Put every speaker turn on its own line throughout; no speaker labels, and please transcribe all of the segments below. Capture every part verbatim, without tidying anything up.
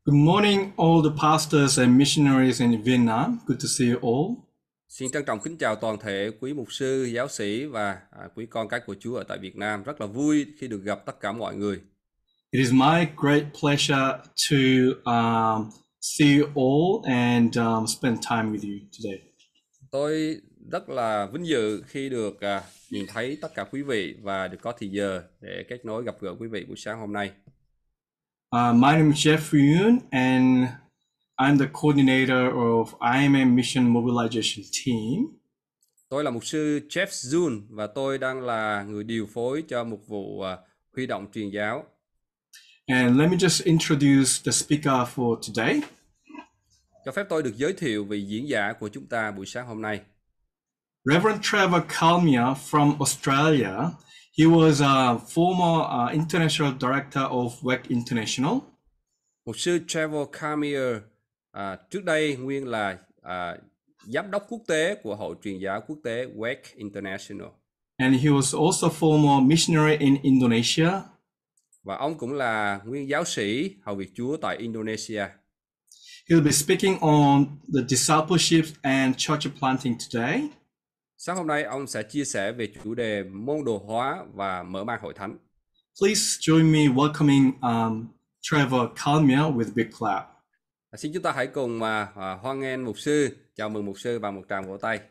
Good morning, all the pastors and missionaries in Vietnam. Good to see you all.
Xin trân trọng kính chào toàn thể quý mục sư, giáo sĩ và à, quý con cái của Chúa ở tại Việt Nam. Rất là vui khi được gặp tất cả mọi người.
It is my great pleasure to um, see you all and um, spend time with you today.
Tôi rất là vinh dự khi được à, nhìn thấy tất cả quý vị và được có thời giờ để kết nối gặp gỡ quý vị buổi sáng hôm nay.
Uh, my name is Jeff Yoon and I'm the coordinator of I M M Mission Mobilization Team.
Tôi là mục sư Jeff Jun và tôi đang là người điều phối cho mục vụ à, huy động truyền giáo.
And let me just introduce the speaker for today.
Cho phép tôi được giới thiệu vị diễn giả của chúng ta buổi sáng hôm nay.
Reverend Trevor Kalmia from Australia. He was a former uh, international director of W E C International.
Mục sư Trevor Kalmia à, trước đây nguyên là à, giám đốc quốc tế của Hội truyền giáo quốc tế W E C International.
And he was also former missionary in Indonesia.
Và ông cũng là nguyên giáo sĩ hầu việc Chúa tại Indonesia.
He'll be speaking on the discipleship and church planting today.
Sáng hôm nay ông sẽ chia sẻ về chủ đề môn đồ hóa và mở mang hội thánh.
Please join me welcoming um, Trevor Kalmia with big clap.
À, xin chúng ta hãy cùng mà à, hoan nghênh mục sư, chào mừng mục sư bằng một tràng vỗ tay.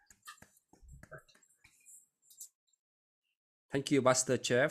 Thank you, Pastor Jeff.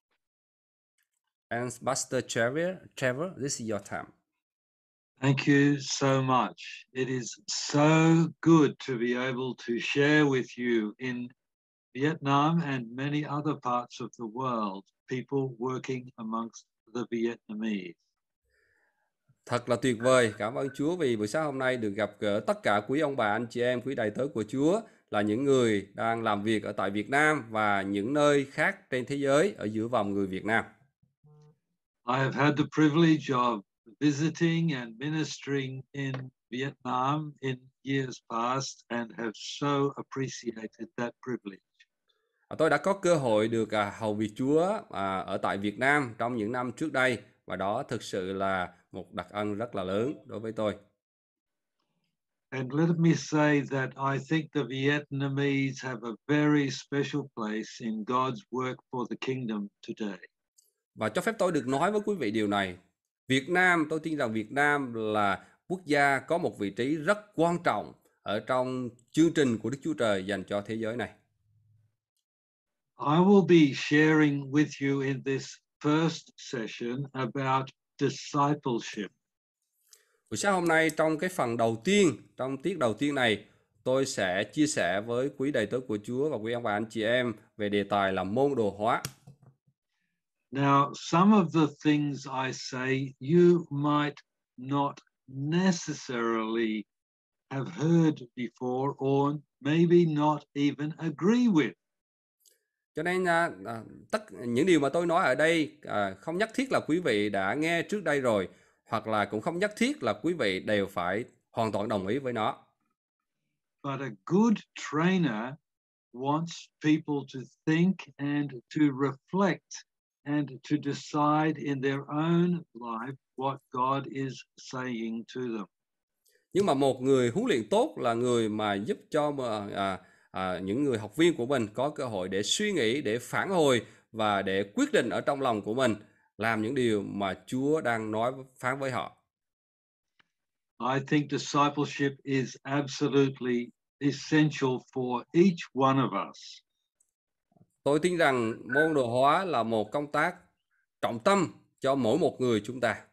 And Pastor Trevor, Trevor, this is your time.
Thank you so much. It is so good to be able to share with you in Vietnam and many other parts of the world, people working amongst the Vietnamese.
Thật là tuyệt vời. Cảm ơn Chúa vì buổi sáng hôm nay được gặp gỡ tất cả quý ông bà, anh chị em, quý đầy tớ của Chúa là những người đang làm việc ở tại Việt Nam và những nơi khác trên thế giới ở giữa vòng người Việt Nam.
I have had the privilege of visiting and ministering in Vietnam in years past and have so appreciated that privilege.
Tôi đã có cơ hội được à, hầu việc Chúa à, ở tại Việt Nam trong những năm trước đây và đó thực sự là một đặc ân rất là lớn đối với tôi.
And let me say that I think the Vietnamese have a very special place in God's work for the kingdom today.
Và cho phép tôi được nói với quý vị điều này. Việt Nam, tôi tin rằng Việt Nam là quốc gia có một vị trí rất quan trọng ở trong chương trình của Đức Chúa Trời dành cho thế giới này.
I will be sharing with you in this first session about discipleship.
Buổi sáng hôm nay trong cái phần đầu tiên, trong tiết đầu tiên này, tôi sẽ chia sẻ với quý đầy tớ của Chúa và quý ông bà anh chị em về đề tài là môn đồ hóa.
Now, some of the things I say you might not necessarily have heard before or maybe not even agree with.
Cho nên à, tất những điều mà tôi nói ở đây à, không nhất thiết là quý vị đã nghe trước đây rồi, hoặc là cũng không nhất thiết là quý vị đều phải hoàn toàn đồng ý với nó.
But a good trainer wants people to think and to reflect and to decide in their own life what God is saying to them.
Nhưng mà một người huấn luyện tốt là người mà giúp cho mà, à, à, những người học viên của mình có cơ hội để suy nghĩ, để phản hồi và để quyết định ở trong lòng của mình làm những điều mà Chúa đang nói phán với họ.
I think discipleship is absolutely essential for each one of us.
Tôi tin rằng môn đồ hóa là một công tác trọng tâm cho mỗi một người chúng ta.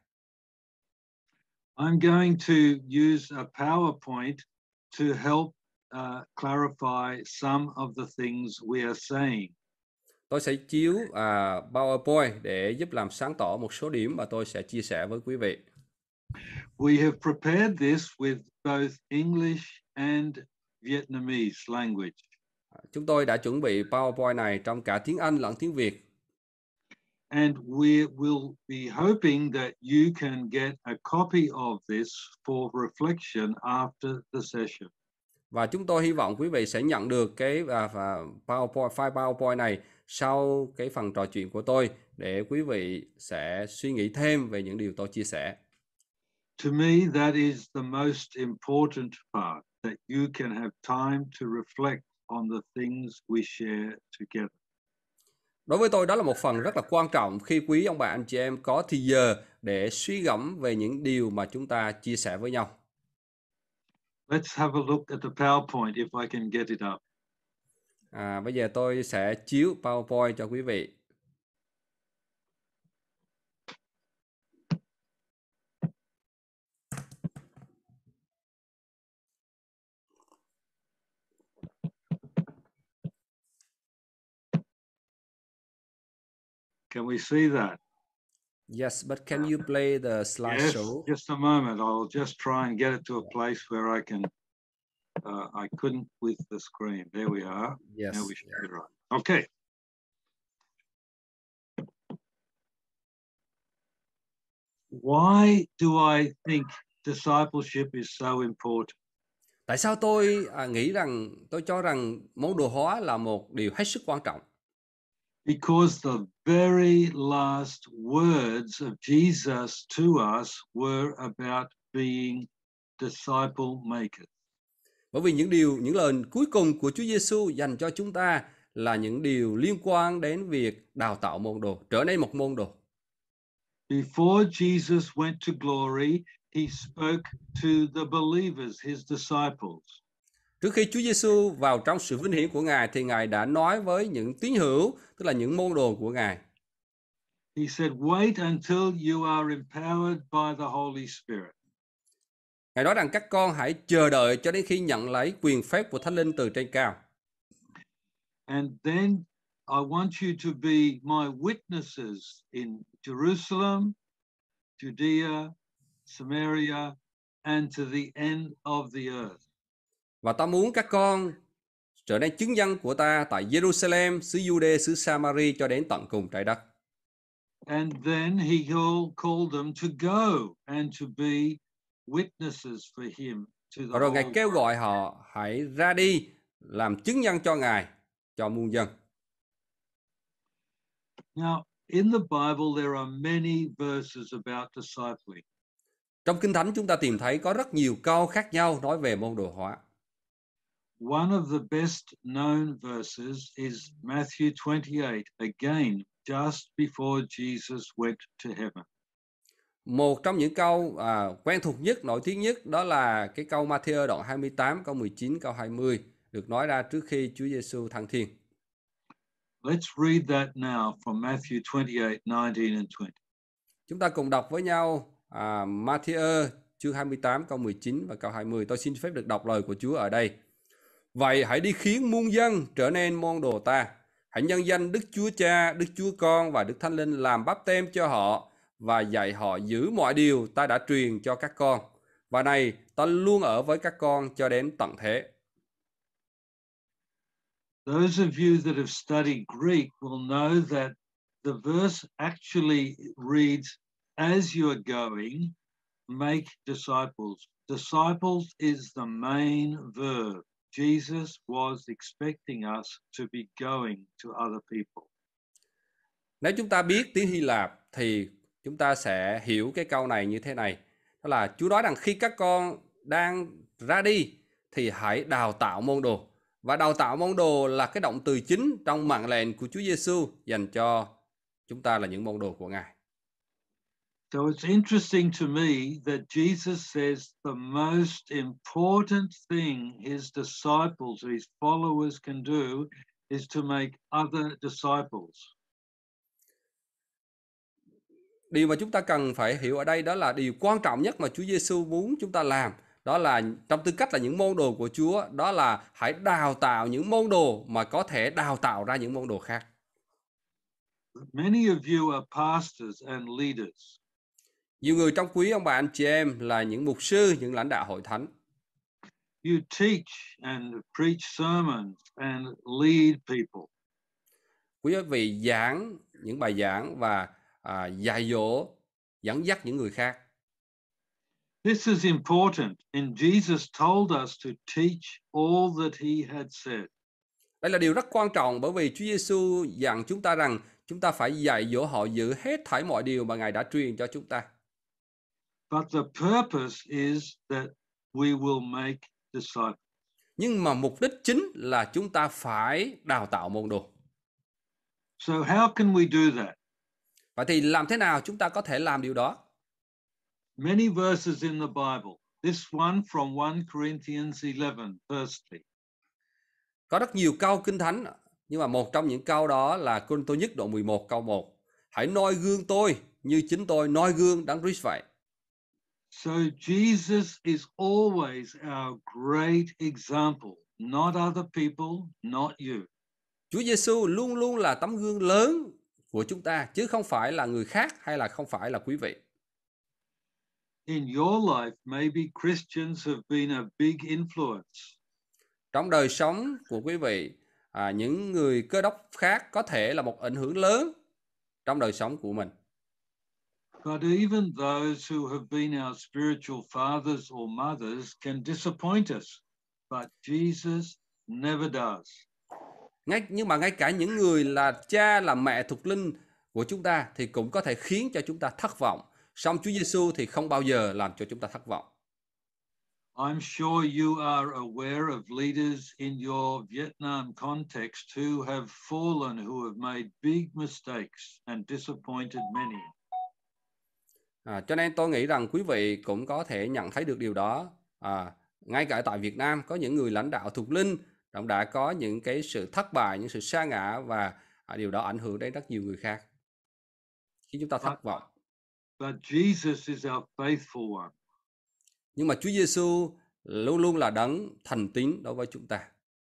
I'm going to use a PowerPoint to help uh, clarify some of the things we are saying.
Tôi sẽ chiếu à, PowerPoint để giúp làm sáng tỏ một số điểm mà tôi sẽ chia sẻ với quý vị.
We have prepared this with both English and Vietnamese language.
Chúng tôi đã chuẩn bị PowerPoint này trong cả tiếng Anh lẫn tiếng Việt.
And we will be hoping that you can get a copy of this for reflection after the session.
Và chúng tôi hy vọng quý vị sẽ nhận được cái à, PowerPoint, file PowerPoint này sau cái phần trò chuyện của tôi để quý vị sẽ suy nghĩ thêm về những điều tôi chia sẻ.
To me, that is the most important part, that you can have time to reflect on the things we share together.
Đối với tôi đó là một phần rất là quan trọng khi quý ông bà anh chị em có thì giờ để suy gẫm về những điều mà chúng ta chia sẻ với nhau.
Let's have a look at the PowerPoint if I can get it up.
À, bây giờ tôi sẽ chiếu PowerPoint cho quý vị.
Can we see that?
Yes, but can you play the
Yes,
slideshow?
just a moment. I'll just try and get it to a place where I can, uh, I couldn't with the screen. There we are.
Yes.
Now we should be right. Okay. Why do I think discipleship is so important?
Tại sao tôi à, nghĩ rằng, tôi cho rằng môn đồ hóa là một điều hết sức quan trọng?
Because the very last words of Jesus to us were about being disciple makers.
Bởi vì những điều, những lời cuối cùng của Chúa Giêsu dành cho chúng ta là những điều liên quan đến việc đào tạo môn đồ, trở nên một môn đồ.
Before Jesus went to glory, he spoke to the believers, his disciples.
Trước khi Chúa Giêsu vào trong sự vinh hiển của Ngài thì Ngài đã nói với những tín hữu, tức là những môn đồ của Ngài.
He said, wait until you are empowered by the Holy Spirit.
Ngài nói rằng các con hãy chờ đợi cho đến khi nhận lấy quyền phép của Thánh Linh từ trên cao.
And then I want you to be my witnesses in Jerusalem, Judea, Samaria, and to the end of the earth.
Và ta muốn các con trở nên chứng nhân của ta tại Jerusalem, xứ Jude, xứ Samari cho đến tận cùng trái đất.
And then he called them to go and to be witnesses for him to the
Và rồi Ngài
whole
kêu
world.
gọi họ hãy ra đi làm chứng nhân cho Ngài, cho muôn dân.
Now, in the Bible, there are many verses about discipling.
Trong Kinh Thánh chúng ta tìm thấy có rất nhiều câu khác nhau nói về môn đồ hóa.
One of the best known verses is Matthew twenty-eight, again, just before Jesus went to heaven.
Một trong những câu à, quen thuộc nhất, nổi tiếng nhất đó là cái câu Ma-thi-ơ đoạn hai mươi tám, câu mười chín, câu hai mươi được nói ra trước khi Chúa Giêsu thăng thiên.
Let's read that now from Matthew twenty-eight, nineteen and twenty.
Chúng ta cùng đọc với nhau à, Ma-thi-ơ chương hai mươi tám, câu mười chín và câu hai mươi. Tôi xin phép được đọc lời của Chúa ở đây. Vậy hãy đi khiến muôn dân trở nên môn đồ ta. Hãy nhân danh Đức Chúa Cha, Đức Chúa Con và Đức Thánh Linh làm báp têm cho họ và dạy họ giữ mọi điều ta đã truyền cho các con. Và này, ta luôn ở với các con cho đến tận thế.
Those of you that have studied Greek will know that the verse actually reads, as you are going, make disciples. Disciples is the main verb. Jesus was expecting us to be going to other people.
Nếu chúng ta biết tiếng Hy Lạp thì chúng ta sẽ hiểu cái câu này như thế này. Đó là Chúa nói rằng khi các con đang ra đi thì hãy đào tạo môn đồ. Và đào tạo môn đồ là cái động từ chính trong mạng lệnh của Chúa Giêsu dành cho chúng ta là những môn đồ của Ngài.
So it's interesting to me that Jesus says the most important thing his disciples, his followers can do is to make other disciples.
Điều mà chúng ta cần phải hiểu ở đây đó là điều quan trọng nhất mà Chúa Giêsu muốn chúng ta làm. Đó là trong tư cách là những môn đồ của Chúa, đó là hãy đào tạo những môn đồ mà có thể đào tạo ra những môn đồ khác.
Many of you are pastors and leaders.
Nhiều người trong quý ông bà anh chị em là những mục sư, những lãnh đạo hội thánh.
You teach and preach sermons and lead people.
Quý vị giảng những bài giảng và à, dạy dỗ, dẫn dắt những người khác.
This is important, and Jesus told us to teach all that he had said.
Đây là điều rất quan trọng bởi vì Chúa Giêsu dặn chúng ta rằng chúng ta phải dạy dỗ họ giữ hết thảy mọi điều mà Ngài đã truyền cho chúng ta.
But the purpose is that we will make disciples.
Nhưng mà mục đích chính là chúng ta phải đào tạo môn đồ.
So how can we do that?
Vậy thì làm thế nào chúng ta có thể làm điều đó?
Many verses in the Bible. This one from First Corinthians eleven, firstly.
Có rất nhiều câu kinh thánh, nhưng mà một trong những câu đó là Cô-rinh-tô nhất đoạn mười một câu một. Hãy noi gương tôi như chính tôi noi gương Đấng Christ vậy.
So Jesus is always our great example, not other people, not you.
Chúa Giêsu luôn luôn là tấm gương lớn của chúng ta, chứ không phải là người khác hay là không phải là quý vị.
In your life, maybe Christians have been a big influence.
Trong đời sống của quý vị, à, những người Cơ đốc khác có thể là một ảnh hưởng lớn trong đời sống của mình.
But even those who have been our spiritual fathers or mothers can disappoint us. But Jesus never does.
Ngay, nhưng mà ngay cả những người là cha, là mẹ thuộc linh của chúng ta thì cũng có thể khiến cho chúng ta thất vọng. Song Chúa Giêsu thì không bao giờ làm cho chúng ta thất vọng.
I'm sure you are aware of leaders in your Vietnam context who have fallen, who have made big mistakes and disappointed many.
À, cho nên tôi nghĩ rằng quý vị cũng có thể nhận thấy được điều đó. À, ngay cả tại Việt Nam có những người lãnh đạo thuộc linh cũng đã có những cái sự thất bại, những sự sa ngã, và à, điều đó ảnh hưởng đến rất nhiều người khác, khiến chúng ta thất vọng.
But Jesus is our faithful one.
Nhưng mà Chúa Giêsu luôn luôn là đấng thành tín đối với chúng ta.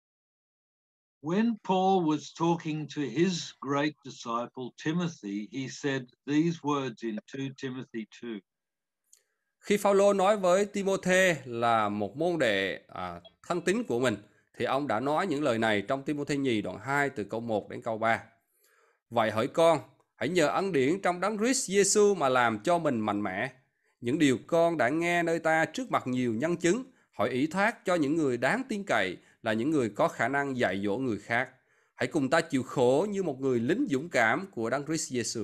When Paul was talking to his great disciple Timothy, he said these words in Second Timothy two.
Khi Phaolô nói với Timôthê là một môn đệ à, thân tín của mình, thì ông đã nói những lời này trong Timôthê nhì đoạn hai từ câu một đến câu ba. Vậy hỡi con, hãy nhờ ân điển trong Đấng Christ Giêsu mà làm cho mình mạnh mẽ. Những điều con đã nghe nơi ta trước mặt nhiều nhân chứng, hãy ủy thác cho những người đáng tin cậy, là những người có khả năng dạy dỗ người khác. Hãy cùng ta chịu khổ như một người lính dũng cảm của Đấng Christ Giêsu.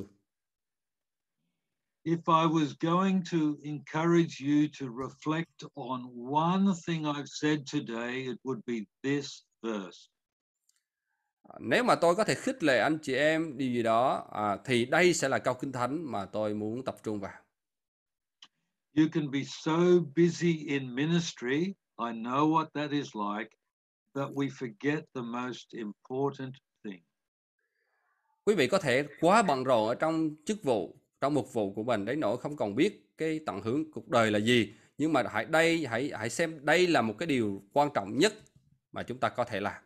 If I was going to encourage you to reflect on one thing I've said today, it would be this verse.
Nếu mà tôi có thể khích lệ anh chị em điều gì đó, à, thì đây sẽ là câu kinh thánh mà tôi muốn tập trung vào.
You can be so busy in ministry, I know what that is like, that we forget the most important thing.
Quý vị có thể quá bận rộn ở trong chức vụ, trong mục vụ của mình đến nỗi không còn biết cái tận hưởng cuộc đời là gì. Nhưng mà hãy đây hãy hãy xem đây là một cái điều quan trọng nhất mà chúng ta có thể làm.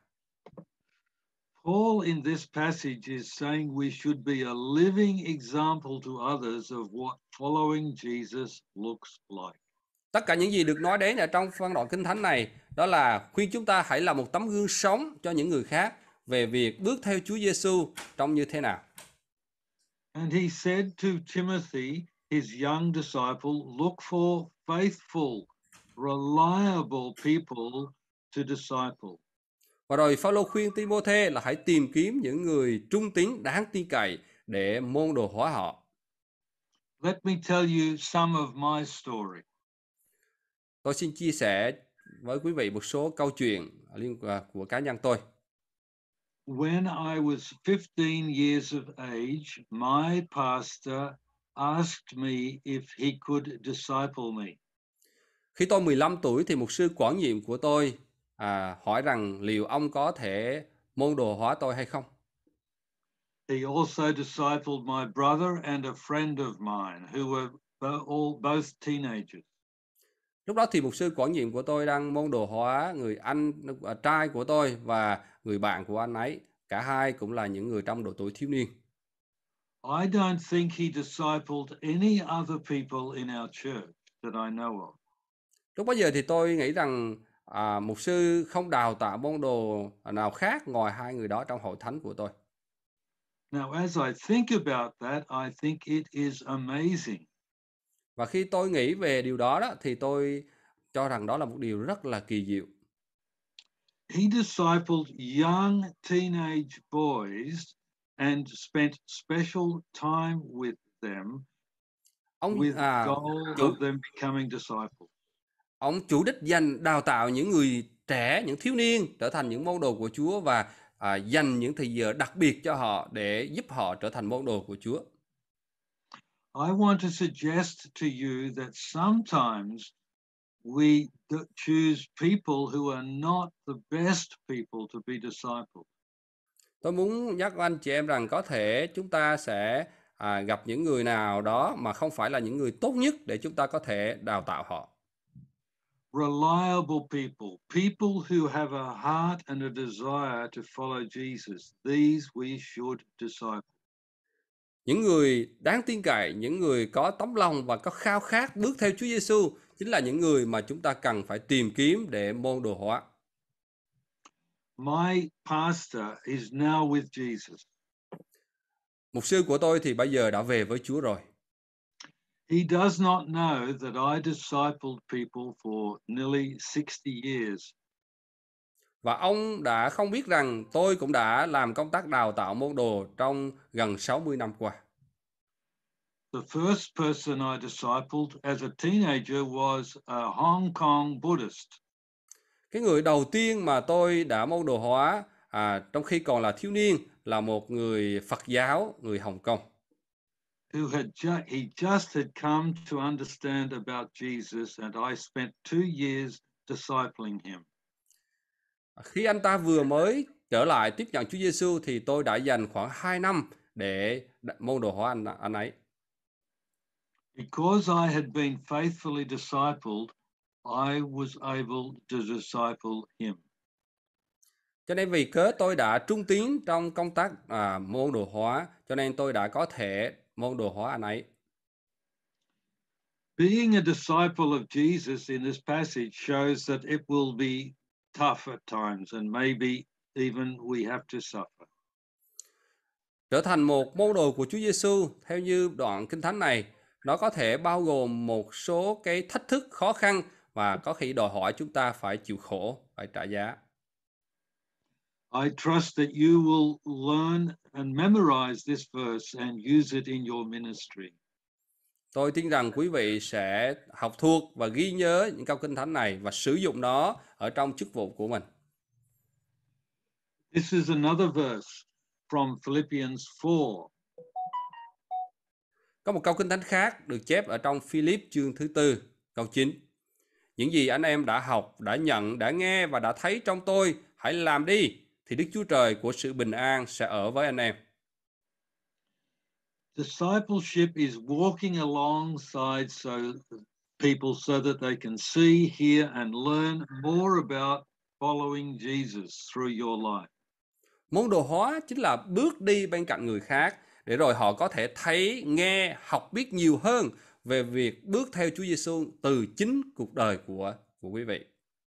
Paul in this passage is saying we should be a living example to others of what following Jesus looks like.
Tất cả những gì được nói đến ở trong phân đoạn kinh thánh này, đó là khuyên chúng ta hãy là một tấm gương sống cho những người khác về việc bước theo Chúa Giêsu trông như thế nào.
And he said to Timothy, his young disciple, look for faithful, reliable people to disciple.
Và rồi Phaolô khuyên Timôthê là hãy tìm kiếm những người trung tín, đáng tin cậy để môn đồ hóa họ.
Let me tell you some of my story.
Tôi xin chia sẻ với quý vị một số câu chuyện liên quan của cá nhân tôi.
When I was fifteen years of age, my pastor asked me if he could disciple me.
Khi tôi mười lăm tuổi thì mục sư quản nhiệm của tôi à, hỏi rằng liệu ông có thể môn đồ hóa tôi hay không.
He also discipled my brother and a friend of mine who were all both teenagers.
Lúc đó thì mục sư quản nhiệm của tôi đang môn đồ hóa người anh trai của tôi và người bạn của anh ấy. Cả hai cũng là những người trong độ tuổi thiếu niên.
I don't think he discipled any other people in our church that I know of.
Lúc bấy giờ thì tôi nghĩ rằng à, mục sư không đào tạo môn đồ nào khác ngoài hai người đó trong hội thánh của tôi.
Now, as I think about that, I think it is amazing.
Và khi tôi nghĩ về điều đó, đó thì tôi cho rằng đó là một điều rất là kỳ diệu.
He discipled young teenage boys and spent special time with them
Ông
with the
à,
goal
chủ
of them becoming disciples.
ông chủ đích dành đào tạo những người trẻ, những thiếu niên trở thành những môn đồ của Chúa và à, dành những thời giờ đặc biệt cho họ để giúp họ trở thành môn đồ của Chúa.
I want to suggest to you that sometimes we d- choose people who are not the best people to be discipled.
Tôi muốn nhắc với anh chị em rằng có thể chúng ta sẽ à, gặp những người nào đó mà không phải là những người tốt nhất để chúng ta có thể đào tạo họ.
Reliable people, people who have a heart and a desire to follow Jesus. These we should disciple.
Những người đáng tin cậy, những người có tấm lòng và có khao khát bước theo Chúa Giêsu chính là những người mà chúng ta cần phải tìm kiếm để môn đồ hóa.
My pastor is now with Jesus.
Mục sư của tôi thì bây giờ đã về với Chúa rồi.
He does not know that I discipled people for nearly sixty years.
Và ông đã không biết rằng tôi cũng đã làm công tác đào tạo môn đồ trong gần sáu mươi năm qua.
The first person I discipled as a teenager was a Hong Kong Buddhist.
Cái người đầu tiên mà tôi đã môn đồ hóa à, trong khi còn là thiếu niên là một người Phật giáo, người Hồng Kông.
Who had ju- he just had come to understand about Jesus, and I spent two years discipling him.
Khi anh ta vừa mới trở lại tiếp nhận Chúa Giêsu thì tôi đã dành khoảng hai năm để môn đồ hóa anh, anh ấy.
Because I had been faithfully discipled, I was able to disciple him.
Cho nên vì cớ tôi đã trung tín trong công tác à, môn đồ hóa, cho nên tôi đã có thể môn đồ hóa anh ấy.
Being a disciple of Jesus in this passage shows that it will be tough at times, and maybe even we have to suffer.
Trở thành một môn đồ của Chúa Giêsu theo như đoạn Kinh Thánh này, nó có thể bao gồm một số cái thách thức khó khăn và có khi đòi hỏi chúng ta phải chịu khổ, phải trả giá.
I trust that you will learn and memorize this verse and use it in your ministry.
Tôi tin rằng quý vị sẽ học thuộc và ghi nhớ những câu Kinh Thánh này và sử dụng nó ở trong chức vụ của mình.
This is another verse from Philippians four.
Có một câu Kinh Thánh khác được chép ở trong Philip chương thứ tư, câu chín. Những gì anh em đã học, đã nhận, đã nghe và đã thấy trong tôi, hãy làm đi, thì Đức Chúa Trời của sự bình an sẽ ở với anh em.
Discipleship is walking alongside so people so that they can see, hear, and learn more about following Jesus through your life.
Môn đồ hóa chính là bước đi bên cạnh người khác để rồi họ có thể thấy, nghe, học biết nhiều hơn về việc bước theo Chúa Giêsu từ chính cuộc đời của của quý vị.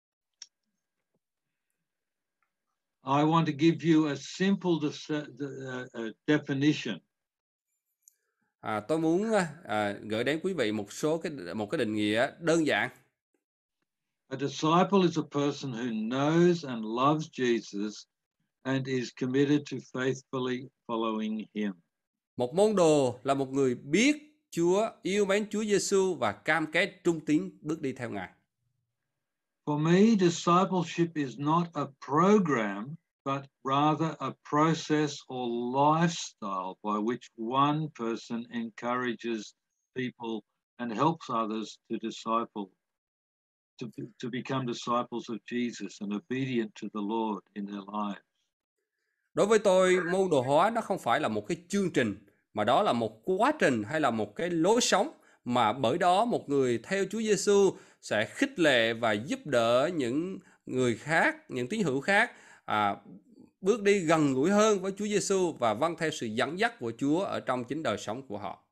I want to give you a simple de- uh, uh, definition.
À, tôi muốn à, gửi đến quý vị một số cái một cái định nghĩa đơn giản.
A disciple is a person who knows and loves Jesus and is committed to faithfully following him.
Một môn đồ là một người biết Chúa, yêu mến Chúa Giêsu và cam kết trung tín bước đi theo Ngài.
For me, discipleship is not a program, but rather a process or lifestyle by which one person encourages people and helps others to disciple, to, to become disciples of Jesus and obedient to the Lord in their lives.
Đối với tôi, môn đồ hóa nó không phải là một cái chương trình, mà đó là một quá trình hay là một cái lối sống mà bởi đó một người theo Chúa Giêsu sẽ khích lệ và giúp đỡ những người khác, những tín hữu khác à, bước đi gần gũi hơn với Chúa Giêsu và vâng theo sự dẫn dắt của Chúa ở trong chính đời sống của họ.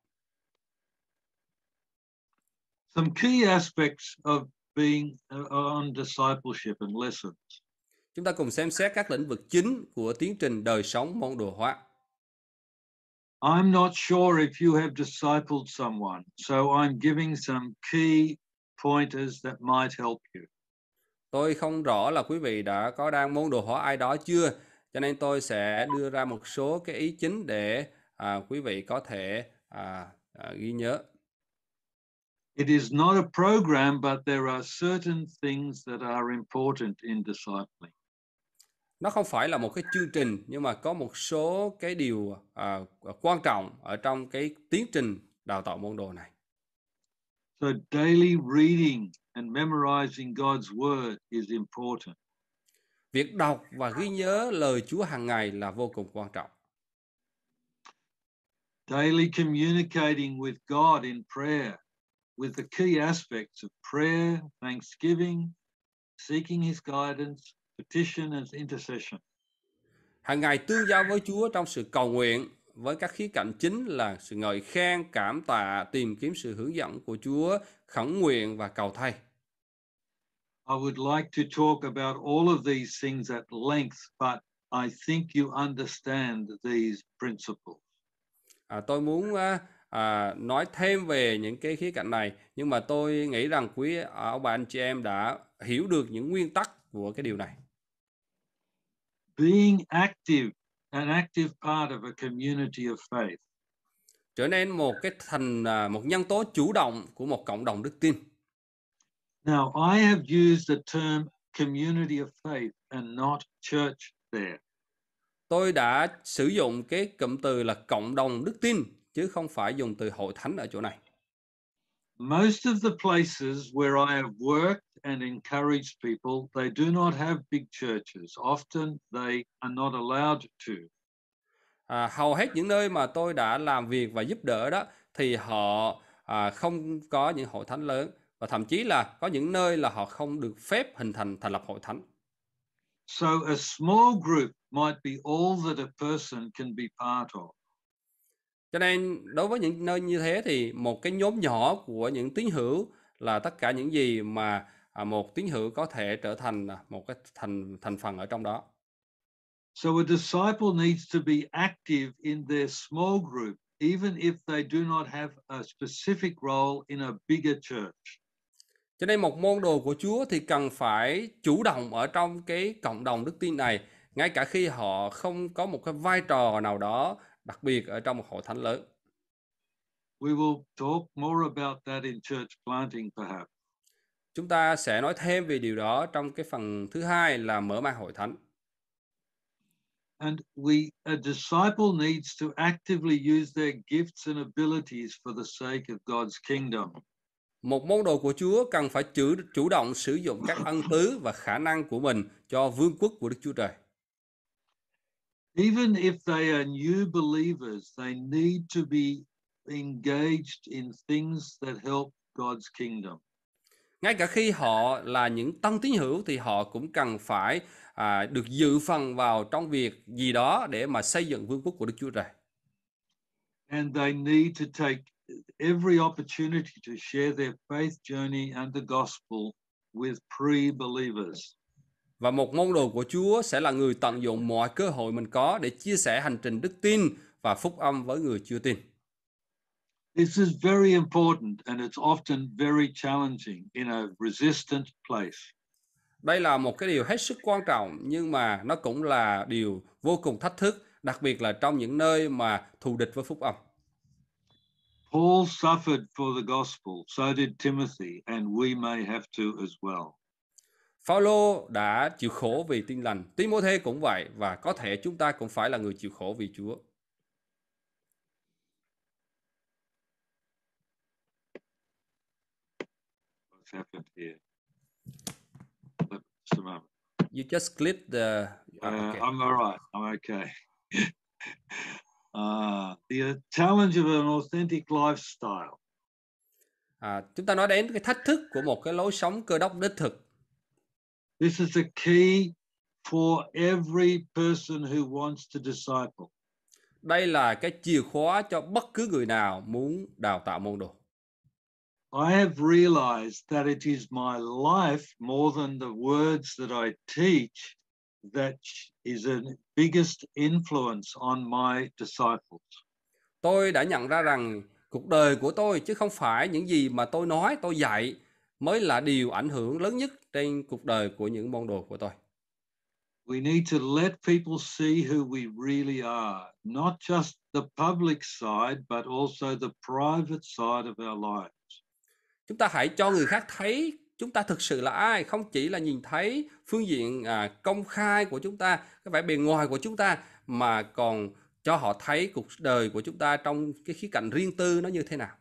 Some key aspects of being on discipleship and lessons.
Chúng ta cùng xem xét các lĩnh vực chính của tiến trình đời sống môn đồ hóa.
I'm not sure if you have discipled someone, so I'm giving some key pointers that might help you.
Tôi không rõ là quý vị đã có đang môn đồ hóa ai đó chưa, cho nên tôi sẽ đưa ra một số cái ý chính để à, quý vị có thể à, à, ghi nhớ.
It is not a program, but there are certain things that are important in discipling.
Nó không phải là một cái chương trình, nhưng mà có một số cái điều à, quan trọng ở trong cái tiến trình đào tạo môn đồ này.
So daily reading and memorizing God's word is important.
Việc đọc và ghi nhớ lời Chúa hàng ngày là vô cùng quan trọng.
Daily communicating with God in prayer, with the key aspects of prayer, thanksgiving, seeking His guidance, petition and intercession.
Hàng ngày tương giao với Chúa trong sự cầu nguyện, với các khía cạnh chính là sự ngợi khen, cảm tạ, tìm kiếm sự hướng dẫn của Chúa, khẩn nguyện và cầu thay.
I would like to talk about all of these things at length, but I think you understand these principles.
À, tôi muốn à, nói thêm về những cái khía cạnh này, nhưng mà tôi nghĩ rằng quý ông bà anh chị em đã hiểu được những nguyên tắc của cái điều này.
Being active, an active part of a community of faith.
Trở nên một cái thành một nhân tố chủ động của một cộng đồng đức tin.
Now, I have used the term community of faith and not church there.
Tôi đã sử dụng cái cụm từ là cộng đồng đức tin, chứ không phải dùng từ hội thánh ở chỗ này.
Most of the places where I have worked and encouraged people, they do not have big churches. Often they are not allowed to.
À, hầu hết những nơi mà tôi đã làm việc và giúp đỡ đó, thì họ à, không có những hội thánh lớn, và thậm chí là có những nơi là họ không được phép hình thành thành lập hội thánh.
So a small group might be all that a person can be part of.
Cho nên đối với những nơi như thế thì một cái nhóm nhỏ của những tín hữu là tất cả những gì mà à, một tín hữu có thể trở thành một cái thành thành phần ở trong đó.
So a disciple needs to be active in their small group, even if they do not have a specific role in a bigger church.
Cho nên một môn đồ của Chúa thì cần phải chủ động ở trong cái cộng đồng đức tin này, ngay cả khi họ không có một cái vai trò nào đó đặc biệt ở trong một hội thánh lớn.
We will talk more about that in church planting perhaps.
Chúng ta sẽ nói thêm về điều đó trong cái phần thứ hai là mở mang hội thánh.
And we, a disciple needs to actively use their gifts and abilities for the sake of God's kingdom.
Một môn đồ của Chúa cần phải chủ, chủ động sử dụng các ân tứ và khả năng của mình cho vương quốc của Đức Chúa Trời.
Even if they are new believers, they need to be engaged in things that help God's kingdom.
Ngay cả khi họ là những tân tín hữu thì họ cũng cần phải à, được dự phần vào trong việc gì đó để mà xây dựng vương quốc của Đức Chúa Trời.
And they need to take every opportunity to share their faith journey and the gospel with pre-believers.
Và một môn đồ của Chúa sẽ là người tận dụng mọi cơ hội mình có để chia sẻ hành trình đức tin và phúc âm với người chưa tin.
This is very important and it's often very challenging in a resistant place.
Đây là một cái điều hết sức quan trọng, nhưng mà nó cũng là điều vô cùng thách thức, đặc biệt là trong những nơi mà thù địch với phúc âm.
Paul suffered for the gospel, so did Timothy, and we may have to as well.
Phaolô đã chịu khổ vì tin lành, Timôthê cũng vậy, và có thể chúng ta cũng phải là người chịu khổ vì Chúa.
What's happened here? Just a moment.
You just click the...
Uh,
okay.
I'm all right. I'm okay. uh, the challenge of an authentic lifestyle.
À, chúng ta nói đến cái thách thức của một cái lối sống cơ đốc đích thực.
This is the key for every person who wants to disciple.
Đây là cái chìa khóa cho bất cứ người nào muốn đào tạo môn đồ.
I have realized that it is my life more than the words that I teach that is the biggest influence on my disciples.
Tôi đã nhận ra rằng cuộc đời của tôi, chứ không phải những gì mà tôi nói, tôi dạy, mới là điều ảnh hưởng lớn nhất trên cuộc đời của những môn đồ của tôi.
We need to let people see who we really are, not just the public side, but also the private side of our lives.
Chúng ta hãy cho người khác thấy chúng ta thực sự là ai, không chỉ là nhìn thấy phương diện à, công khai của chúng ta, cái vẻ bề ngoài của chúng ta, mà còn cho họ thấy cuộc đời của chúng ta trong cái khía cạnh riêng tư nó như thế nào.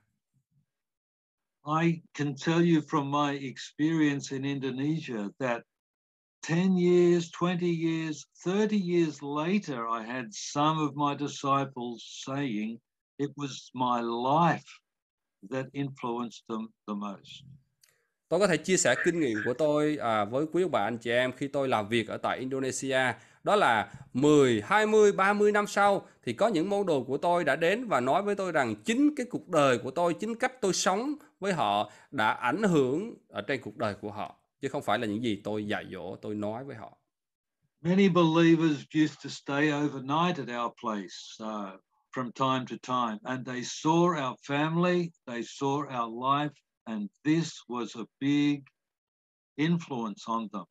I can tell you from my experience in Indonesia that ten years, twenty years, thirty years later, I had some of my disciples saying it was my life that influenced them the most.
Tôi có thể chia sẻ kinh nghiệm của tôi à, với quý ông bà anh chị em khi tôi làm việc ở tại Indonesia. Đó là mười, hai mươi, ba mươi năm sau thì có những môn đồ của tôi đã đến và nói với tôi rằng chính cái cuộc đời của tôi, chính cách tôi sống với họ đã ảnh hưởng ở trên cuộc đời của họ, chứ không phải là những gì tôi dạy dỗ, tôi nói với họ.
Many believers used to stay overnight at our place uh, from time to time, and they saw our family, they saw our life, and this was a big influence on them.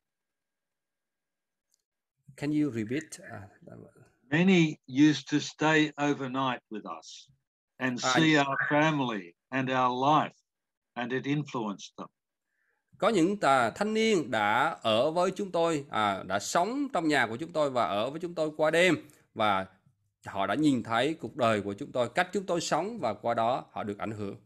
Can you repeat? Uh,
Many used to stay overnight with us and
À,
see our family and our life, and it influenced them.
có những à, thanh niên đã ở với chúng tôi, à, đã sống trong nhà của chúng tôi và ở với chúng tôi qua đêm, và họ đã nhìn thấy cuộc đời của chúng tôi, cách chúng tôi sống, và qua đó họ được ảnh hưởng.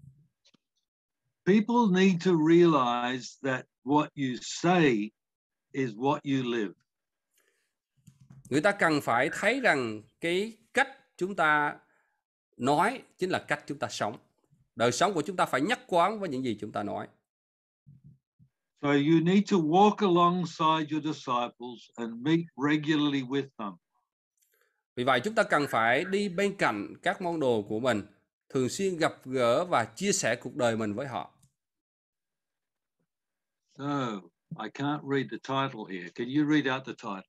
People need to realize that what you say is what you live.
Người ta cần phải thấy rằng cái cách chúng ta nói chính là cách chúng ta sống. Đời sống của chúng ta phải nhất quán với những gì chúng ta nói.
So you need to walk alongside your disciples and meet regularly with them.
Vì vậy chúng ta cần phải đi bên cạnh các môn đồ của mình, thường xuyên gặp gỡ và chia sẻ cuộc đời mình với họ.
So I can't read the title here. Can you read out the title?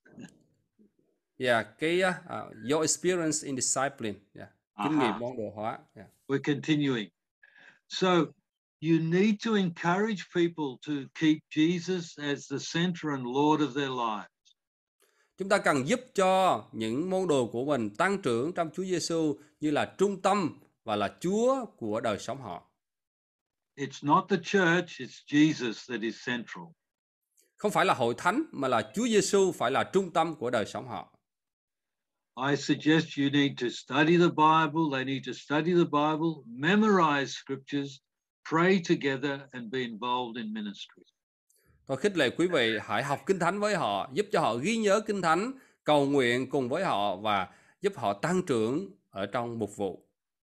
Yeah, cái uh, your experience in discipline, yeah. Kinh nghiệm
Aha.
môn đồ hóa. Yeah.
We're continuing. So you need to encourage people to keep Jesus as the center and Lord of their lives.
Chúng ta cần giúp cho những môn đồ của mình tăng trưởng trong Chúa Giêsu như là trung tâm và là Chúa của đời sống họ.
It's not the church, it's Jesus that is central.
Không phải là hội thánh mà là Chúa Giêsu phải là trung tâm của đời sống họ.
I suggest you need to study the Bible, they need to study the Bible, memorize scriptures, pray together and be involved in ministry.
Tôi khích lệ quý vị hãy học Kinh Thánh với họ, giúp cho họ ghi nhớ Kinh Thánh, cầu nguyện cùng với họ và giúp họ tăng trưởng ở trong mục vụ.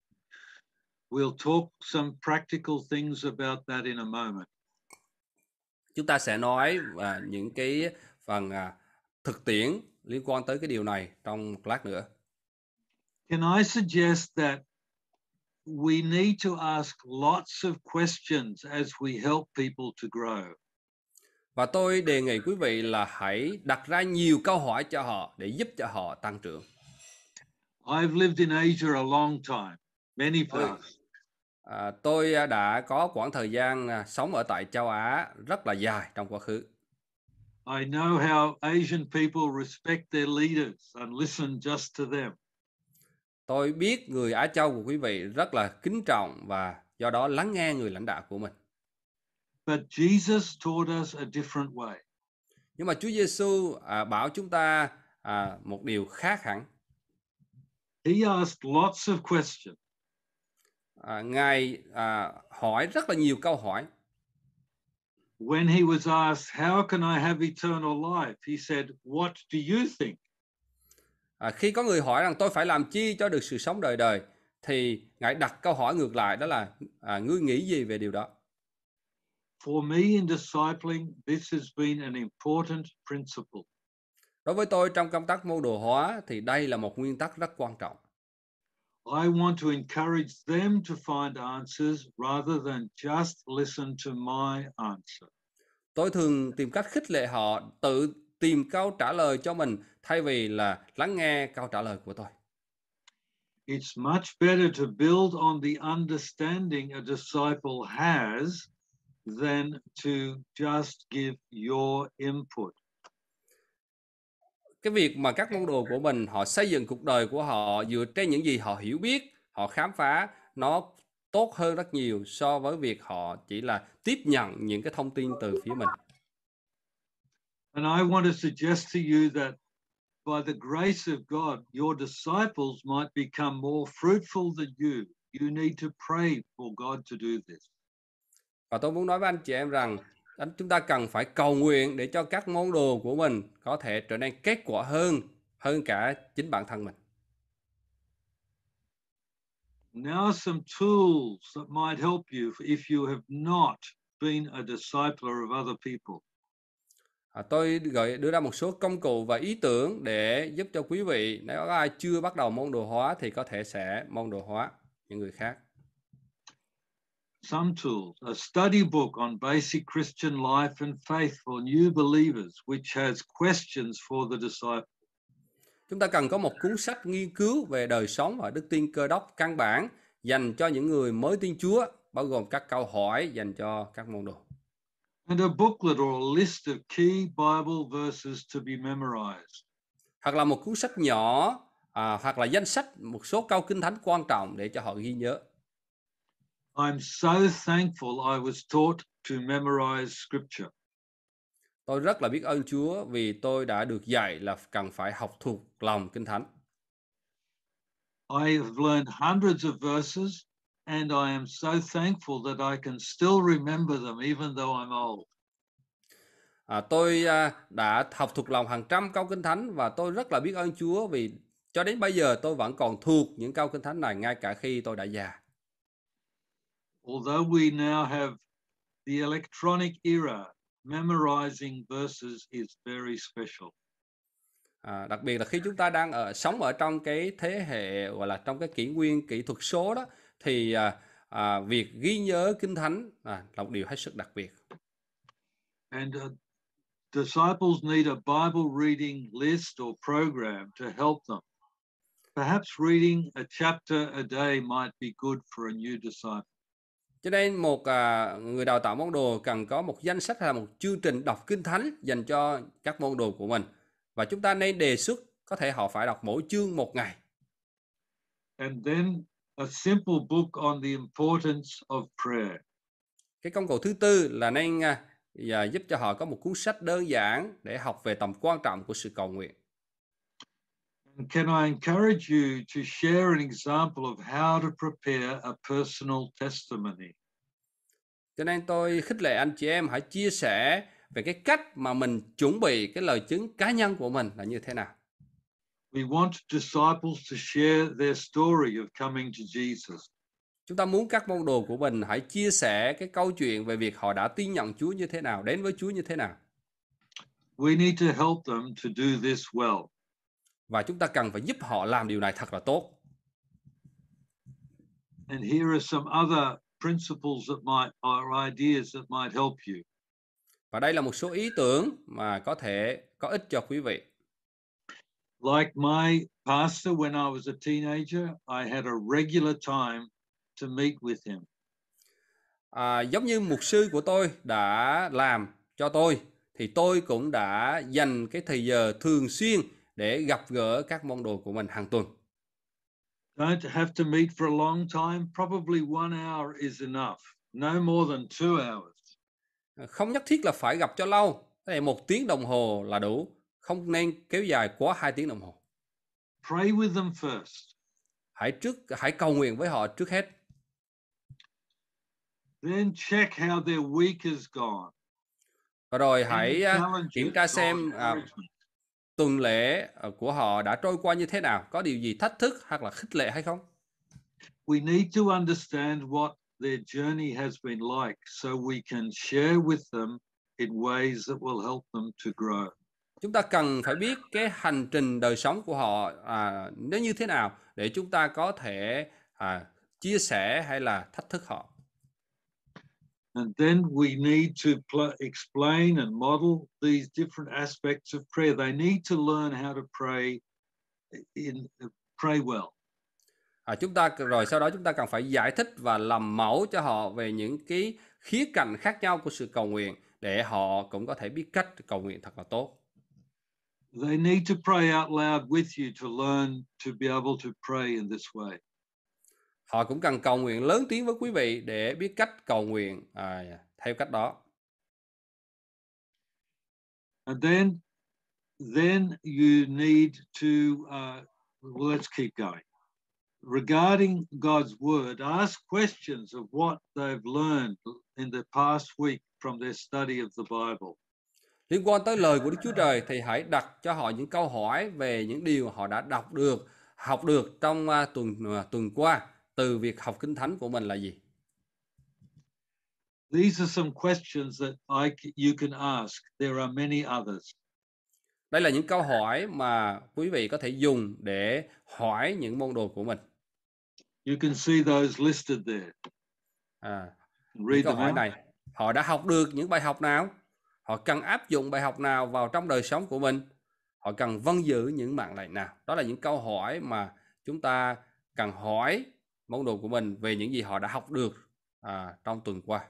We'll talk some practical things about that in a moment.
Chúng ta sẽ nói à, những cái phần à, thực tiễn liên quan tới cái điều này trong một lát nữa.
Can I suggest that we need to ask lots of questions as we help people to grow?
Và tôi đề nghị quý vị là hãy đặt ra nhiều câu hỏi cho họ để giúp cho họ tăng trưởng.
I've lived in Asia a long time, many places.
À, tôi đã có quãng thời gian à, sống ở tại châu Á rất là dài trong quá khứ.
I know how Asian people respect their leaders and listen just to them.
Tôi biết người Á Châu của quý vị rất là kính trọng và do đó lắng nghe người lãnh đạo của mình.
But Jesus taught us a different way.
Nhưng mà Chúa Giêsu à, bảo chúng ta à, một điều khác hẳn.
He asked lots of questions.
À, Ngài à, hỏi rất là nhiều câu hỏi.
When he was asked, how can I have eternal life? He said, what do you think?
À, khi có người hỏi rằng tôi phải làm chi cho được sự sống đời đời, thì Ngài đặt câu hỏi ngược lại, đó là à, ngươi nghĩ gì về điều đó?
For me in discipling, this has been an important principle.
Đối với tôi trong công tác môn đồ hóa thì đây là một nguyên tắc rất quan trọng.
I want to encourage them to find answers rather than just listen to my answer.
Tôi thường tìm cách khích lệ họ tự tìm câu trả lời cho mình thay vì là lắng nghe câu trả lời của tôi.
It's much better to build on the understanding a disciple has than to just give your input.
Cái việc mà các môn đồ của mình họ xây dựng cuộc đời của họ dựa trên những gì họ hiểu biết, họ khám phá, nó tốt hơn rất nhiều so với việc họ chỉ là tiếp nhận những cái thông tin từ phía mình.
And I want to suggest to you that by the grace of God, your disciples might become more fruitful than you. You need to pray for God to do this.
Và tôi muốn nói với anh chị em rằng anh chúng ta cần phải cầu nguyện để cho các môn đồ của mình có thể trở nên kết quả hơn hơn cả chính bản thân mình.
Now some tools that might help you if you have not been a discipler of other people.
À, tôi gợi đưa ra một số công cụ và ý tưởng để giúp cho quý vị, nếu có ai chưa bắt đầu môn đồ hóa thì có thể sẽ môn đồ hóa những người khác.
Some tools, a study book on basic Christian life and faith for new believers, which has questions for the disciples.
Chúng ta cần có một cuốn sách nghiên cứu về đời sống và đức tin Cơ Đốc căn bản dành cho những người mới tin Chúa, bao gồm các câu hỏi dành cho các môn đồ.
And a booklet or a list of key Bible verses to be memorized.
Hoặc là một cuốn sách nhỏ, à, hoặc là danh sách một số câu kinh thánh quan trọng để cho họ ghi nhớ.
I'm so thankful I was taught to memorize scripture.
Tôi rất là biết ơn Chúa vì tôi đã được dạy là cần phải học thuộc lòng kinh thánh.
I have learned hundreds of verses and I am so thankful that I can still remember them even though I'm old.
À, tôi à, đã học thuộc lòng hàng trăm câu kinh thánh và tôi rất là biết ơn Chúa vì cho đến bây giờ tôi vẫn còn thuộc những câu kinh thánh này ngay cả khi tôi đã già.
Although we now have the electronic era, memorizing verses is very special.
À, đặc biệt là khi chúng ta đang ở sống ở trong cái thế hệ gọi là trong cái kỷ nguyên kỹ thuật số đó thì à, à, việc ghi nhớ kinh thánh à, là một điều hết sức đặc biệt.
And uh, disciples need a Bible reading list or program to help them. Perhaps reading a chapter a day might be good for a new disciple.
Cho nên một à, người đào tạo môn đồ cần có một danh sách hay là một chương trình đọc kinh thánh dành cho các môn đồ của mình. Và chúng ta nên đề xuất có thể họ phải đọc mỗi chương một ngày.
And then a simple book on the importance of prayer. Cái
công cụ thứ tư là nên à, và giúp cho họ có một cuốn sách đơn giản để học về tầm quan trọng của sự cầu nguyện.
And can I encourage you to share an example of how to prepare a personal testimony?
Cho nên tôi khích lệ anh chị em hãy chia sẻ về cái cách mà mình chuẩn bị cái lời chứng cá nhân của mình là như thế nào.
We want disciples to share their story of coming to Jesus.
Chúng ta muốn các môn đồ của mình hãy chia sẻ cái câu chuyện về việc họ đã tin nhận Chúa như thế nào, đến với Chúa như thế nào.
We need to help them to do this well.
Và chúng ta cần phải giúp họ làm điều này thật là tốt.
And here are some other principles that might or ideas that might help you.
Và đây là một số ý tưởng mà có thể có ích cho quý vị.
Like my pastor when I was a teenager, I had a regular time to meet with him.
À, giống như mục sư của tôi đã làm cho tôi thì tôi cũng đã dành cái thời giờ thường xuyên để gặp gỡ các môn đồ của mình hàng tuần.
Don't have to meet for a long time. Probably one hour is enough. No more than two hours.
Không nhất thiết là phải gặp cho lâu. Thế một tiếng đồng hồ là đủ. Không nên kéo dài quá hai tiếng đồng hồ.
Pray with them first.
Hãy trước hãy cầu nguyện với họ trước hết.
Then check how their week has gone.
Và rồi hãy kiểm tra xem à, tuần lễ của họ đã trôi qua như thế nào, có điều gì thách thức hoặc là khích lệ hay không?
We need to understand what their journey has been like so we can share with them in ways that will help them to grow.
Chúng ta cần phải biết cái hành trình đời sống của họ à, nó như thế nào để chúng ta có thể à, chia sẻ hay là thách thức họ.
And then we need to pl- explain and model these different aspects of prayer. They need to learn how to pray in pray well.
À, chúng ta rồi sau đó chúng ta cần phải giải thích và làm mẫu cho họ về những cái khía cạnh khác nhau của sự cầu nguyện để họ cũng có thể biết cách cầu nguyện thật là tốt.
They need to pray out loud with you to learn to be able to pray in this way.
Họ cũng cần cầu nguyện lớn tiếng với quý vị để biết cách cầu nguyện à, theo cách đó.
And then, then you need to, uh, well, let's keep going. Regarding God's word, ask questions of what they've learned in the past week from their study of the Bible.
Liên quan tới lời của Đức Chúa Trời thì hãy đặt cho họ những câu hỏi về những điều họ đã đọc được, học được trong uh, tuần uh, tuần qua từ việc học Kinh Thánh của mình là gì.
These are some questions that I, you can ask. There are many others.
Đây là những câu hỏi mà quý vị có thể dùng để hỏi những môn đồ của mình.
You can see those listed there.
À, những
Read
câu
them
hỏi
out.
này, họ đã học được những bài học nào? Họ cần áp dụng bài học nào vào trong đời sống của mình? Họ cần vâng giữ những mạng lệnh nào? Đó là những câu hỏi mà chúng ta cần hỏi môn đồ của mình về những gì họ đã học được à, trong tuần qua.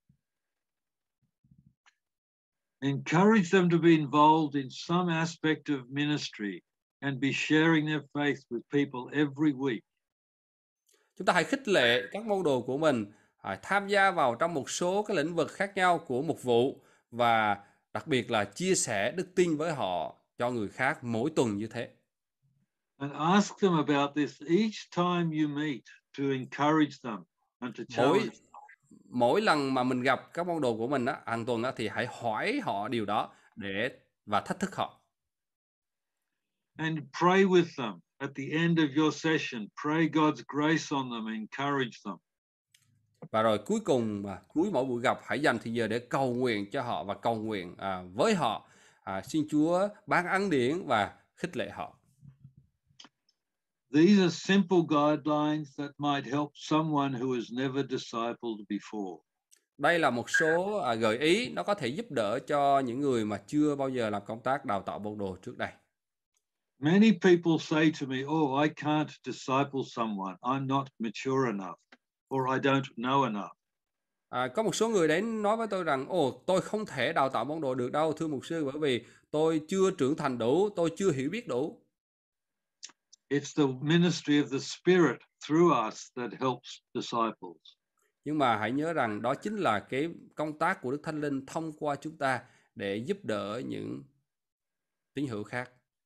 Encourage them to be involved in some aspect of ministry and be sharing their faith with people every week.
Chúng ta hãy khích lệ các môn đồ của mình à, tham gia vào trong một số cái lĩnh vực khác nhau của mục vụ và đặc biệt là chia sẻ đức tin với họ cho người khác mỗi tuần như thế.
And ask them about this each time you meet to encourage them and to challenge
Mỗi
them.
mỗi lần mà mình gặp các môn đồ của mình á, hàng tuần á, thì hãy hỏi họ điều đó để và thách thức họ.
And pray with them at the end of your session. Pray God's grace on them and encourage them.
Và rồi cuối cùng mà cuối mỗi buổi gặp hãy dành thời giờ để cầu nguyện cho họ và cầu nguyện à, với họ, à, xin Chúa ban ân điển và khích lệ họ.
These are simple guidelines that might help someone who has never discipled before.
Đây là một số à, gợi ý nó có thể giúp đỡ cho những người mà chưa bao giờ làm công tác đào tạo môn đồ trước đây.
Many people say to me, oh, I can't disciple someone. I'm not mature enough, or I don't know enough.
À, có một số người đến nói với tôi rằng, ồ, tôi không thể đào tạo môn đồ được đâu, thưa mục sư, bởi vì tôi chưa trưởng thành đủ, tôi chưa hiểu biết đủ.
It's the ministry of the Spirit through us that helps disciples.
Nhưng mà hãy nhớ rằng đó chính là cái công tác của Đức Thánh Linh thông qua chúng ta để giúp đỡ những tín hữu khác.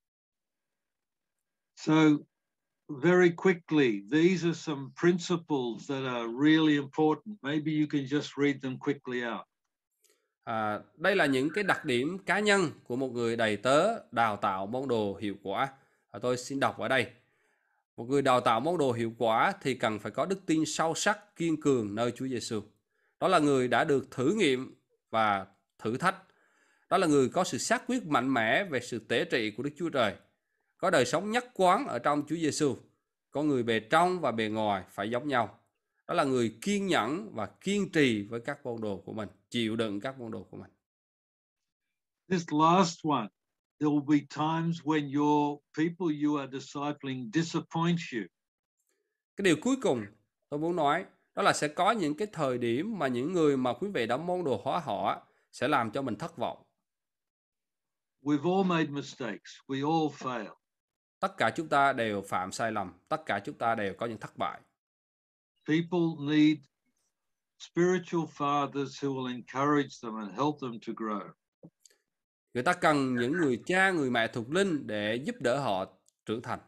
So, very quickly, these are some principles that are really important. Maybe you can just read them quickly out.
À, đây là những cái đặc điểm cá nhân của một người đầy tớ đào tạo môn đồ hiệu quả. À, tôi xin đọc ở đây. Một người đào tạo môn đồ hiệu quả thì cần phải có đức tin sâu sắc, kiên cường nơi Chúa Giêsu. Đó là người đã được thử nghiệm và thử thách. Đó là người có sự xác quyết mạnh mẽ về sự tế trị của Đức Chúa Trời. Có đời sống nhất quán ở trong Chúa Giêsu. Có người bề trong và bề ngoài phải giống nhau. Đó là người kiên nhẫn và kiên trì với các môn đồ của mình, chịu đựng các môn đồ của mình.
This last one, there will be times when your people you are discipling disappoint you.
Cái điều cuối cùng tôi muốn nói đó là sẽ có những cái thời điểm mà những người mà quý vị đã môn đồ hóa họ sẽ làm cho mình thất vọng.
We've all made mistakes. We all fail.
Tất cả chúng ta đều phạm sai lầm, tất cả chúng ta đều có những thất bại.
People need spiritual fathers who will encourage them and help them to grow.
Người ta cần những người cha, người mẹ thuộc linh để giúp đỡ họ trưởng thành.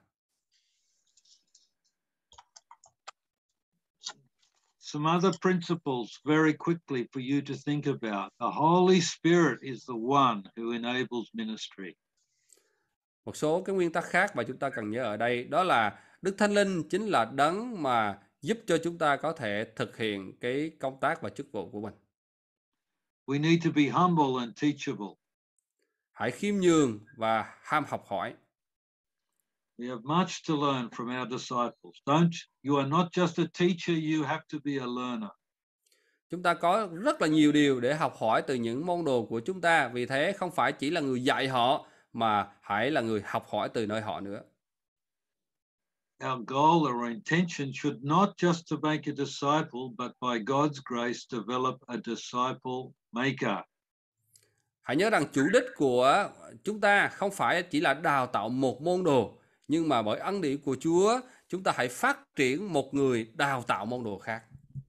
Some other principles very quickly for you to think about. The Holy Spirit is the one who enables ministry.
Một số cái nguyên tắc khác mà chúng ta cần nhớ ở đây đó là Đức Thánh Linh chính là đấng mà giúp cho chúng ta có thể thực hiện cái công tác và chức vụ của mình.
We need to be humble and teachable.
Hãy khiêm nhường và ham học hỏi.
We have much to learn from our disciples. Don't, you are not just a teacher, you have to be a learner.
Chúng ta có rất là nhiều điều để học hỏi từ những môn đồ của chúng ta. Vì thế không phải chỉ là người dạy họ mà hãy là người học hỏi từ nơi họ nữa.
Our goal or intention should not just to make a disciple, but by God's grace develop a disciple maker.
Hãy nhớ rằng chủ đích của chúng ta không phải chỉ là đào tạo một môn đồ, nhưng mà bởi ân điển của Chúa, chúng ta hãy phát triển một người đào tạo môn đồ khác.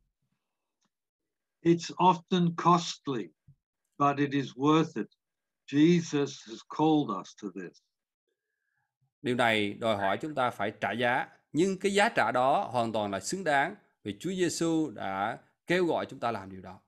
It's often costly, but it is worth it. Jesus has called us to this.
Điều này đòi hỏi chúng ta phải trả giá, nhưng cái giá trả đó hoàn toàn là xứng đáng vì Chúa Giêsu đã kêu gọi chúng ta làm điều đó.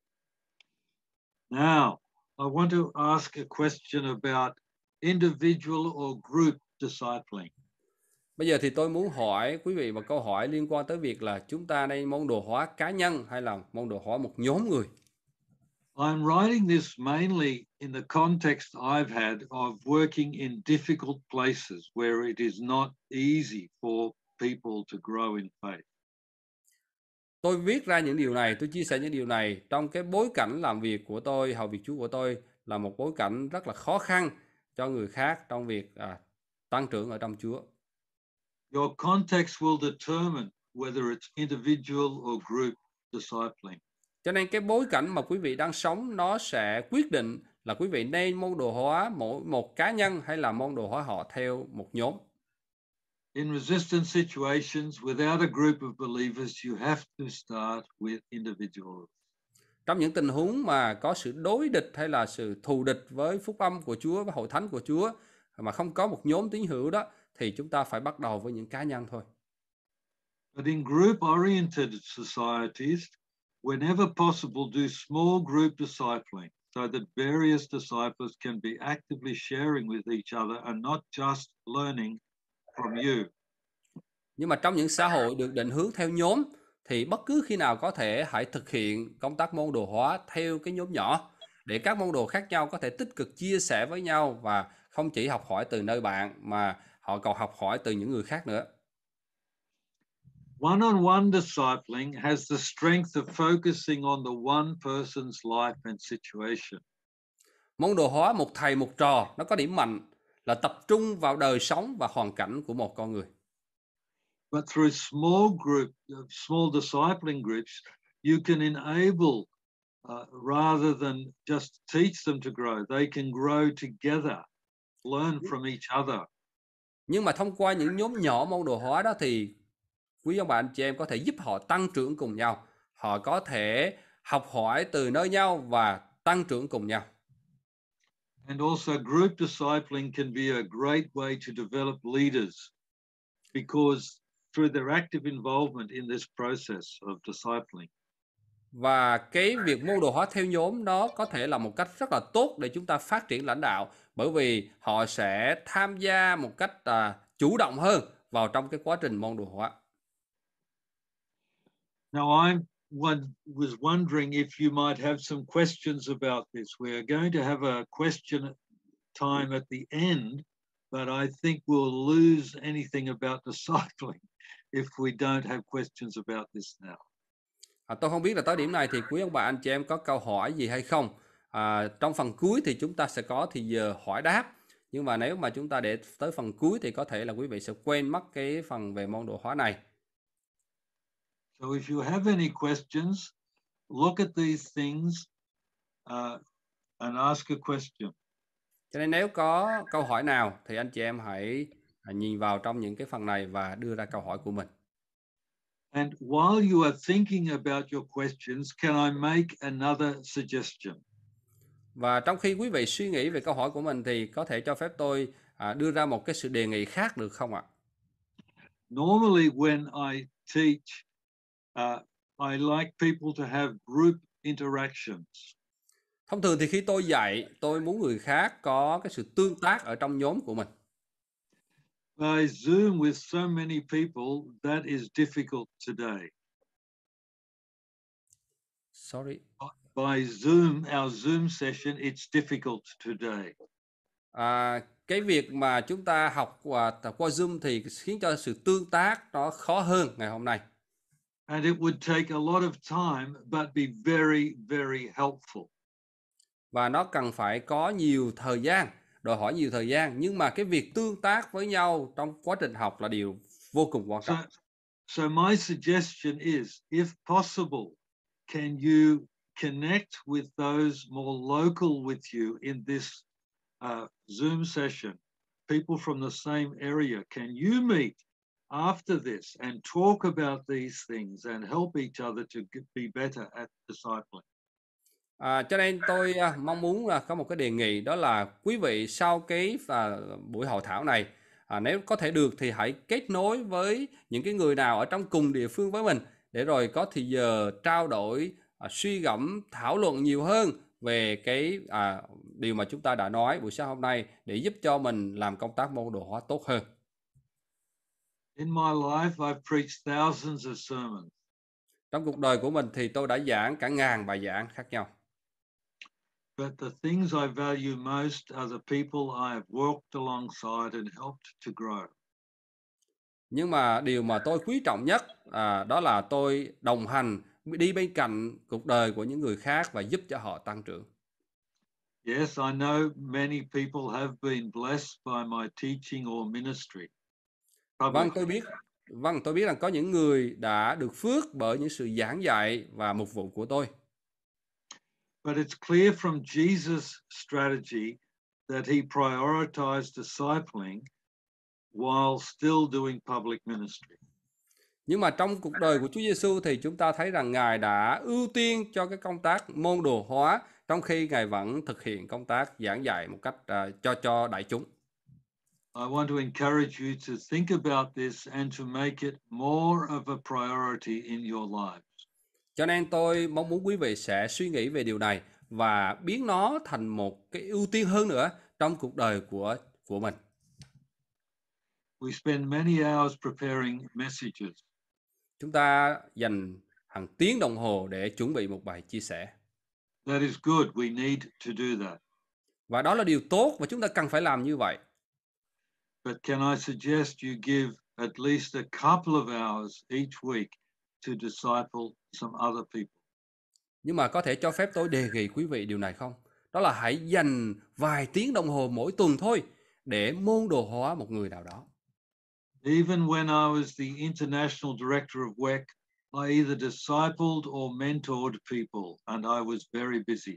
Now, I want to ask a question about individual or group discipling.
Bây giờ thì tôi muốn hỏi quý vị một câu hỏi liên quan tới việc là chúng ta nên môn đồ hóa cá nhân hay là môn đồ hóa một nhóm người.
I'm writing this mainly in the context I've had of working in difficult places where it is not easy for people to grow in faith.
Tôi viết ra những điều này, tôi chia sẻ những điều này trong cái bối cảnh làm việc của tôi, hầu việc Chúa của tôi là một bối cảnh rất là khó khăn cho người khác trong việc à, tăng trưởng ở trong Chúa.
Your context will determine whether it's individual or group discipling.
Cho nên cái bối cảnh mà quý vị đang sống nó sẽ quyết định là quý vị nên môn đồ hóa mỗi một cá nhân hay là môn đồ hóa họ theo một nhóm.
In resistant situations, without a group of believers, you have to start with individuals.
Trong những tình huống mà có sự đối địch hay là sự thù địch với phúc âm của Chúa, với hội thánh của Chúa, mà không có một nhóm tín hữu đó, thì chúng ta phải bắt đầu với những cá nhân thôi.
But in group-oriented societies, whenever possible, do small group discipling so that various disciples can be actively sharing with each other and not just learning from you.
Nhưng mà trong những xã hội được định hướng theo nhóm thì bất cứ khi nào có thể hãy thực hiện công tác môn đồ hóa theo cái nhóm nhỏ để các môn đồ khác nhau có thể tích cực chia sẻ với nhau và không chỉ học hỏi từ nơi bạn mà họ còn học hỏi từ những người khác nữa.
One-on-one discipling has the strength of focusing on the one person's life and situation.
Môn đồ hóa một thầy một trò nó có điểm mạnh là tập trung vào đời sống và hoàn cảnh của một con người.
But through small group, small discipling groups, you can enable, uh, rather than just teach them to grow, they can grow together, learn from each other.
Nhưng mà thông qua những nhóm nhỏ môn đồ hóa đó thì quý ông bà anh chị em có thể giúp họ tăng trưởng cùng nhau. Họ có thể học hỏi từ nơi nhau và tăng trưởng cùng nhau.
And also group discipling can be a great way to develop leaders because through their active involvement in this process of discipling.
Và cái việc môn đồ hóa theo nhóm đó có thể là một cách rất là tốt để chúng ta phát triển lãnh đạo, bởi vì họ sẽ tham gia một cách à, chủ động hơn vào trong cái quá trình môn đồ hóa.
Now I was wondering if you might have some questions about this. We are going to have a question time at the end, but I think we'll lose anything about discipling if we don't have questions about this now.
À, tôi không biết là tới điểm này thì quý ông bà anh chị em có câu hỏi gì hay không. À, trong phần cuối thì chúng ta sẽ có thì giờ hỏi đáp. Nhưng mà nếu mà chúng ta để tới phần cuối thì có thể là quý vị sẽ quên mất cái phần về môn đồ hóa này.
So if you have any questions, look at these things uh, and ask a question.
Cho nên nếu có câu hỏi nào thì anh chị em hãy nhìn vào trong những cái phần này và đưa ra câu hỏi của mình.
And while you are thinking about your questions, can I make another suggestion?
Và trong khi quý vị suy nghĩ về câu hỏi của mình thì có thể cho phép tôi à, đưa ra một cái sự đề nghị khác được không ạ?
Normally when I teach, uh, I like people to have group interactions.
Thông thường thì khi tôi dạy, tôi muốn người khác có cái sự tương tác ở trong nhóm của mình.
By Zoom with so many people, that is difficult today.
Sorry.
By Zoom, our Zoom session, it's difficult today.
À, cái việc mà chúng ta học qua, qua Zoom thì khiến cho sự tương tác nó khó hơn ngày hôm nay.
And it would take a lot of time, but be very, very helpful.
Và nó cần phải có nhiều thời gian, đòi hỏi nhiều thời gian. Nhưng mà cái việc tương tác với nhau trong quá trình học là điều vô cùng quan trọng.
So, so my suggestion is, if possible, can you connect with those more local with you in this uh, Zoom session? People from the same area, can you meet after this and talk about these things and help each other to get- be better at discipling.
À, cho nên tôi à, mong muốn là có một cái đề nghị, đó là quý vị sau cái à, buổi hội thảo này, à, nếu có thể được thì hãy kết nối với những cái người nào ở trong cùng địa phương với mình, để rồi có thì giờ trao đổi, à, suy gẫm, thảo luận nhiều hơn về cái à, điều mà chúng ta đã nói buổi sáng hôm nay, để giúp cho mình làm công tác môn đồ hóa tốt hơn.
In my life, I've preached thousands of sermons,
Trong cuộc đời của mình thì tôi đã giảng cả ngàn bài giảng khác nhau.
but the things I value most are the people I have walked alongside and helped to grow.
Nhưng mà điều mà tôi quý trọng nhất à, đó là tôi đồng hành, đi bên cạnh cuộc đời của những người khác và giúp cho họ tăng trưởng.
Yes, I know many people have been blessed by my teaching or ministry.
Vâng,
publicly.
tôi biết. Vâng, tôi biết rằng có những người đã được phước bởi những sự giảng dạy và mục vụ của tôi.
But it's clear from Jesus' strategy that he prioritized discipling while still doing public ministry.
Nhưng mà trong cuộc đời của Chúa Giêsu thì chúng ta thấy rằng Ngài đã ưu tiên cho cái công tác môn đồ hóa, trong khi Ngài vẫn thực hiện công tác giảng dạy một cách uh, cho cho đại chúng.
I want to encourage you to think about this and to make it more of a priority in your lives.
Cho nên tôi mong muốn quý vị sẽ suy nghĩ về điều này và biến nó thành một cái ưu tiên hơn nữa trong cuộc đời của của mình.
We spend many hours preparing messages.
Chúng ta dành hàng tiếng đồng hồ để chuẩn bị một bài chia sẻ.
That is good. We need to do that.
Và đó là điều tốt và chúng ta cần phải làm như vậy.
But can I suggest you give at least a couple of hours each week to disciple some other people?
Nhưng mà có thể cho phép tôi đề nghị quý vị điều này không? Đó là hãy dành vài tiếng đồng hồ mỗi tuần thôi để môn đồ hóa một người nào đó.
Even when I was the international director of W E C, I either discipled or mentored people, and I was very busy.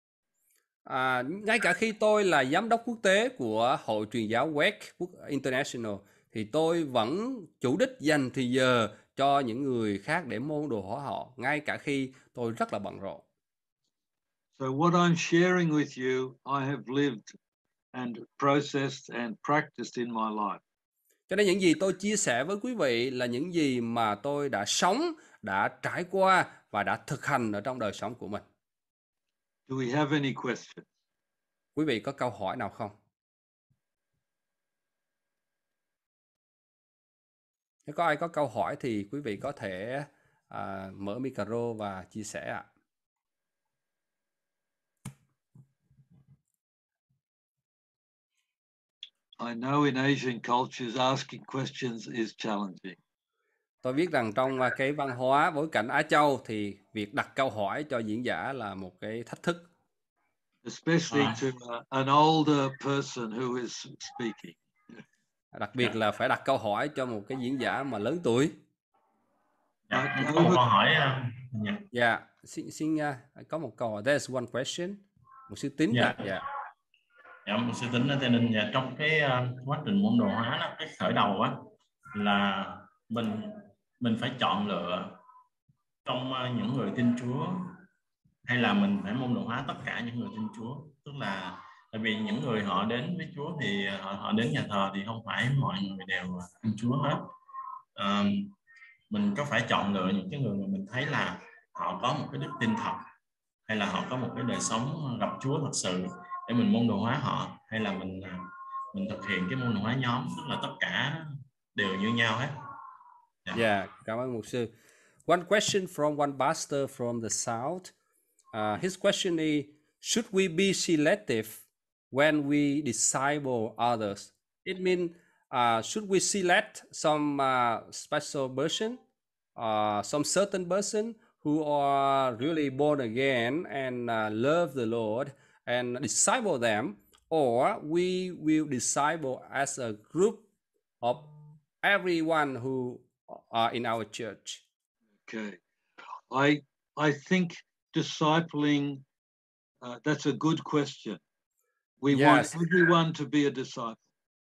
À, ngay cả khi tôi là giám đốc quốc tế của Hội truyền giáo W E C International thì tôi vẫn chủ đích dành thời giờ cho những người khác để môn đồ hóa họ, ngay cả khi tôi rất là bận rộn.
So what I'm sharing with you, I have lived and processed and practiced in my life.
Cho nên những gì tôi chia sẻ với quý vị là những gì mà tôi đã sống, đã trải qua và đã thực hành ở trong đời sống của mình.
Do we have any questions?
Quý vị có câu hỏi nào không? Nếu có ai có câu hỏi thì quý vị có thể à, mở micro và chia sẻ ạ.
I know in Asian cultures asking questions is challenging.
Tôi biết rằng trong cái văn hóa bối cảnh Á Châu thì việc đặt câu hỏi cho diễn giả là một cái thách thức.
Especially
À.
to uh, an older person who is speaking.
Đặc biệt là phải đặt câu hỏi cho một cái diễn giả mà lớn tuổi.
Dạ, có một câu hỏi. uh, Dạ,
Dạ, xin, xin uh, có một câu hỏi. There's one question. Một sư Tín.
Dạ.
Dạ. Dạ.
dạ một sư tính ở nên dạ, trong cái uh, quá trình môn đồ hóa đó, cái khởi đầu á là mình mình phải chọn lựa trong uh, những người tin Chúa, hay là mình phải môn đồ hóa tất cả những người tin Chúa? Tức là tại vì những người họ đến với Chúa thì họ, họ đến nhà thờ thì không phải mọi người đều tin Chúa hết. Uh, mình có phải chọn lựa những cái người mà mình thấy là họ có một cái đức tin thật, hay là họ có một cái đời sống gặp Chúa thật sự để mình môn đồ hóa họ, hay là mình mình thực hiện cái môn đồ hóa nhóm, tức là tất cả đều như nhau hết?
Yeah. Yeah, cảm ơn mục sư. One question from one pastor from the south. Uh, his question is, should we be selective when we disciple others? It means, uh, should we select some uh, special person, uh, some certain person who are really born again and uh, love the Lord and disciple them, or we will disciple as a group of everyone who are in our church?
Okay. I I think discipling, uh, that's a good question. We
Yes.
want everyone to be a disciple.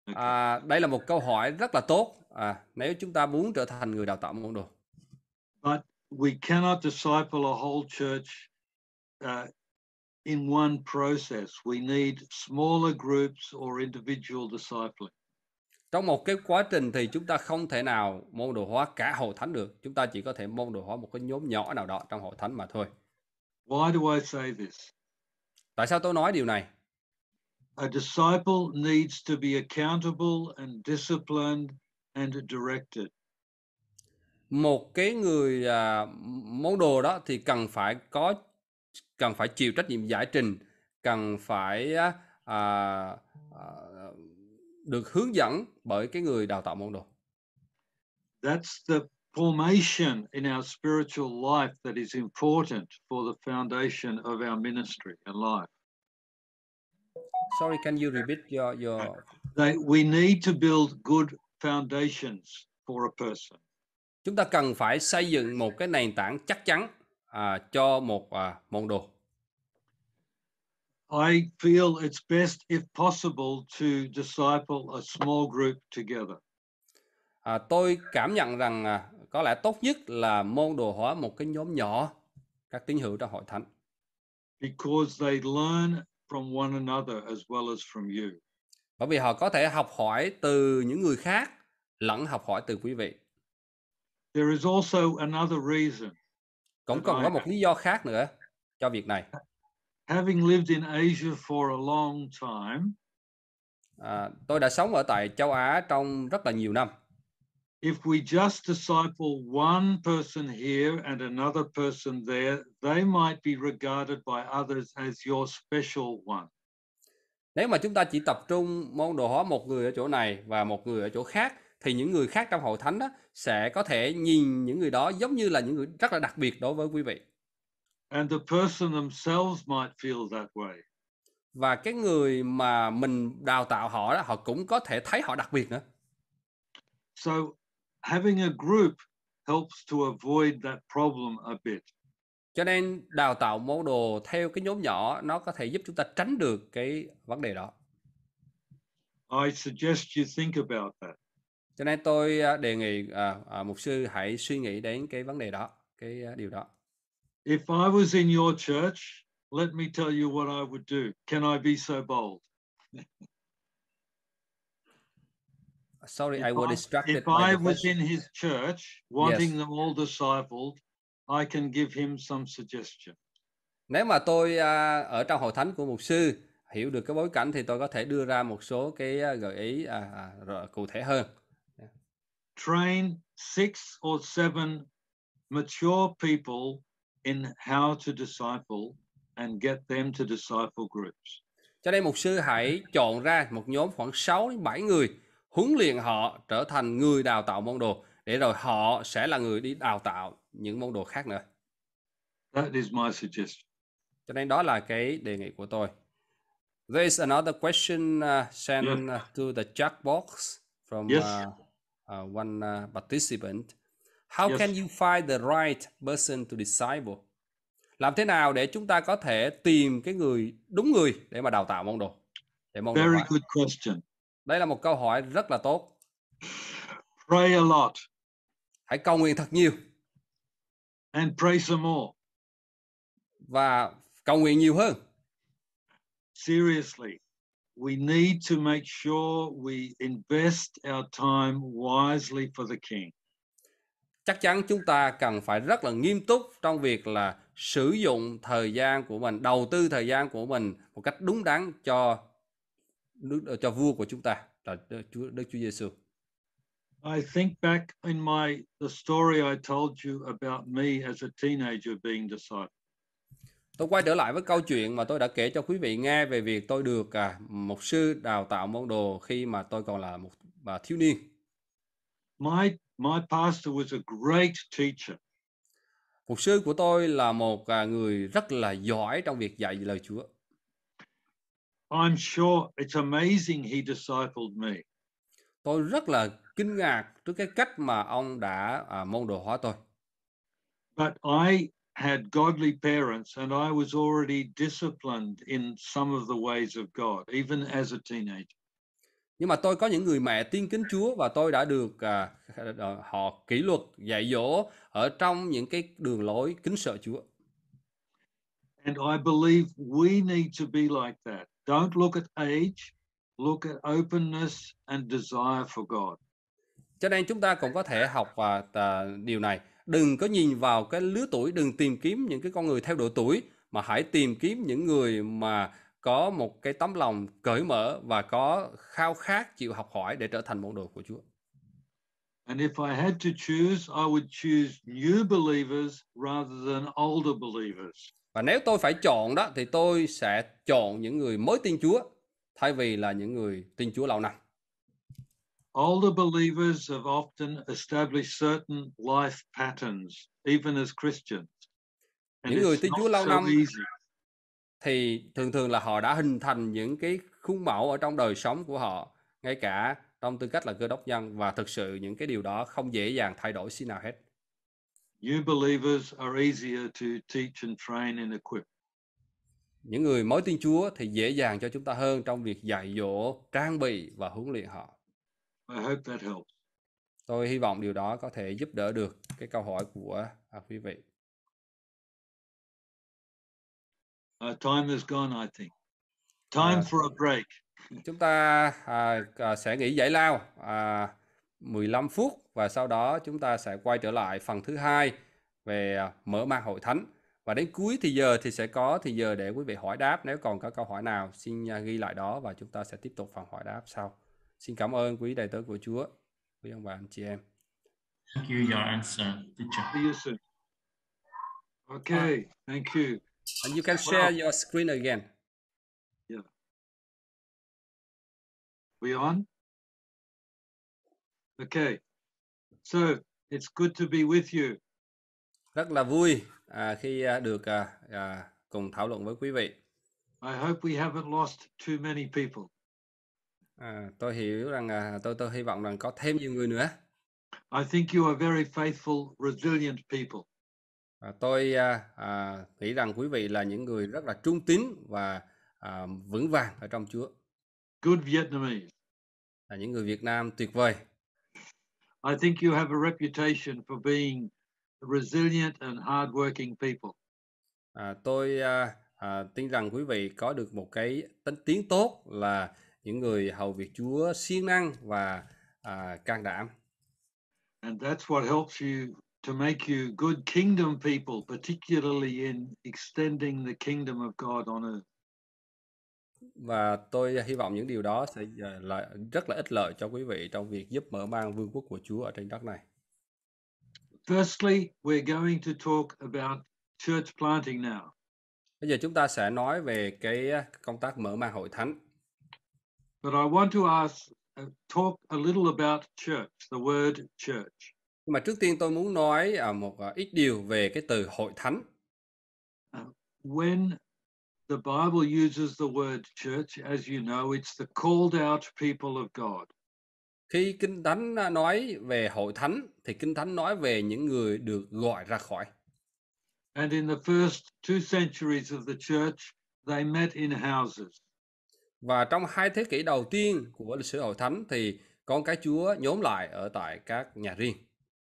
À, đây là một câu hỏi rất là tốt. À, nếu chúng ta muốn trở thành người đào tạo môn đồ.
But we cannot disciple a whole church uh, in one process. We need smaller groups or individual discipling.
Trong một cái quá trình thì chúng ta không thể nào môn đồ hóa cả hội thánh được. Chúng ta chỉ có thể môn đồ hóa một cái nhóm nhỏ nào đó trong hội thánh mà thôi.
Why do I say this?
Tại sao tôi nói điều này?
A disciple needs to be accountable and disciplined and directed.
Một cái người à, môn đồ đó thì cần phải có cần phải chịu trách nhiệm giải trình, cần phải à, à, được hướng dẫn bởi cái người đào tạo môn đồ.
That's the formation in our spiritual life that is important for the foundation of our ministry and life.
Sorry, can you repeat your your?
That we need to build good foundations for a person.
Chúng ta cần phải xây dựng một cái nền tảng chắc chắn à, cho một à, môn đồ.
I feel it's best, if possible, to disciple a small group together.
À, tôi cảm nhận rằng à, có lẽ tốt nhất là môn đồ hóa một cái nhóm nhỏ các tín hữu trong hội thánh.
Because they learn from one another as well as from you.
Bởi vì họ có thể học hỏi từ những người khác lẫn học hỏi từ quý vị.
There is also another reason.
Cũng còn có một lý do khác nữa cho việc này.
Having lived in Asia for a long time,
à, tôi đã sống ở tại châu Á trong rất là nhiều năm.
If we just disciple one person here and another person there, they might be regarded by others as your special one.
Nếu mà chúng ta chỉ tập trung môn đồ hóa một người ở chỗ này và một người ở chỗ khác, thì những người khác trong hội thánh đó sẽ có thể nhìn những người đó giống như là những người rất là đặc biệt đối với quý vị.
And the person themselves might feel that way.
Và cái người mà mình đào tạo họ đó, họ cũng có thể thấy họ đặc biệt nữa.
So having a group helps to avoid that problem a bit.
Cho nên đào tạo môn đồ theo cái nhóm nhỏ nó có thể giúp chúng ta tránh được cái vấn đề đó.
I suggest you think about that.
Cho nên tôi đề nghị à, à, mục sư hãy suy nghĩ đến cái vấn đề đó, cái điều đó.
If I was in your church, let me tell you what I would do. Can I be so bold?
Sorry,
if
I was
I,
distracted
if
by
I
the
was
question.
in his church, wanting
Yes.
them all discipled, I can give him some suggestion.
Nếu mà tôi à, ở trong hội thánh của mục sư, hiểu được cái bối cảnh thì tôi có thể đưa ra một số cái gợi ý à, à, cụ thể hơn. Yeah.
Train six or seven mature people in how to disciple and get them to disciple groups.
Cho nên mục sư hãy chọn ra một nhóm khoảng sáu đến bảy người, huấn luyện họ trở thành người đào tạo môn đồ, để rồi họ sẽ là người đi đào tạo những môn đồ khác nữa.
That is my suggestion.
Cho nên đó là cái đề nghị của tôi. There is another question uh, sent
Yes.
uh, to the chat box from
Yes.
uh, uh, one uh, participant. How
Yes.
can you find the right person to disciple? Làm thế nào để chúng ta có thể tìm cái người đúng người để mà đào tạo môn đồ? Để môn đồ
Very
hóa.
good question.
Đây là một câu hỏi rất là tốt.
Pray a lot
Hãy cầu nguyện thật nhiều
and pray some more.
và cầu nguyện nhiều hơn.
Seriously, we need to make sure we invest our time wisely for the King.
Chắc chắn chúng ta cần phải rất là nghiêm túc trong việc là sử dụng thời gian của mình, đầu tư thời gian của mình một cách đúng đắn cho cho vua của chúng ta là Đức Chúa Đức Chúa Giêsu.
I think back in my the story I told you about me as a teenager being discipled.
Tôi quay trở lại với câu chuyện mà tôi đã kể cho quý vị nghe về việc tôi được à, mục sư đào tạo môn đồ khi mà tôi còn là một à, thiếu niên.
My my pastor was a great teacher.
Mục sư của tôi là một à, người rất là giỏi trong việc dạy lời Chúa.
I'm sure it's amazing he discipled me.
Tôi rất là kinh ngạc trước cái cách mà ông đã à, môn đồ hóa tôi.
But I had godly parents and I was already disciplined in some of the ways of God, even as a teenager.
Nhưng mà tôi có những người mẹ tin kính Chúa và tôi đã được à, họ kỷ luật dạy dỗ ở trong những cái đường lối kính sợ Chúa.
And I believe we need to be like that. Don't look at age, look at openness and desire for God.
Cho nên chúng ta cũng có thể học và à, điều này. Đừng có nhìn vào cái lứa tuổi, đừng tìm kiếm những cái con người theo độ tuổi, mà hãy tìm kiếm những người mà có một cái tấm lòng cởi mở và có khao khát chịu học hỏi để trở thành môn đồ của Chúa.
And if I had to choose, I would choose new believers rather than older believers.
Và nếu tôi phải chọn đó thì tôi sẽ chọn những người mới tin Chúa thay vì là những người tin Chúa lâu năm.
Older believers have often established certain life patterns, even as Christians. And
Những người
it's
tin Chúa
not
lâu
so
năm
easy.
thì thường thường là họ đã hình thành những cái khuôn mẫu ở trong đời sống của họ, ngay cả trong tư cách là Cơ Đốc nhân, và thực sự những cái điều đó không dễ dàng thay đổi xí nào hết.
New believers are easier to teach and train and equip.
Những người mới tin Chúa thì dễ dàng cho chúng ta hơn trong việc dạy dỗ, trang bị và huấn luyện họ.
I hope that helps.
Tôi hy vọng điều đó có thể giúp đỡ được cái câu hỏi của à, quý vị.
Uh, time has gone, I think. Time
À,
for a break.
Chúng ta à, à, sẽ nghỉ giải lao à, mười lăm phút và sau đó chúng ta sẽ quay trở lại phần thứ hai về à, mở mang hội thánh. Và đến cuối thì giờ thì sẽ có thì giờ để quý vị hỏi đáp. Nếu còn có câu hỏi nào xin à, ghi lại đó và chúng ta sẽ tiếp tục phần hỏi đáp sau. Xin cảm ơn quý đầy tớ của Chúa, quý ông bà anh chị em.
Thank you your answer, teacher.
See you soon. Okay, thank you.
And you can share your screen again.
Yeah. We on? Okay. So it's good to be with you.
Rất là vui à, khi à, được à, à, cùng thảo luận với quý vị.
I hope we haven't lost too many people.
À, tôi hiểu rằng à, tôi tôi hy vọng rằng có thêm nhiều người nữa.
I think you are very faithful, resilient people.
À, tôi à, à, nghĩ rằng quý vị là những người rất là trung tín và à, vững vàng ở trong Chúa.
Good Vietnamese.
Là những người Việt Nam tuyệt vời.
I think you have a reputation for being resilient and hardworking people.
À, tôi à, à, tin rằng quý vị có được một cái tính tiếng tốt là những người hầu việc Chúa siêng năng và à, can đảm.
And that's what helps you to make you good kingdom people, particularly in extending the kingdom of God on earth.
Và tôi hy vọng những điều đó sẽ là rất là ích lợi cho quý vị trong việc giúp mở mang vương quốc của Chúa ở trên đất này.
Firstly, we're going to talk about church planting now.
Bây giờ chúng ta sẽ nói về cái công tác mở mang hội thánh.
But I want to ask, uh, talk a little about church, the word church.
Nhưng mà trước tiên tôi muốn nói à, một à, ít điều về cái từ hội thánh.
Uh, when the Bible uses the word church, as you know, it's the called out people of God.
Khi Kinh Thánh nói về hội thánh thì Kinh Thánh nói về những người được gọi ra khỏi.
And in the first two centuries of the church, they met in houses.
Và trong hai thế kỷ đầu tiên của lịch sử hội thánh thì con cái Chúa nhóm lại ở tại các nhà riêng.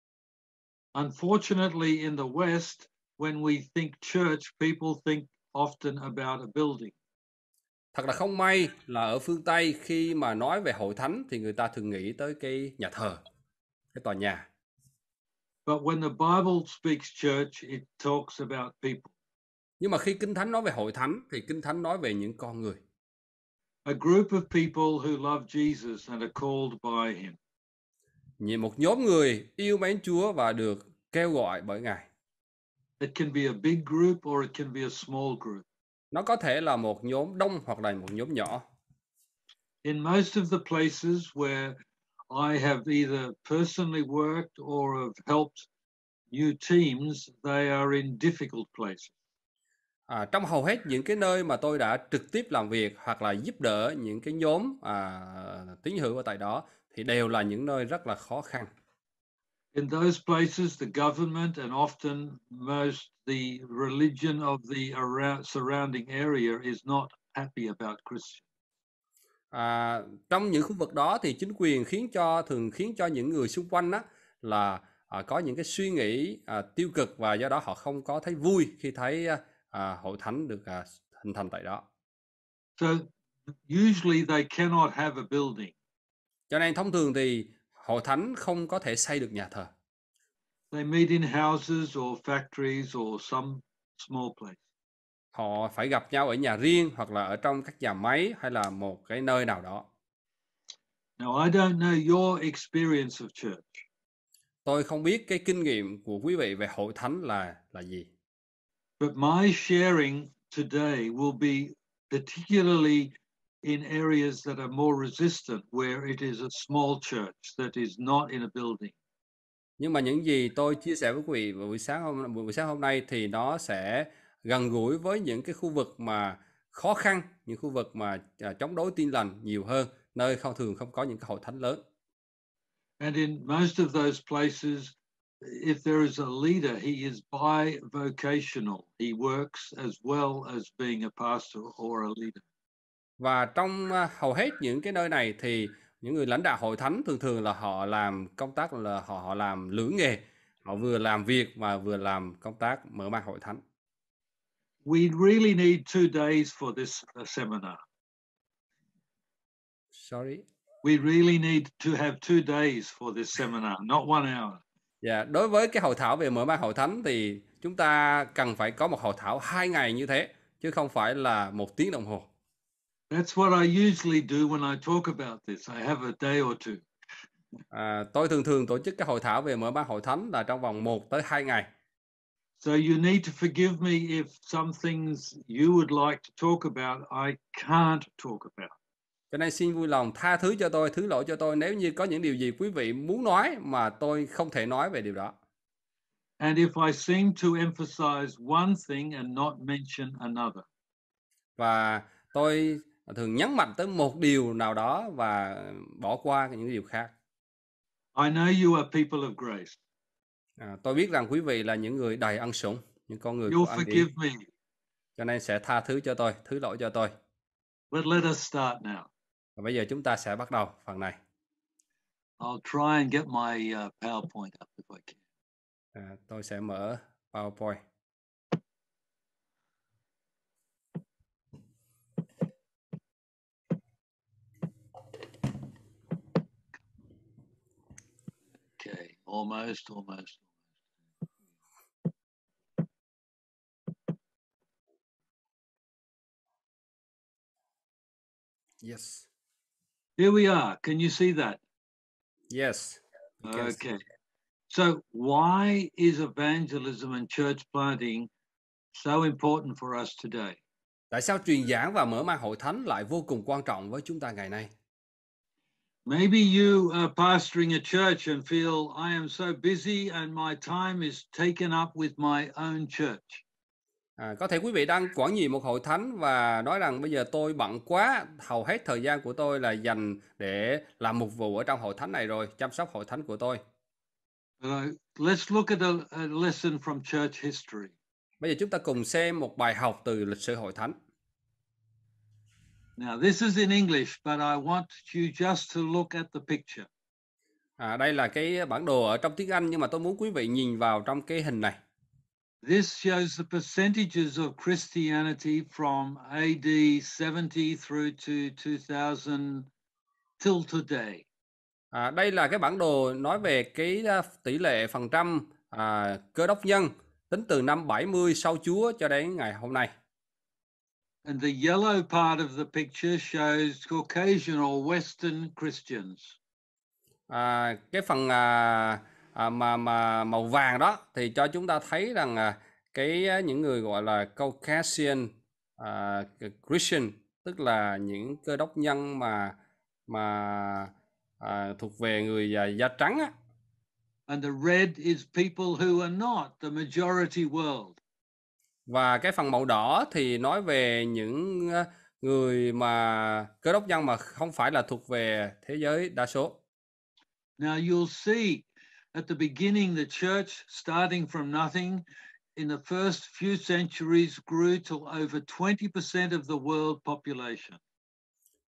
Unfortunately, in the West, when we think church, people think often about a building.
Thật là không may là ở phương Tây khi mà nói về hội thánh thì người ta thường nghĩ tới cái nhà thờ, cái tòa nhà.
But when the Bible speaks church, it talks about people.
Nhưng mà khi Kinh Thánh nói về hội thánh thì Kinh Thánh nói về những con người.
A group of people who love Jesus and are called by him.
Một nhóm người yêu mến Chúa và được kêu gọi bởi Ngài.
It can be a big group or it can be a small group.
Nó có thể là một nhóm đông hoặc là một nhóm nhỏ.
In most of the places where I have either personally worked or have helped new teams, they are in difficult places.
À, trong hầu hết những cái nơi mà tôi đã trực tiếp làm việc hoặc là giúp đỡ những cái nhóm à, tín hữu ở tại đó thì đều là những nơi rất là khó khăn.
In those places, the government and often most the religion of the around, surrounding area is not happy about Christians.
À, trong những khu vực đó thì chính quyền khiến cho thường khiến cho những người xung quanh đó là à, có những cái suy nghĩ à, tiêu cực, và do đó họ không có thấy vui khi thấy à, à, hội thánh được à, hình thành tại đó.
So usually they cannot have a building.
Cho nên thông thường thì hội thánh không có thể xây được nhà thờ.
They meet in houses or factories or some small place.
Họ phải gặp nhau ở nhà riêng hoặc là ở trong các nhà máy hay là một cái nơi nào đó.
Now, I don't know your experience of church,
Tôi không biết cái kinh nghiệm của quý vị về hội thánh là là gì.
but my sharing today will be particularly in areas that are more resistant, where it is a small church that is not in a building.
Nhưng mà những gì tôi chia sẻ với quý vị vào buổi sáng hôm buổi sáng hôm nay thì nó sẽ gần gũi với những cái khu vực mà khó khăn, những khu vực mà à, chống đối tin lành nhiều hơn, nơi không thường không có những cái hội thánh lớn.
And in most of those places, if there is a leader, he is bivocational. He works as well as being a pastor or a leader.
Và trong à, hầu hết những cái nơi này thì những người lãnh đạo hội thánh thường thường là họ làm công tác là họ họ làm lưỡng nghề, họ vừa làm việc và vừa làm công tác mở mang hội thánh.
We really need two days for this uh, seminar.
Sorry.
We really need to have two days for this seminar, not one hour.
Dạ, đối với cái hội thảo về mở mang hội thánh thì chúng ta cần phải có một hội thảo hai ngày như thế, chứ không phải là một tiếng đồng hồ.
That's what I usually do when I talk about this. I have a day or two.
À, tôi thường thường tổ chức cái hội thảo về mở mang hội thánh là trong vòng một tới hai ngày.
So you need to forgive me if some things you would like to talk about, I can't talk about.
Cho nên xin vui lòng tha thứ cho tôi, thứ lỗi cho tôi nếu như có những điều gì quý vị muốn nói mà tôi không thể nói về điều đó.
And if I seem to emphasize one thing and not mention another.
Và tôi thường nhấn mạnh tới một điều nào đó và bỏ qua những điều khác.
I know you are people of grace.
À, tôi biết rằng quý vị là những người đầy ân sủng, những con người của
You'll
ân điển.
forgive me.
Cho nên sẽ tha thứ cho tôi, thứ lỗi cho tôi.
But let us start now.
Và bây giờ chúng ta sẽ bắt đầu phần này.
I'll try and get my uh, PowerPoint up if I can.
À, tôi sẽ mở PowerPoint.
Okay, almost, almost.
Yes.
Here we are. Can you see that?
Yes. You can see.
Okay. So why is evangelism and church planting so important for us today?
Tại sao truyền giảng và mở mang hội thánh lại vô cùng quan trọng với chúng ta ngày nay?
Maybe you are pastoring a church and feel I am so busy and my time is taken up with my own church.
À, có thể quý vị đang quản nhiệm một hội thánh và nói rằng bây giờ tôi bận quá, hầu hết thời gian của tôi là dành để làm mục vụ ở trong hội thánh này rồi, chăm sóc hội thánh của tôi.
Uh, let's look at a, a lesson from church history.
Bây giờ chúng ta cùng xem một bài học từ lịch sử hội thánh.
Now this is in English, but I want you just to look at the picture.
À, đây là cái bản đồ ở trong tiếng Anh nhưng mà tôi muốn quý vị nhìn vào trong cái hình này.
This shows the percentages of Christianity from A D seventy through to two thousand till today.
À, đây là cái bản đồ nói về cái tỷ lệ phần trăm à, Cơ đốc nhân tính từ năm bảy mươi sau Chúa cho đến ngày hôm nay.
And the yellow part of the picture shows Caucasian or Western Christians.
À, cái phần à, à, mà mà màu vàng đó thì cho chúng ta thấy rằng à, cái những người gọi là Caucasian à, Christian, tức là những Cơ đốc nhân mà mà à, thuộc về người da, da trắng á.
And the red is people who are not the majority world.
Và cái phần màu đỏ thì nói về những người mà Cơ đốc nhân mà không phải là thuộc về thế giới đa số.
Now you'll see at the beginning the church starting from nothing in the first few centuries grew to over twenty percent of the world population.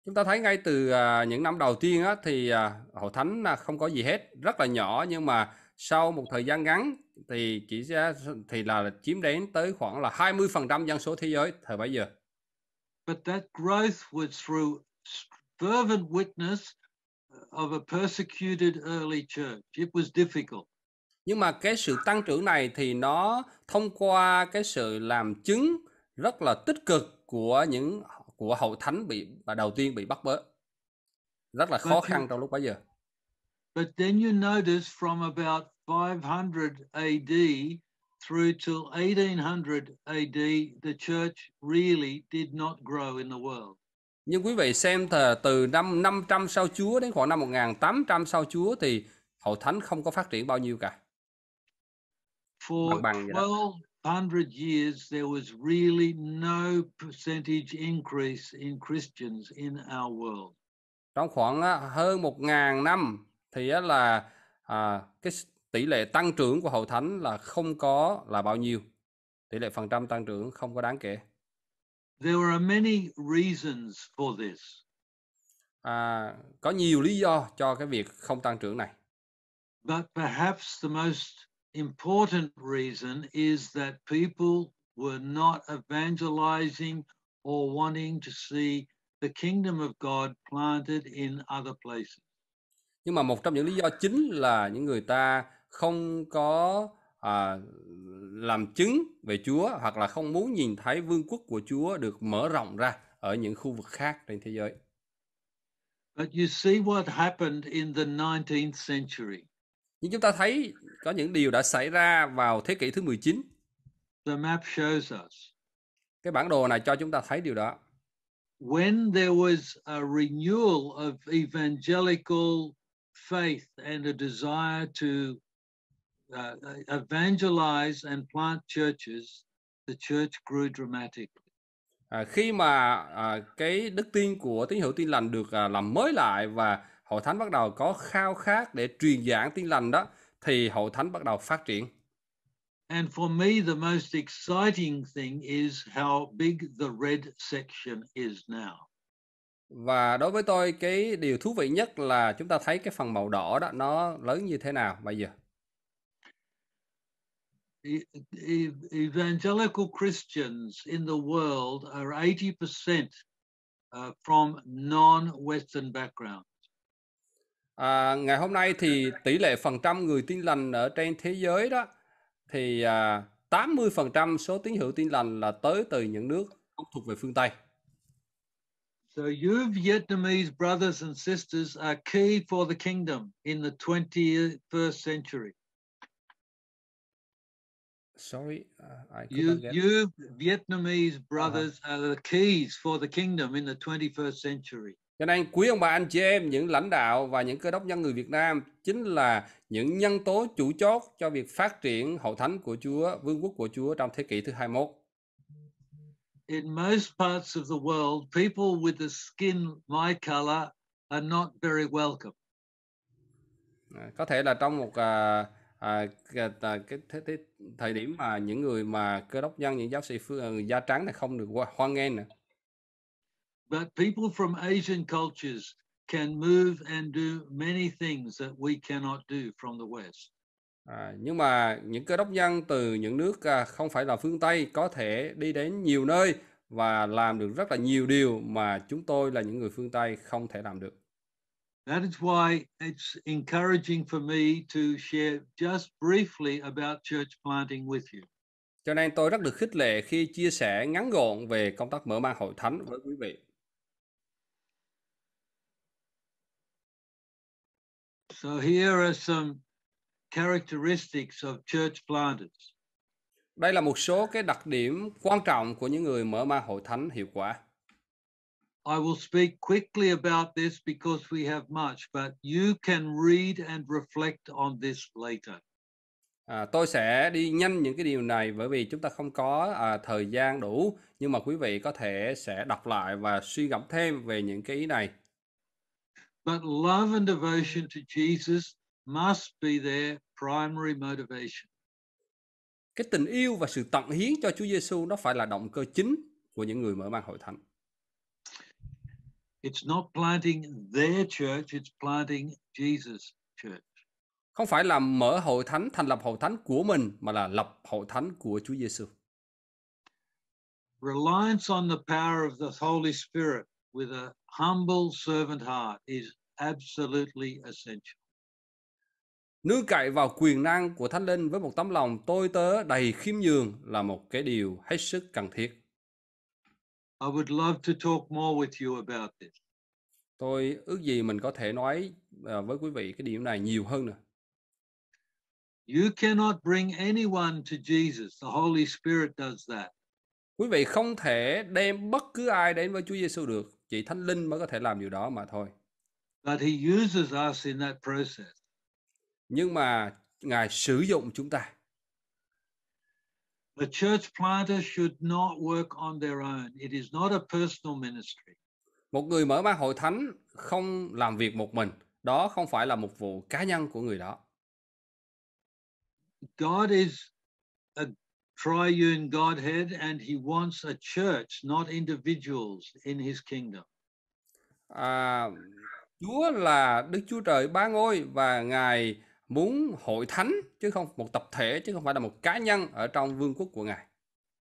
Chúng ta thấy ngay từ à, những năm đầu tiên á, thì à, hội thánh à, không có gì hết, rất là nhỏ, nhưng mà sau một thời gian ngắn thì chỉ sẽ thì là chiếm đến tới khoảng là hai mươi phần trăm dân số thế giới thời bấy giờ.
But that growth was through fervent witness of a persecuted early church. It was difficult.
Nhưng mà cái sự tăng trưởng này thì nó thông qua cái sự làm chứng rất là tích cực của những của hội thánh bị và đầu tiên bị bắt bớ, rất là khó
But you,
khăn trong lúc bấy giờ.
but then you notice from about five hundred A D through till eighteen hundred A D, the church really did not grow in the world.
Nhưng quý vị xem thờ từ năm năm trăm sau Chúa đến khoảng năm một nghìn tám trăm sau Chúa thì hội thánh không có phát triển bao nhiêu cả.
For
Bằng bằng vậy đó.
twelve hundred years, there was really no percentage increase in Christians in our world.
Trong khoảng á, hơn một ngàn năm thì á là à, cái tỷ lệ tăng trưởng của hội thánh là không có là bao nhiêu. Tỷ lệ phần trăm tăng trưởng không có đáng kể.
There are many reasons for this.
À, có nhiều lý do cho cái việc không tăng trưởng này.
But perhaps the most important reason is that people were not evangelizing or wanting to see the kingdom of God planted in other places.
Nhưng mà một trong những lý do chính là những người ta không có à, làm chứng về Chúa, hoặc là không muốn nhìn thấy vương quốc của Chúa được mở rộng ra ở những khu vực khác trên thế giới.
But you see what happened in the nineteenth century.
Nhưng chúng ta thấy có những điều đã xảy ra vào thế kỷ thứ mười chín.
The map shows us.
Cái bản đồ này cho chúng ta thấy điều đó.
When there was a renewal of evangelical faith and a desire to uh, evangelize and plant churches, the church grew dramatically.
À, khi mà à, cái đức tin của tín hữu tin lành được à, làm mới lại và hội thánh bắt đầu có khao khát để truyền giảng tin lành đó, thì hội thánh bắt đầu phát triển.
And for me, the most exciting thing is how big the red section is now.
Và đối với tôi, cái điều thú vị nhất là chúng ta thấy cái phần màu đỏ đó nó lớn như thế nào bây giờ.
Evangelical Christians in the world are eighty percent uh, from non-Western background.
À, ngày hôm nay thì tỷ lệ phần trăm người tin lành ở trên thế giới đó thì à, tám mươi phần trăm số tín hữu tin lành là tới từ những nước không thuộc về phương Tây.
So you Vietnamese brothers and sisters are key for the kingdom in the twenty-first century.
Sorry, uh, I
You,
couldn't get.
you Vietnamese brothers
Uh-huh.
are the keys for the kingdom in the twenty-first century.
Cho nên quý ông bà anh chị em, những lãnh đạo và những cơ đốc nhân người Việt Nam chính là những nhân tố chủ chốt cho việc phát triển hội thánh của Chúa, vương quốc của Chúa trong thế kỷ thứ hai mươi mốt.
In most parts of the world, people with the skin my color are not very welcome.
À, có thể là trong một à, à, cái, cái, cái, cái thời điểm mà những người mà cơ đốc nhân, những giáo sĩ phương, người da trắng này không được hoan nghênh nữa.
But people from Asian cultures can move and do many things that we cannot do from the West.
À, nhưng mà những cơ đốc nhân từ những nước à, không phải là phương Tây có thể đi đến nhiều nơi và làm được rất là nhiều điều mà chúng tôi là những người phương Tây không thể làm được.
That is why it's encouraging for me to share just briefly about church planting with you.
Cho nên tôi rất được khích lệ khi chia sẻ ngắn gọn về công tác mở mang hội thánh với quý vị.
So here are some characteristics of church planters.
Đây là một số cái đặc điểm quan trọng của những người mở mang hội thánh hiệu quả.
I will speak quickly about this because we have much, but you can read and reflect on this later.
À, tôi sẽ đi nhanh những cái điều này bởi vì chúng ta không có à, thời gian đủ, nhưng mà quý vị có thể sẽ đọc lại và suy gẫm thêm về những cái ý này.
But love and devotion to Jesus must be their primary motivation.
Cái tình yêu và sự tận hiến cho Chúa Giêsu nó phải là động cơ chính của những người mở mang hội thánh.
It's not planting their church, it's planting Jesus' church.
Không phải là mở hội thánh, thành lập hội thánh của mình, mà là lập hội thánh của Chúa Giêsu.
Reliance on the power of the Holy Spirit with a humble servant heart is absolutely essential.
Nương cậy vào quyền năng của Thánh Linh với một tấm lòng tôi tớ đầy khiêm nhường là một cái điều hết sức cần thiết.
I would love to talk more with you about this.
Tôi ước gì mình có thể nói với quý vị cái điểm này nhiều hơn nữa.
You cannot bring anyone to Jesus. The Holy Spirit does that.
Quý vị không thể đem bất cứ ai đến với Chúa Giêsu được, chỉ Thánh Linh mới có thể làm điều đó mà thôi.
But he uses us in that process.
Nhưng mà Ngài sử dụng chúng ta.
A church planter should not work on their own. It is not a personal ministry.
Một người mở mang hội thánh không làm việc một mình, đó không phải là một vụ cá nhân của người đó.
God is a triune Godhead and he wants a church, not individuals in his kingdom.
À, Chúa là Đức Chúa Trời ba ngôi và Ngài muốn hội thánh chứ không một tập thể, chứ không phải là một cá nhân ở trong vương quốc của Ngài.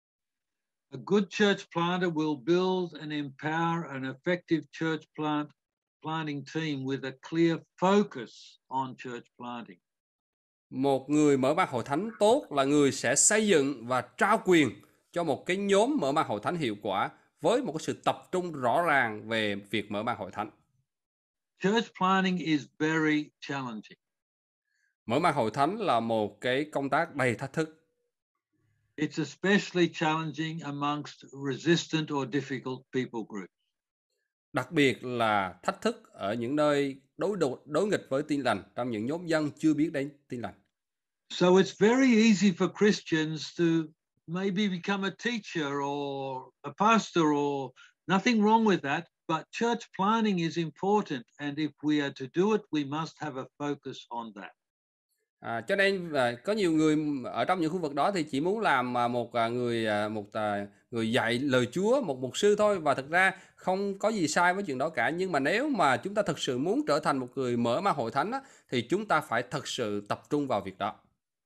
A good church planter will build and empower an effective church plant planting team with a clear focus on church planting.
Một người mở mang hội thánh tốt là người sẽ xây dựng và trao quyền cho một cái nhóm mở mang hội thánh hiệu quả với một cái sự tập trung rõ ràng về việc mở mang hội thánh.
Church planting is very challenging.
Mở mang hội thánh là một cái công tác đầy thách thức.
It's especially challenging amongst resistant or difficult people groups.
Đặc biệt là thách thức ở những nơi đối đột, đối nghịch với tin lành, trong những nhóm dân chưa biết đến tin lành.
So it's very easy for Christians to maybe become a teacher or a pastor or nothing wrong with that, but church planting is important, and if we are to do it, we must have a focus on that.
À, cho nên à, có nhiều người ở trong những khu vực đó thì chỉ muốn làm à, một à, người à, một à, người dạy lời Chúa, một mục sư thôi, và thực ra không có gì sai với chuyện đó cả. Nhưng mà nếu mà chúng ta thực sự muốn trở thành một người mở mang hội thánh á, thì chúng ta phải thật sự tập trung vào việc đó.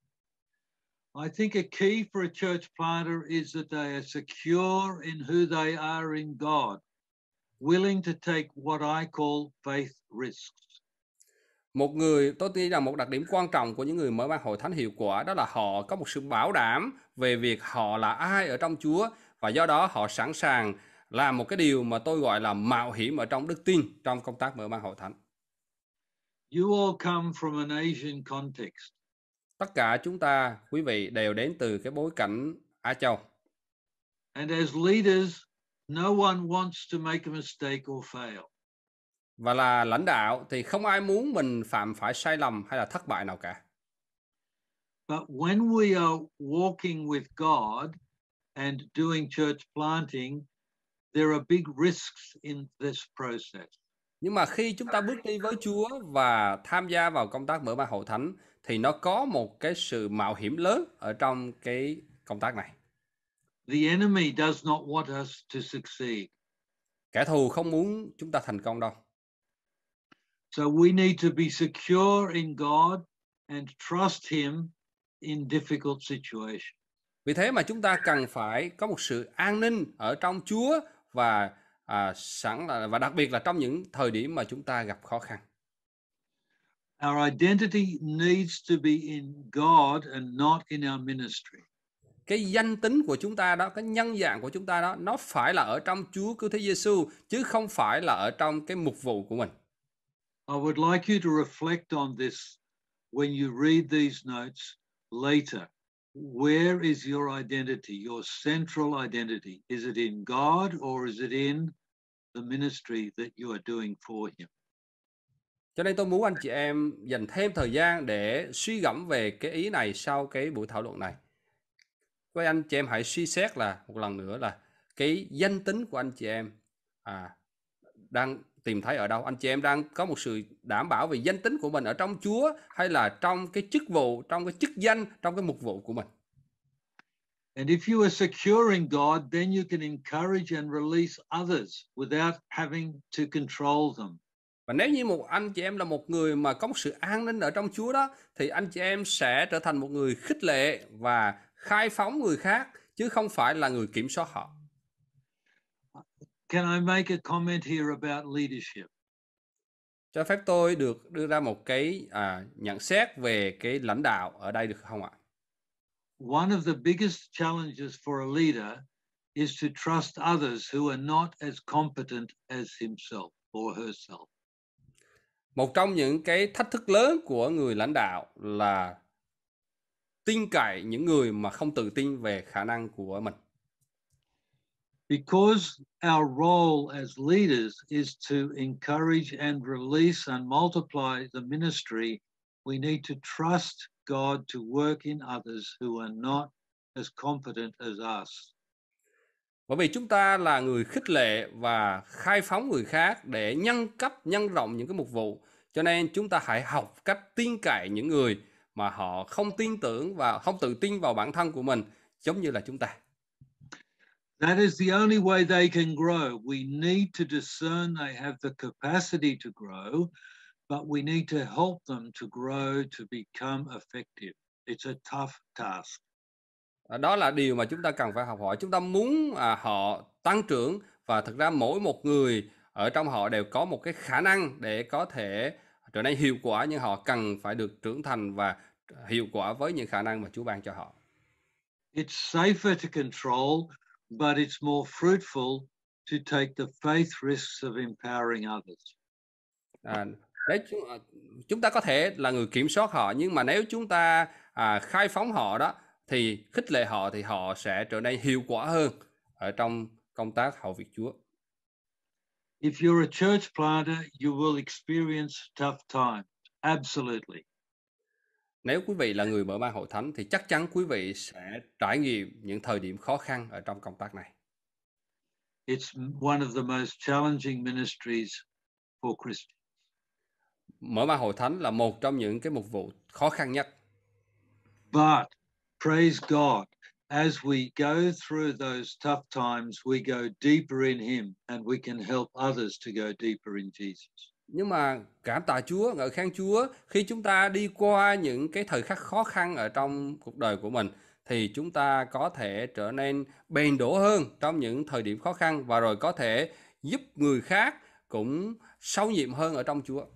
I think a key for a church planter is that they are secure in who they are in God, willing to take what I call faith risks.
Một người, tôi tin rằng một đặc điểm quan trọng của những người mở mang hội thánh hiệu quả đó là họ có một sự bảo đảm về việc họ là ai ở trong Chúa, và do đó họ sẵn sàng làm một cái điều mà tôi gọi là mạo hiểm ở trong đức tin trong công tác mở mang hội thánh.
You all come from an Asian context.
Tất cả chúng ta, quý vị, đều đến từ cái bối cảnh Á Châu.
And as leaders, no one wants to make a mistake or fail.
Và là lãnh đạo thì không ai muốn mình phạm phải sai lầm hay là thất bại nào cả.
But when we are walking with God and doing church planting, there are big risks in this process.
Nhưng mà khi chúng ta bước đi với Chúa và tham gia vào công tác mở mang hội thánh thì nó có một cái sự mạo hiểm lớn ở trong cái công tác này.
The enemy does not want us to succeed.
Kẻ thù không muốn chúng ta thành công đâu.
So we need to be secure in God and trust him in difficult situations.
Vì thế mà chúng ta cần phải có một sự an ninh ở trong Chúa và à, sẵn là và đặc biệt là trong những thời điểm mà chúng ta gặp khó khăn.
Our identity needs to be in God and not in our ministry.
Cái danh tính của chúng ta đó, cái nhân dạng của chúng ta đó, nó phải là ở trong Chúa Cứu Thế Giêsu chứ không phải là ở trong cái mục vụ của mình.
I would like you to reflect on this when you read these notes later. Where is your identity, your central identity? Is it in God or is it in the ministry that you are doing for him?
Cho nên tôi muốn anh chị em dành thêm thời gian để suy gẫm về cái ý này sau cái buổi thảo luận này. Các anh chị em hãy suy xét là một lần nữa là cái danh tính của anh chị em à, đang tìm thấy ở đâu. Anh chị em đang có một sự đảm bảo về danh tính của mình ở trong Chúa hay là trong cái chức vụ, trong cái chức danh, trong cái mục vụ của mình.
And if you are secure in God, then you can encourage and release others without having to control them.
Và nếu như một anh chị em là một người mà có một sự an ninh ở trong Chúa đó, thì anh chị em sẽ trở thành một người khích lệ và khai phóng người khác, chứ không phải là người kiểm soát họ.
Can I make a comment here about leadership?
Cho phép tôi được đưa ra một cái à, nhận xét về cái lãnh đạo ở đây được không ạ?
One of the biggest challenges for a leader is to trust others who are not as competent as himself or herself.
Một trong những cái thách thức lớn của người lãnh đạo là tin cậy những người mà không tự tin về khả năng của mình.
Because our role as leaders is to encourage and release and multiply the ministry, we need to trust God to work in others who are not as competent as us.
Bởi vì chúng ta là người khích lệ và khai phóng người khác để nhân cấp, nhân rộng những cái mục vụ. Cho nên chúng ta hãy học cách tin cậy những người mà họ không tin tưởng và không tự tin vào bản thân của mình, giống như là chúng ta.
That is the only way they can grow. We need to discern they have the capacity to grow, but we need to help them to grow to become effective. It's a tough task.
Đó là điều mà chúng ta cần phải học hỏi. Chúng ta muốn à, họ tăng trưởng, và thực ra mỗi một người ở trong họ đều có một cái khả năng để có thể trở nên hiệu quả, nhưng họ cần phải được trưởng thành và hiệu quả với những khả năng mà Chúa ban cho họ.
It's safer to control, but it's more fruitful to take the faith risks of empowering others.
À, đấy, chúng ta có thể là người kiểm soát họ, nhưng mà nếu chúng ta à, khai phóng họ đó, thì khích lệ họ, thì họ sẽ trở nên hiệu quả hơn ở trong công tác hậu việc Chúa.
If you're a church planter, you will experience tough times. Absolutely.
Nếu quý vị là người mở mang hội thánh thì chắc chắn quý vị sẽ trải nghiệm những thời điểm khó khăn ở trong công tác này.
It's one of the most challenging ministries for Christians.
Mở mang hội thánh là một trong những cái mục vụ khó khăn nhất.
But praise God, as we go through those tough times, we go deeper in Him and we can help others to go deeper in Jesus.
Nhưng mà cảm tạ Chúa, ngợi khen Chúa, khi chúng ta đi qua những cái thời khắc khó khăn ở trong cuộc đời của mình, thì chúng ta có thể trở nên bền đổ hơn trong những thời điểm khó khăn, và rồi có thể giúp người khác cũng sâu nhiệm hơn ở trong Chúa.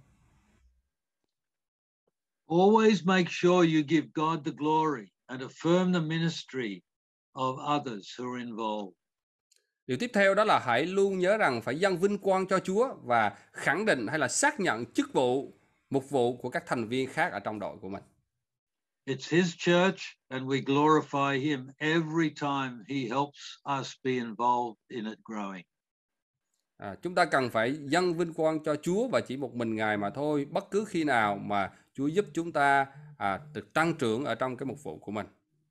Always make sure you give God the glory and affirm the ministry of others who are involved.
Điều tiếp theo đó là hãy luôn nhớ rằng phải dâng vinh quang cho Chúa và khẳng định hay là xác nhận chức vụ, mục vụ của các thành viên khác ở trong đội của mình.
It's His church and we glorify Him every time He helps us be involved in it growing.
À, chúng ta cần phải dâng vinh quang cho Chúa và chỉ một mình Ngài mà thôi, bất cứ khi nào mà Chúa giúp chúng ta à, được tăng trưởng ở trong cái mục vụ của mình.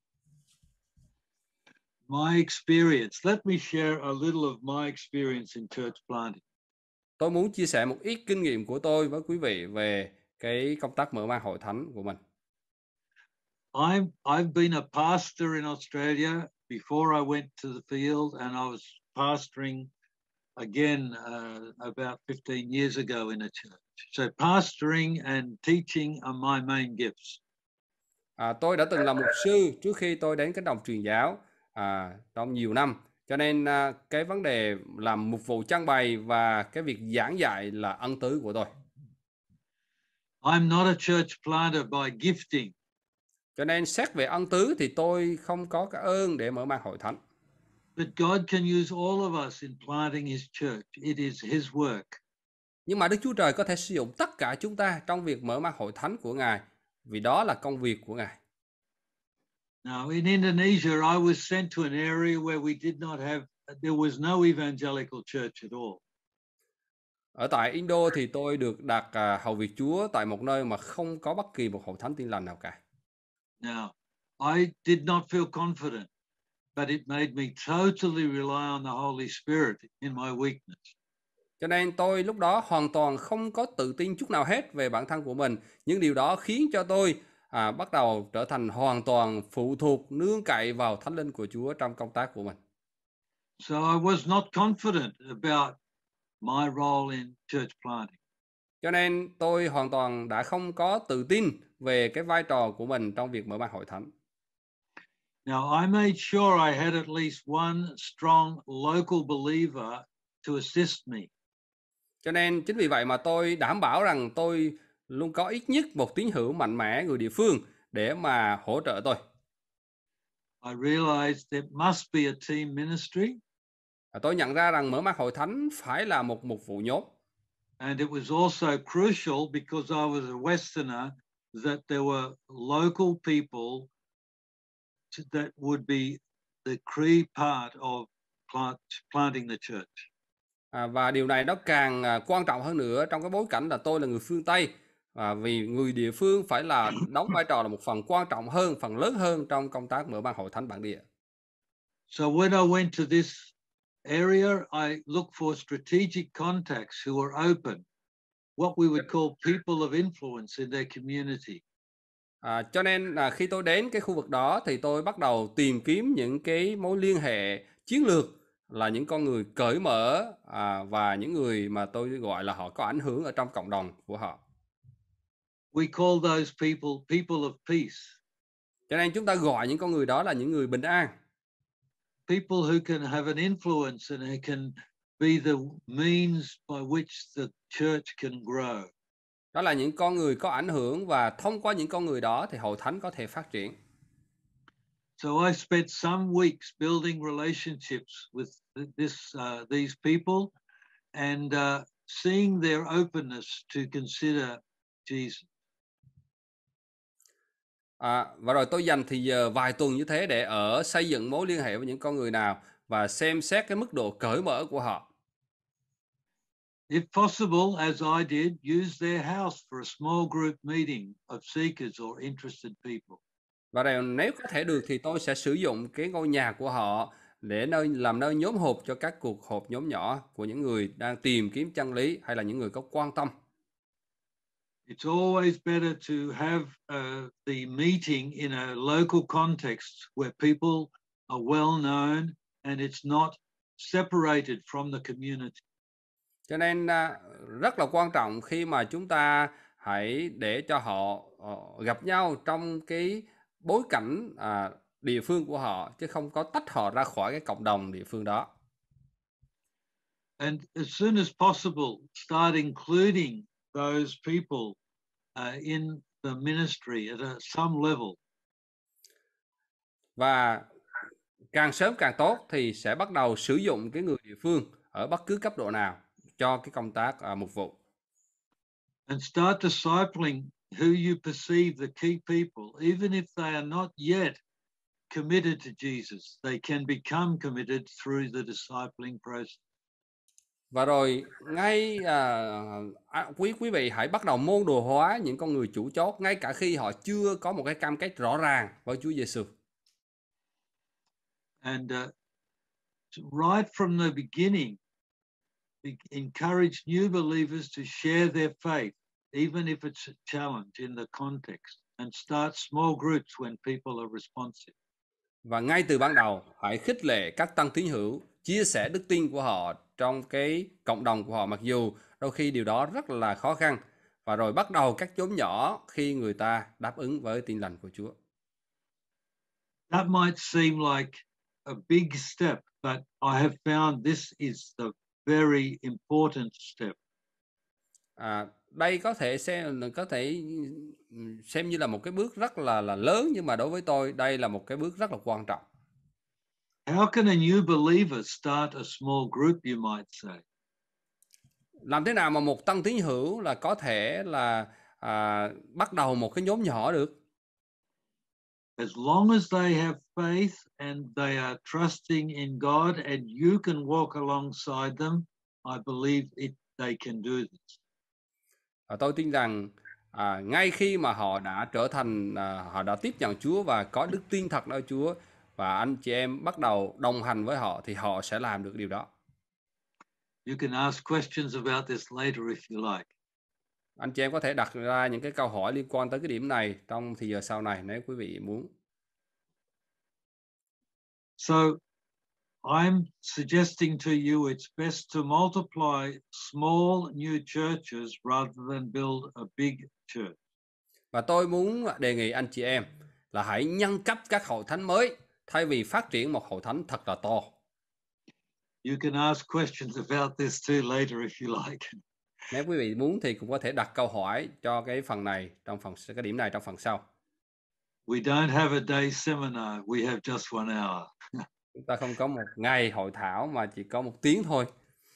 My experience, let me share a little of my experience in church planting.
Tôi muốn chia sẻ một ít kinh nghiệm của tôi với quý vị về cái công tác mở mang hội thánh của mình.
I'm, I've been a pastor in Australia before I went to the field, and I was pastoring again uh, about fifteen years ago in a church. So pastoring and teaching are my main gifts.
À, tôi đã từng là mục sư trước khi tôi đến cái đồng truyền giáo à, trong nhiều năm. Cho nên à, cái vấn đề làm mục vụ trang bày và cái việc giảng dạy là ân tứ của tôi.
I'm not a church planter by gifting.
Cho nên xét về ân tứ thì tôi không có cái ơn để mở mang hội thánh.
But God can use all of us in planting His church. It is His work.
Nhưng mà Đức Chúa Trời có thể sử dụng tất cả chúng ta trong việc mở mang hội thánh của Ngài, vì đó là công việc của Ngài.
Now, in Indonesia, I was sent to an area where we did not have, there was no evangelical church at all.
Ở tại Indo thì tôi được đặt à, hầu việc Chúa tại một nơi mà không có bất kỳ một hội thánh Tin Lành nào cả.
Now, I did not feel confident, but it made me totally rely on the Holy Spirit in my weakness.
Cho nên tôi lúc đó hoàn toàn không có tự tin chút nào hết về bản thân của mình, nhưng điều đó khiến cho tôi à, bắt đầu trở thành hoàn toàn phụ thuộc nương cậy vào Thánh Linh của Chúa trong công tác của mình.
So I was not confident about my role in church planting.
Cho nên tôi hoàn toàn đã không có tự tin về cái vai trò của mình trong việc mở mang hội thánh.
Now, I made sure I had at least one strong local believer to assist me.
Cho nên chính vì vậy mà tôi đảm bảo rằng tôi luôn có ít nhất một tín hữu mạnh mẽ người địa phương để mà hỗ trợ tôi.
I realized there must be a team ministry.
Tôi nhận ra rằng mở mang hội thánh phải là một một vụ nhóm.
And it was also crucial because I was a Westerner that there were local people that would be the key part of plant, planting the church.
À, và điều này nó càng à, quan trọng hơn nữa trong cái bối cảnh là tôi là người phương Tây, à, vì người địa phương phải là đóng vai trò là một phần quan trọng hơn, phần lớn hơn trong công tác mở mang hội thánh bản địa.
So when I went to this area, I looked for strategic contacts who were open, what we would call people of influence in their community.
À, cho nên là khi tôi đến cái khu vực đó thì tôi bắt đầu tìm kiếm những cái mối liên hệ chiến lược, là những con người cởi mở à, và những người mà tôi gọi là họ có ảnh hưởng ở trong cộng đồng của họ.
We call those people people of peace.
Cho nên chúng ta gọi những con người đó là những người bình an.
People who can have an influence and who can be the means by which the church can grow.
Đó là những con người có ảnh hưởng và thông qua những con người đó thì hội thánh có thể phát triển.
So I spent some weeks building relationships with this uh, these people and uh, seeing their openness to consider Jesus.
À, và rồi tôi dành thì giờ vài tuần như thế để ở xây dựng mối liên hệ với những con người nào và xem xét cái mức độ cởi mở của họ.
If possible, as I did, use their house for a small group meeting of seekers or interested people.
Và rồi nếu có thể được thì tôi sẽ sử dụng cái ngôi nhà của họ để nơi làm nơi nhóm họp cho các cuộc họp nhóm nhỏ của những người đang tìm kiếm chân lý hay là những người có quan tâm.
It's always better to have uh, the meeting in a local context where people are well known and it's not separated from the community.
Cho nên rất là quan trọng khi mà chúng ta hãy để cho họ gặp nhau trong cái bối cảnh à, địa phương của họ, chứ không có tách họ ra khỏi cái cộng đồng địa phương đó.
And as soon as possible, start including those people uh, in the ministry at a, some level.
Và càng sớm càng tốt thì sẽ bắt đầu sử dụng cái người địa phương ở bất cứ cấp độ nào cho cái công tác uh, mục vụ.
And start discipling who you perceive the key people, even if they are not yet committed to Jesus, they can become committed through the discipling process.
Và rồi ngay uh, quý quý vị hãy bắt đầu môn đồ hóa những con người chủ chốt ngay cả khi họ chưa có một cái cam kết rõ ràng với Chúa Giêsu.
And uh, right from the beginning, encourage new believers to share their faith, even if it's a challenge in the context, and start small groups when people are responsive.
Và ngay từ ban đầu, hãy khích lệ các tăng tín hữu chia sẻ đức tin của họ trong cái cộng đồng của họ, mặc dù đôi khi điều đó rất là khó khăn, và rồi bắt đầu các nhóm nhỏ khi người ta đáp ứng với tin lành của Chúa.
That might seem like a big step, but I have found this is the very important step.
À, đây có thể xem có thể xem như là một cái bước rất là là lớn, nhưng mà đối với tôi đây là một cái bước rất là quan trọng.
How can a new believer start a small group, you might say?
Làm thế nào mà một tăng tín hữu là có thể là à, bắt đầu một cái nhóm nhỏ được?
As long as they have faith and they are trusting in God and you can walk alongside them, I believe it they can do this.
À, tôi tin rằng à, ngay khi mà họ đã trở thành à, họ đã tiếp nhận Chúa và có đức tin thật nơi Chúa, và anh chị em bắt đầu đồng hành với họ thì họ sẽ làm được điều đó.
You can ask questions about this later if you like.
Anh chị em có thể đặt ra những cái câu hỏi liên quan tới cái điểm này trong thì giờ sau này nếu quý vị muốn.
So I'm suggesting to you it's best to multiply small new churches rather than build a big church.
Và tôi muốn đề nghị anh chị em là hãy nhân cấp các hội thánh mới thay vì phát triển một hội thánh thật là to.
You can ask questions about this too later if you like.
Nếu quý vị muốn thì cũng có thể đặt câu hỏi cho cái phần này trong phần cái điểm này trong phần sau.
We don't have a day seminar, we have just one hour.
Chúng ta không có một ngày hội thảo mà chỉ có một tiếng thôi.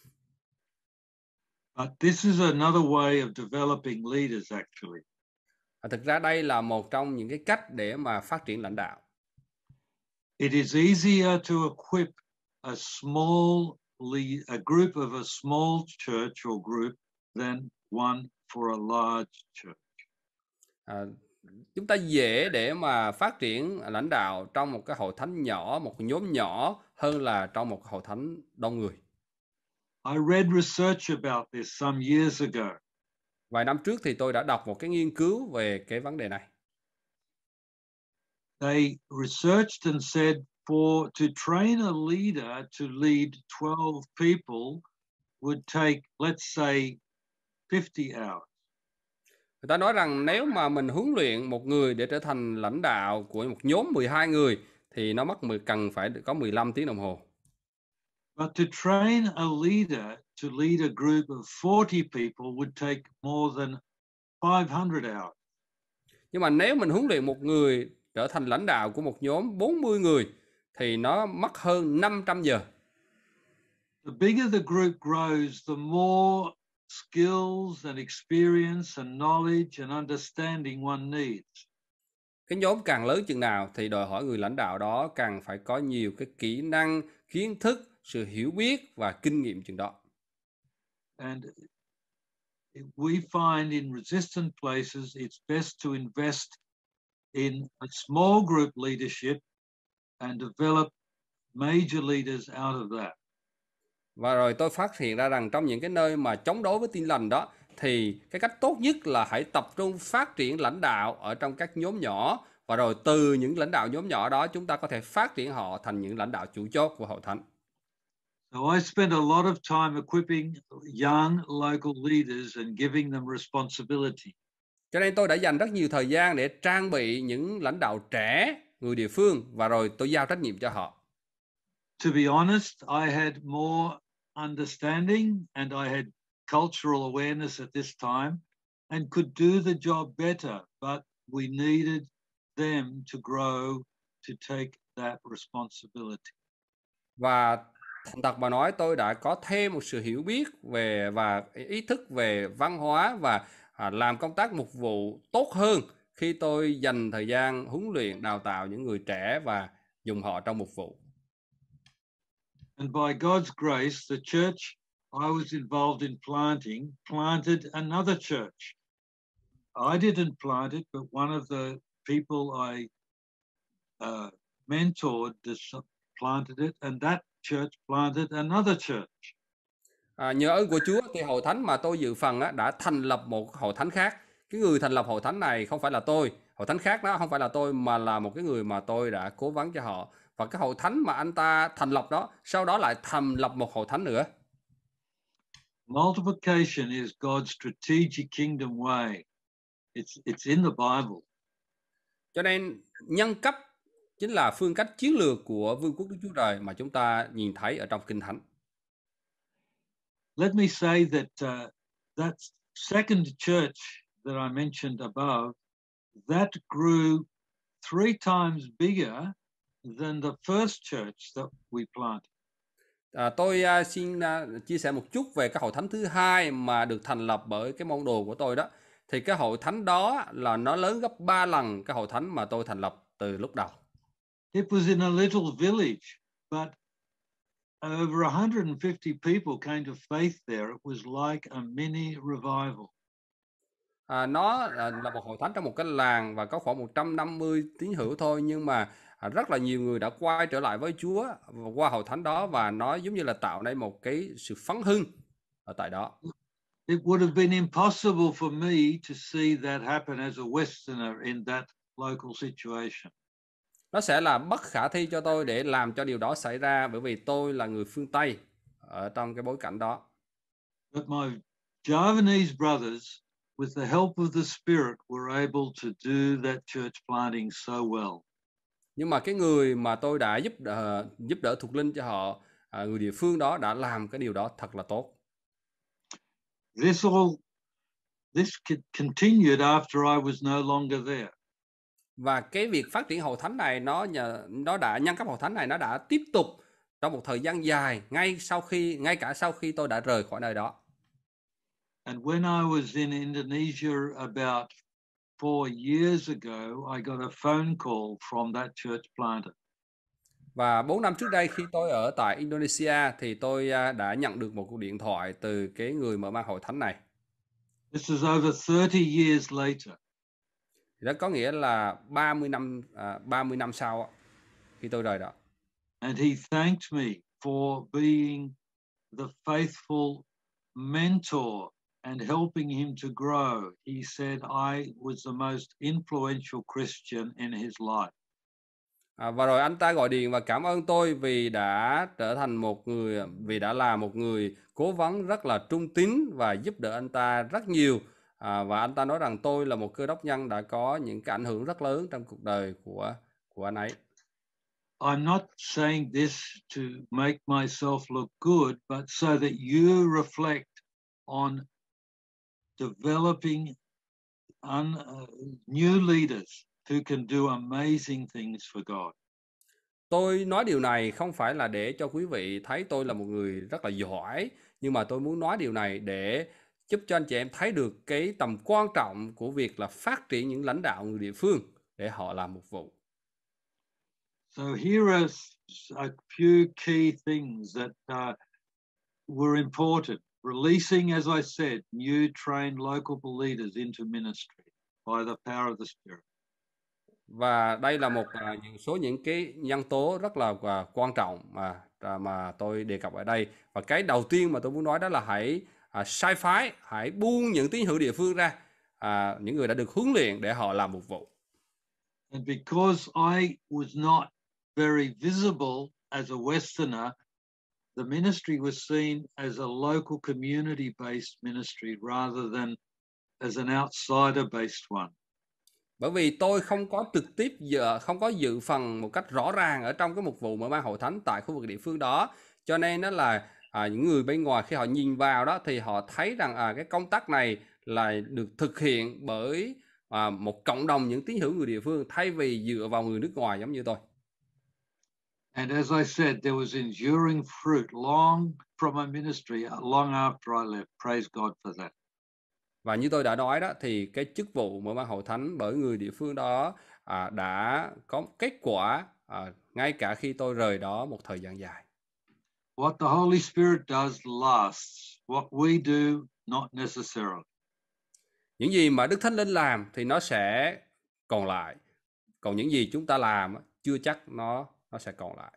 But this is another way of developing leaders actually.
Và thực ra đây là một trong những cái cách để mà phát triển lãnh đạo.
It is easier to equip a small lead, a group of a small church or group than one for a large church.
À, chúng ta dễ để mà phát triển lãnh đạo trong một cái hội thánh nhỏ, một nhóm nhỏ hơn là trong một hội thánh đông người.
I read research about this some years ago.
Vài năm trước thì tôi đã đọc một cái nghiên cứu về cái vấn đề này.
They researched and said for to train a leader to lead twelve people would take, let's say, fifty hours.
Người ta nói rằng nếu mà mình huấn luyện một người để trở thành lãnh đạo của một nhóm mười hai người thì nó mất mười cần phải có mười lăm tiếng đồng hồ.
But to train a leader to lead a group of forty people would take more than five hundred hours.
Nhưng mà nếu mình huấn luyện một người trở thành lãnh đạo của một nhóm bốn mươi người thì nó mất hơn năm trăm giờ.
The bigger the group grows, the more skills and experience and knowledge and understanding one needs.
Cái nhóm càng lớn chừng nào thì đòi hỏi người lãnh đạo đó càng phải có nhiều cái kỹ năng, kiến thức, sự hiểu biết và kinh nghiệm chừng đó.
And we find in resistant places it's best to invest in a small group leadership and develop major leaders out of that.
Và rồi tôi phát hiện ra rằng trong những cái nơi mà chống đối với tin lành đó thì cái cách tốt nhất là hãy tập trung phát triển lãnh đạo ở trong các nhóm nhỏ, và rồi từ những lãnh đạo nhóm nhỏ đó chúng ta có thể phát triển họ thành những lãnh đạo chủ chốt của hội thánh.
So I spent a lot of time equipping young local leaders and giving them responsibility.
Cho nên tôi đã dành rất nhiều thời gian để trang bị những lãnh đạo trẻ, người địa phương, và rồi tôi giao trách nhiệm cho họ.
To be honest, I had more understanding and I had cultural awareness at this time and could do the job better, but we needed them to grow to take that responsibility.
Và thành thật mà nói, tôi đã có thêm một sự hiểu biết về và ý thức về văn hóa và à, làm công tác mục vụ tốt hơn khi tôi dành thời gian huấn luyện đào tạo những người trẻ và dùng họ trong mục vụ.
And by God's grace, the church I was involved in planting planted another church. I didn't plant it, but one of the people I uh, mentored planted it, and that church planted another church.
À, nhờ ơn của Chúa thì hội thánh mà tôi dự phần á, đã thành lập một hội thánh khác. Cái người thành lập hội thánh này không phải là tôi, hội thánh khác đó không phải là tôi, mà là một cái người mà tôi đã cố vấn cho họ. Và cái hội thánh mà anh ta thành lập đó, sau đó lại thành lập một hội thánh nữa.
Multiplication is God's strategic kingdom way. It's it's in the Bible.
Cho nên nhân cấp chính là phương cách chiến lược của vương quốc Đức Chúa Trời mà chúng ta nhìn thấy ở trong Kinh Thánh.
Let me say that uh, that second church that I mentioned above, that grew three times bigger than the first church that we planted.
À, tôi uh, xin uh, chia sẻ một chút về cái hội thánh thứ hai mà được thành lập bởi cái môn đồ của tôi đó. Thì cái hội thánh đó là nó lớn gấp ba lần cái hội thánh mà tôi thành lập từ lúc đầu.
It was in a little village, but over one hundred fifty people came to faith there. It was like a mini revival.
À, nó là, là một hội thánh trong một cái làng và có khoảng một trăm năm mươi tín hữu thôi, nhưng mà à, rất là nhiều người đã quay trở lại với Chúa qua hội thánh đó, và nó giống như là tạo nên một cái sự phấn hưng ở tại đó.
it would have been impossible for me to see that happen as a Westerner in that local situation.
Nó sẽ là bất khả thi cho tôi để làm cho điều đó xảy ra bởi vì tôi là người phương Tây ở trong cái bối cảnh đó.
But my Javanese brothers, with the help of the Spirit, were able to do that church planting so well.
Nhưng mà cái người mà tôi đã giúp đỡ, giúp đỡ thuộc linh cho họ, à, người địa phương đó đã làm cái điều đó thật là tốt.
This all, this continued after I was no longer there.
Và cái việc phát triển hội thánh này nó nhờ nó đã nhân cấp hội thánh này nó đã tiếp tục trong một thời gian dài ngay sau khi ngay cả sau khi tôi đã rời khỏi nơi đó.
And when I was in Indonesia about four years ago, I got a phone call from that church planter.
Và bốn năm trước đây khi tôi ở tại Indonesia thì tôi đã nhận được một cuộc điện thoại từ cái người mở mang hội thánh này.
This is over thirty years later.
Đó có nghĩa là ba mươi năm à, ba mươi năm sau khi tôi rời đó.
And he thanked me for being the faithful mentor and helping him to grow. He said I was the most influential Christian in his life.
À, và rồi anh ta gọi điện và cảm ơn tôi vì đã trở thành một người, vì đã là một người cố vấn rất là trung tín và giúp đỡ anh ta rất nhiều. À, và anh ta nói rằng tôi là một cơ đốc nhân đã có những cái ảnh hưởng rất lớn trong cuộc đời của của anh ấy.
I'm not saying this to make myself look good, but so that you reflect on developing un, uh, new leaders who can do amazing things for God.
Tôi nói điều này không phải là để cho quý vị thấy tôi là một người rất là giỏi, nhưng mà tôi muốn nói điều này để giúp cho anh chị em thấy được cái tầm quan trọng của việc là phát triển những lãnh đạo người địa phương để họ làm mục vụ.
So here are a few key things that uh, were important. Releasing, as I said, new trained local leaders into ministry by the power of the Spirit.
Và đây là một uh, những số những cái nhân tố rất là uh, quan trọng mà uh, mà tôi đề cập ở đây. Và cái đầu tiên mà tôi muốn nói đó là hãy uh, sai phái, hãy buông những tín hữu địa phương ra, uh, những người đã được huấn luyện để họ làm mục vụ.
And because I was not very visible as a Westerner, the ministry was seen as a local community-based ministry rather than as an outsider-based one.
Bởi vì tôi không có trực tiếp giờ không có dự phần một cách rõ ràng ở trong cái mục vụ mở mang hội thánh tại khu vực địa phương đó, cho nên nó là à, những người bên ngoài khi họ nhìn vào đó thì họ thấy rằng à, cái công tác này là được thực hiện bởi à, một cộng đồng những tín hữu người địa phương thay vì dựa vào người nước ngoài giống như tôi.
And as I said, there was enduring fruit long from my ministry, long after I left. Praise God for that.
Và như tôi đã nói đó thì cái chức vụ mở mang hội thánh bởi người địa phương đó à, đã có kết quả à, ngay cả khi tôi rời đó một thời gian dài.
What the Holy Spirit does lasts. What we do, not necessarily.
Những gì mà Đức Thánh Linh làm thì nó sẽ còn lại. Còn những gì chúng ta làm chưa chắc nó nó sẽ còn lại.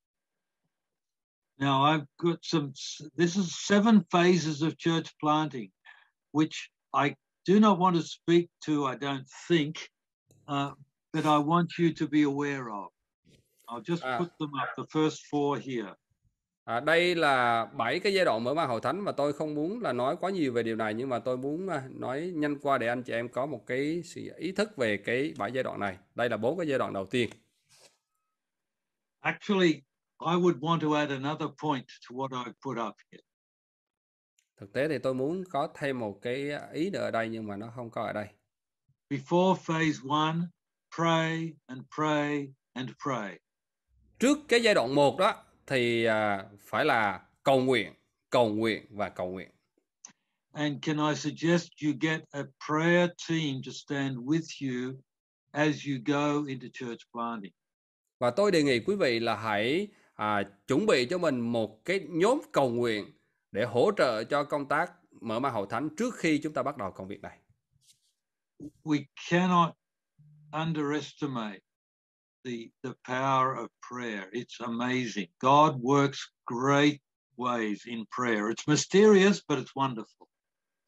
Now I've got some, this is seven phases of church planting, which I do not want to speak to, I don't think, uh, but I want you to be aware of. I'll just
à,
put them up, the first four here.
À, đây là bảy cái giai đoạn mở mang hội thánh và tôi không muốn là nói quá nhiều về điều này, nhưng mà tôi muốn nói nhanh qua để anh chị em có một cái ý thức về cái bảy giai đoạn này. Đây là bốn cái giai đoạn đầu tiên.
Actually, I would want to add another point to what I've put up here.
Thực tế thì tôi muốn có thêm một cái ý nữa ở đây nhưng mà nó không có ở đây.
Before phase one, pray and pray and pray.
Trước cái giai đoạn một đó thì à, phải là cầu nguyện, cầu nguyện và cầu nguyện.
And can I suggest you get a prayer team to stand with you as you go into church planting?
Và tôi đề nghị quý vị là hãy à, chuẩn bị cho mình một cái nhóm cầu nguyện để hỗ trợ cho công tác mở mang hội thánh trước khi chúng ta bắt đầu công việc này.
We cannot underestimate the the power of prayer. It's amazing. God works great ways in prayer. It's mysterious, but it's wonderful.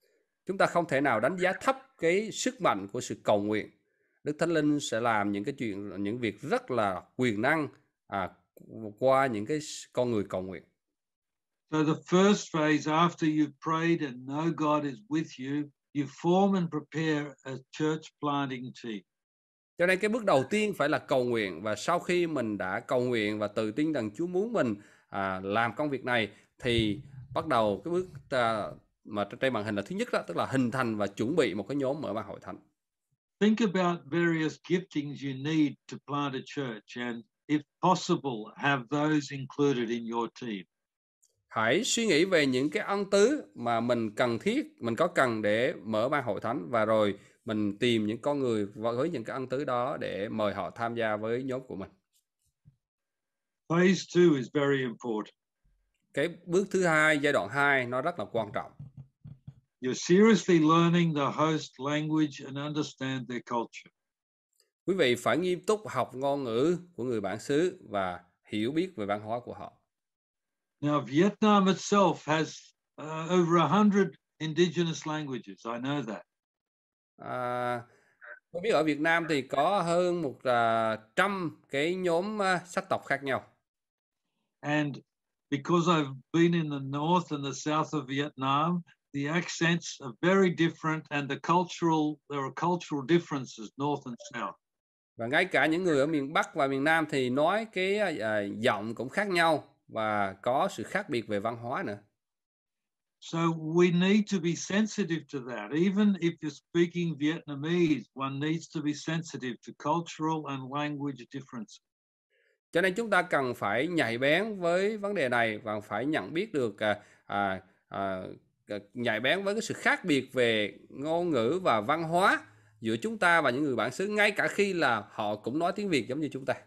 Chúng ta không thể nào đánh giá thấp cái sức mạnh của sự cầu nguyện. Đức Thánh Linh sẽ làm những cái chuyện, những việc rất là quyền năng à, qua những cái con người cầu nguyện.
So the first phase, after you've prayed and know God is with you, you form and prepare a church planting team.
Cho nên cái bước đầu tiên phải là cầu nguyện, và sau khi mình đã cầu nguyện và tự tin rằng Chúa muốn mình à, làm công việc này, thì bắt đầu cái bước à, mà trên màn hình là thứ nhất đó, tức là hình thành và chuẩn bị một cái nhóm mở mang hội thánh.
Think about various giftings you need to plant a church, and if possible, have those included in your team.
Hãy suy nghĩ về những cái ân tứ mà mình cần thiết, mình có cần để mở mang hội thánh, và rồi mình tìm những con người với những cái ân tứ đó để mời họ tham gia với nhóm của mình.
Phase two is very important.
Cái bước thứ hai, giai đoạn hai, nó rất là quan trọng.
You're seriously learning the host language and understand their culture.
Quý vị phải nghiêm túc học ngôn ngữ của người bản xứ và hiểu biết về văn hóa của họ.
Now, Vietnam itself has uh, over a hundred indigenous languages. I know that.
À, tôi biết ở Việt Nam thì có hơn một uh, trăm cái nhóm uh, sắc tộc khác nhau.
And because I've been in the north and the south of Vietnam, the accents are very different, and the cultural there are cultural differences north and south.
Và ngay cả những người ở miền Bắc và miền Nam thì nói cái uh, giọng cũng khác nhau và có sự khác biệt về văn hóa nữa.
So we need to be sensitive to that. Even if you're speaking Vietnamese, one needs to be sensitive to cultural and language differences.
Cho nên chúng ta cần phải nhạy bén với vấn đề này và phải nhận biết được à, à, à, nhạy bén với cái sự khác biệt về ngôn ngữ và văn hóa giữa chúng ta và những người bản xứ, ngay cả khi là họ cũng nói tiếng Việt giống như chúng ta.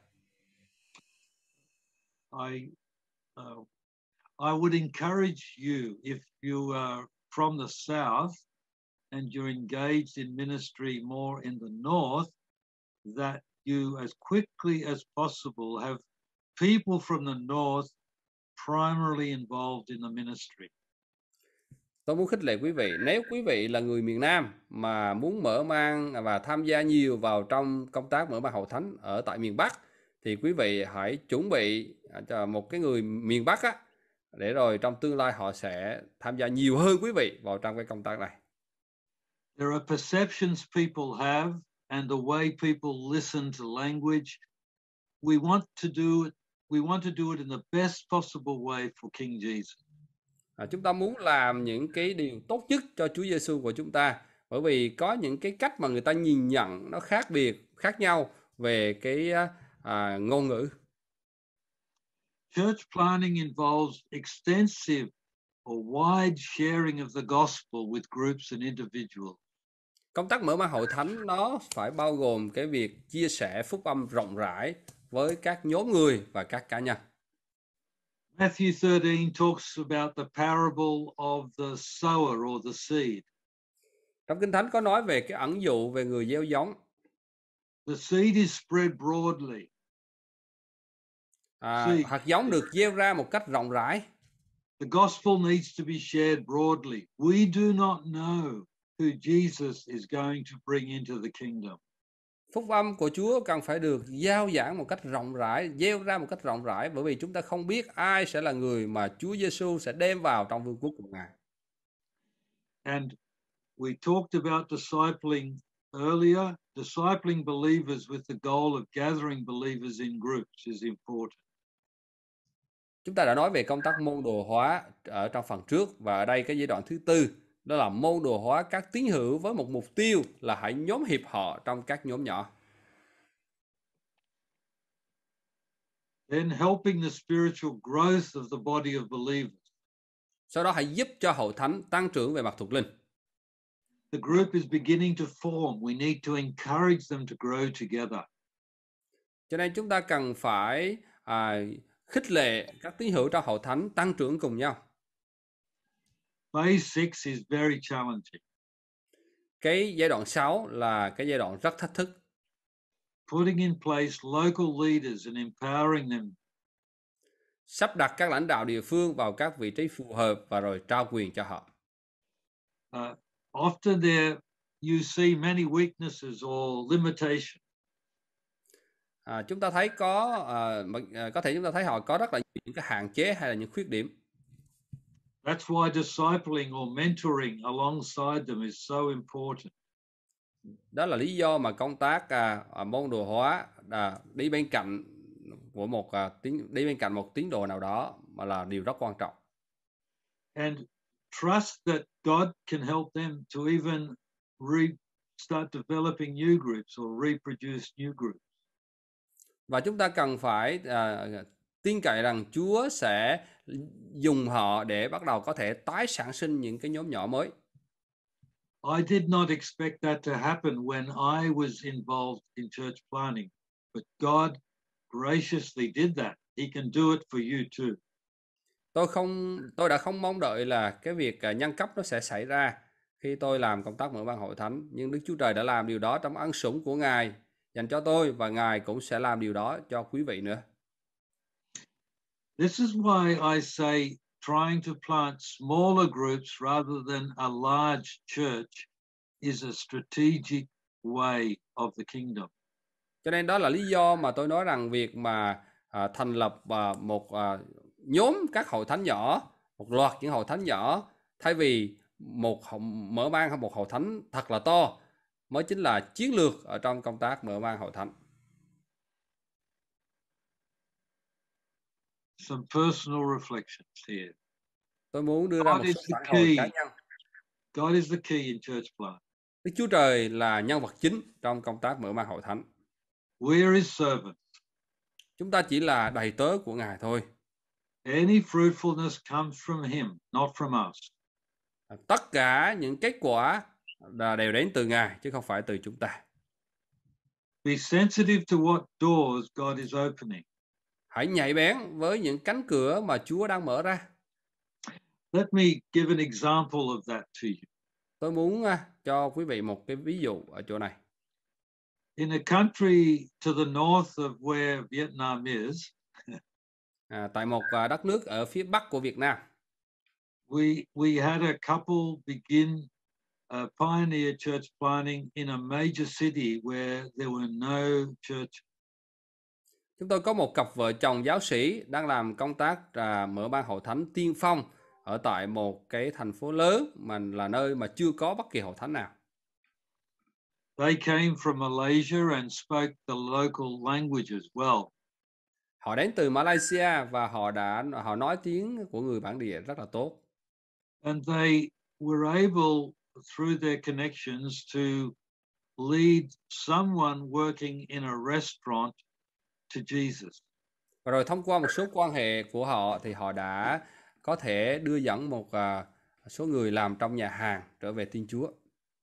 I uh, I would encourage you, if you are from the south and you're engaged in ministry more in the north, that you as quickly as possible have people from the north primarily involved in the ministry.
Tôi muốn khích lệ quý vị, nếu quý vị là người miền Nam mà muốn mở mang và tham gia nhiều vào trong công tác mở mang hội thánh ở tại miền Bắc, thì quý vị hãy chuẩn bị cho một cái người miền Bắc á, để rồi trong tương lai họ sẽ tham gia nhiều hơn quý vị vào trong cái công tác này.
There are perceptions people have and the way people listen to language. We want to do it, we want to do it in the best possible way for King Jesus.
À, chúng ta muốn làm những cái điều tốt nhất cho Chúa Giêsu của chúng ta, bởi vì có những cái cách mà người ta nhìn nhận nó khác biệt, khác nhau về cái à, ngôn ngữ.
Church planting involves extensive or wide sharing of the gospel with groups and individuals.
Công tác mở mang hội thánh nó phải bao gồm cái việc chia sẻ phúc âm rộng rãi với các nhóm người và các cá nhân.
Matthew thirteen talks about the parable of the sower or the seed.
Trong Kinh Thánh có nói về cái ẩn dụ về người gieo giống.
The seed is spread broadly.
À, hạt giống được gieo ra một cách rộng rãi.
The gospel needs to be shared broadly. We do not know who Jesus is going to bring into the kingdom.
Phúc âm của Chúa cần phải được giao giảng một cách rộng rãi, gieo ra một cách rộng rãi, bởi vì chúng ta không biết ai sẽ là người mà Chúa Giêsu sẽ đem vào trong vương quốc của Ngài.
And we talked about discipling earlier. Discipling believers with the goal of gathering believers in groups is important.
Chúng ta đã nói về công tác môn đồ hóa ở trong phần trước, và ở đây cái giai đoạn thứ tư đó là môn đồ hóa các tín hữu với một mục tiêu là hãy nhóm hiệp họ trong các nhóm nhỏ.
Then helping the spiritual growth of the body of believers.
Sau đó hãy giúp cho hội thánh tăng trưởng về mặt thuộc linh.
The group is beginning to form. We need to encourage them to grow together.
Cho nên chúng ta cần phải à, khích lệ các tín hữu trong hội thánh tăng trưởng cùng nhau.
Phase six is very challenging.
Cái giai đoạn sáu là cái giai đoạn rất thách thức.
Putting in place local leaders and empowering them.
Sắp đặt các lãnh đạo địa phương vào các vị trí phù hợp và rồi trao quyền cho họ.
Uh, often there you see many weaknesses or limitations.
À, chúng ta thấy có à, à, có thể chúng ta thấy họ có rất là những cái hạn chế hay là những khuyết điểm.
That's why discipling or mentoring alongside them is so important.
Đó là lý do mà công tác à, à, môn đồ hóa à, đi bên cạnh của một à, tiến đi bên cạnh một tín đồ nào đó mà là điều rất quan trọng.
And trust that God can help them to even re start developing new groups or reproduce new groups.
Và chúng ta cần phải à, tin cậy rằng Chúa sẽ dùng họ để bắt đầu có thể tái sản sinh những cái nhóm nhỏ mới.
I did not expect that to happen when I was involved in church planning, but God graciously did that. He can do it for you too.
Tôi không tôi đã không mong đợi là cái việc à, nhân cấp nó sẽ xảy ra khi tôi làm công tác mở ban hội thánh, nhưng Đức Chúa Trời đã làm điều đó trong ân sủng của Ngài dành cho tôi, và Ngài cũng sẽ làm điều đó cho quý vị nữa.
This is why I say trying to plant smaller groups rather than a large church is a strategic way of the kingdom.
Cho nên đó là lý do mà tôi nói rằng việc mà à, thành lập à, một à, nhóm các hội thánh nhỏ, một loạt những hội thánh nhỏ, thay vì một mở ban hay một hội thánh thật là to, mới chính là chiến lược ở trong công tác mở ban hội thánh.
Some personal reflections here.
Tôi muốn đưa ra
God
một
is
số
the
phản hồi
key.
cá nhân.
God is the key in church plant.
Đức Chúa Trời là nhân vật chính trong công tác mở ban hội thánh.
We are his servants.
Chúng ta chỉ là đầy tớ của Ngài thôi.
Any fruitfulness comes from him, not from us.
Tất cả những kết quả là đều đến từ Ngài chứ không phải từ chúng ta.
Be sensitive to what doors God is opening.
Hãy nhạy bén với những cánh cửa mà Chúa đang mở ra.
Let me give an example of that to you.
Tôi muốn uh, cho quý vị một cái ví dụ ở chỗ này.
In a country to the north of where Vietnam is,
À, tại một uh, đất nước ở phía bắc của Việt Nam,
we we had a couple begin uh, pioneer church planting in a major city where there were no church.
chúng tôi có một cặp vợ chồng giáo sĩ đang làm công tác uh, mở ban hội thánh tiên phong ở tại một cái thành phố lớn mà là nơi mà chưa có bất kỳ hội thánh nào.
They came from Malaysia and spoke the local language as well.
Họ đến từ Malaysia và họ đã họ nói tiếng của người bản địa rất là tốt.
And they were able, through their connections, to lead someone working in a restaurant to Jesus.
Và rồi thông qua một số quan hệ của họ thì họ đã có thể đưa dẫn một uh, số người làm trong nhà hàng trở về Thiên Chúa.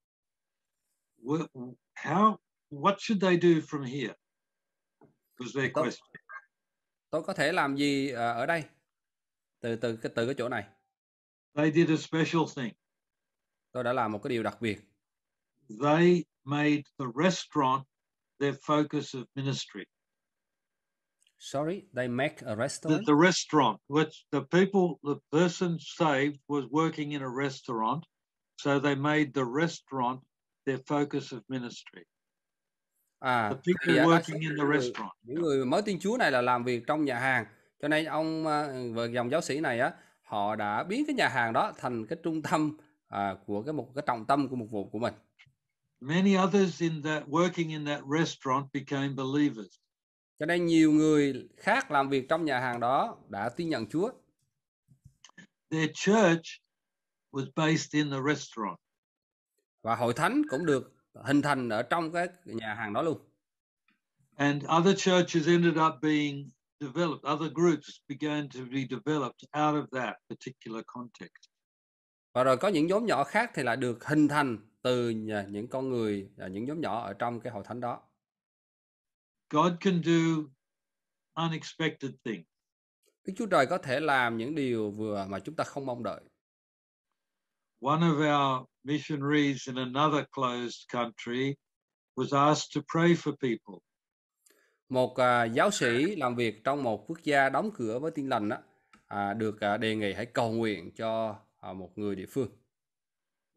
How? What should they do from here? Was their
Tôi,
question.
tôi có thể làm gì uh, ở đây? Từ từ cái từ cái chỗ này.
They did a special thing.
Tôi đã làm một cái điều đặc biệt.
They made the restaurant their focus of ministry.
Sorry, they make a
The,
restaurant.
the restaurant, which the people, the person saved was working in a restaurant, so they made the restaurant their focus of ministry.
À,
The people
thì, uh,
working in the
người,
restaurant.
những người mới tin Chúa này là làm việc trong nhà hàng, cho nên ông uh, vợ dòng giáo sĩ này á, họ đã biến cái nhà hàng đó thành cái trung tâm uh, của cái một cái trọng tâm của mục vụ của mình.
Many others in that working in that restaurant became believers.
Cho nên nhiều người khác làm việc trong nhà hàng đó đã tin nhận Chúa.
Their church was based in the restaurant.
Và hội thánh cũng được hình thành ở trong cái nhà hàng đó luôn.
And other churches ended up being developed. Other groups began to be developed out of that particular context.
Và rồi có những nhóm nhỏ khác thì lại được hình thành từ những con người, những nhóm nhỏ ở trong cái hội thánh đó.
God can do unexpected things.
Đức Chúa Trời có thể làm những điều vừa mà chúng ta không mong đợi.
One of our missionaries in another closed country was asked to pray for people.
Một uh, giáo sĩ làm việc trong một quốc gia đóng cửa với Tin Lành đó, uh, được uh, đề nghị hãy cầu nguyện cho uh, một người địa phương.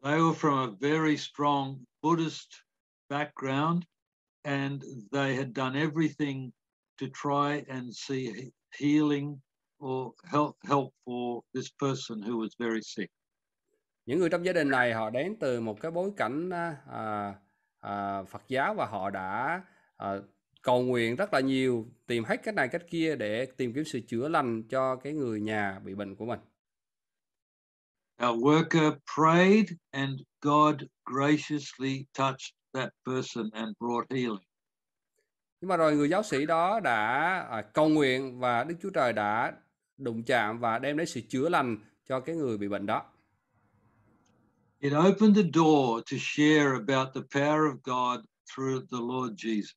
They were from a very strong Buddhist background, and they had done everything to try and see healing or help help for this person who was very sick.
Những người trong gia đình này họ đến từ một cái bối cảnh à, à, Phật giáo, và họ đã à, cầu nguyện rất là nhiều, tìm hết cách này cách kia để tìm kiếm sự chữa lành cho cái người nhà bị bệnh của mình.
Our worker prayed and God graciously touched that person and brought healing.
Nhưng mà rồi người giáo sĩ đó đã à, cầu nguyện, và Đức Chúa Trời đã đụng chạm và đem đến sự chữa lành cho cái người bị bệnh đó.
It opened the door to share about the power of God through the Lord Jesus.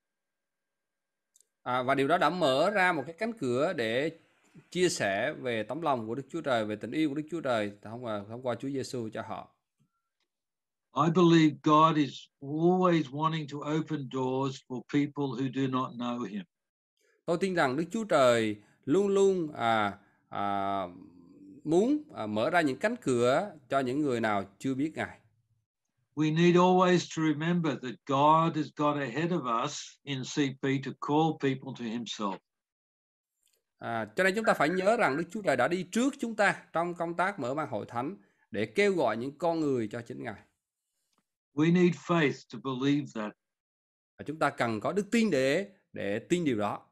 À, và điều đó đã mở ra một cái cánh cửa để chia sẻ về tấm lòng của Đức Chúa Trời, về tình yêu của Đức Chúa Trời thông qua, thông qua Chúa Giêsu cho họ.
I believe God is always wanting to open doors for people who do not know Him.
Tôi tin rằng Đức Chúa Trời luôn luôn à, à, muốn à, mở ra những cánh cửa cho những người nào chưa biết Ngài.
We need always to remember that God has got ahead of us in C P to call people to Himself.
À, cho nên chúng ta phải nhớ rằng Đức Chúa Trời đã đi trước chúng ta trong công tác mở mang hội thánh để kêu gọi những con người cho chính Ngài.
We need faith to believe that.
Và chúng ta cần có đức tin để để tin điều đó.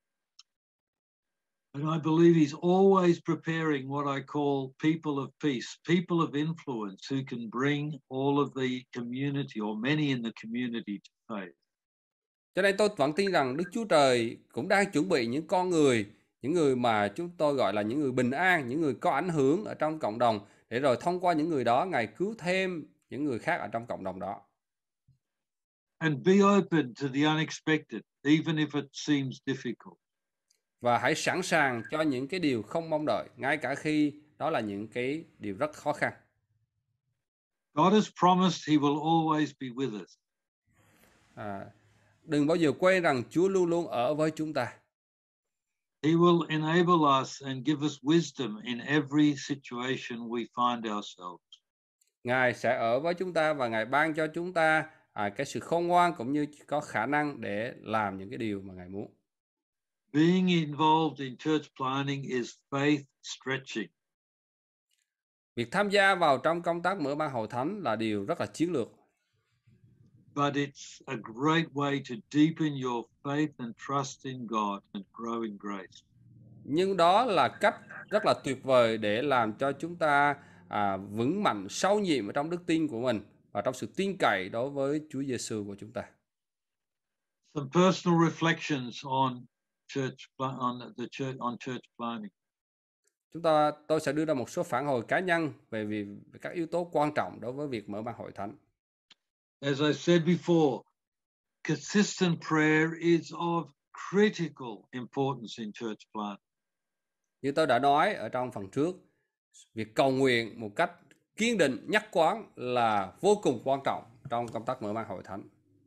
And I believe He's always preparing what I call people of peace, people of influence who can bring all of the community or many in the community to faith.
Cho nên tôi vẫn tin rằng Đức Chúa Trời cũng đang chuẩn bị những con người, những người mà chúng tôi gọi là những người bình an, những người có ảnh hưởng ở trong cộng đồng, để rồi thông qua những người đó Ngài cứu thêm những người khác ở trong cộng đồng đó.
And be open to the unexpected, even if it seems difficult.
Và hãy sẵn sàng cho những cái điều không mong đợi, ngay cả khi đó là những cái điều rất khó khăn.
God has promised He will always be with us.
À, đừng bao giờ quên rằng Chúa luôn luôn ở với chúng ta.
He will enable us and give us wisdom in every situation we find ourselves.
Ngài sẽ ở với chúng ta và Ngài ban cho chúng ta à, cái sự khôn ngoan cũng như có khả năng để làm những cái điều mà Ngài muốn.
Being involved in church planning is faith stretching.
Việc tham gia vào trong công tác mở mang hội thánh là điều rất là chiến lược.
But it's a great way to deepen your faith and trust in God and grow in grace.
Nhưng đó là cách rất là tuyệt vời để làm cho chúng ta à, vững mạnh, sâu nhiệm ở trong đức tin của mình và trong sự tin cậy đối với Chúa Giêsu của chúng ta.
Some personal reflections on church on the church on church planning.
Chúng ta tôi sẽ đưa ra một số phản hồi cá nhân về vì về các yếu tố quan trọng đối với việc mở mang hội thánh.
As I said before, consistent prayer is of critical importance in church planting.
Như tôi đã nói ở trong phần trước, việc cầu nguyện một cách kiên định, nhất quán là vô cùng quan trọng trong công tác mở mang hội thánh.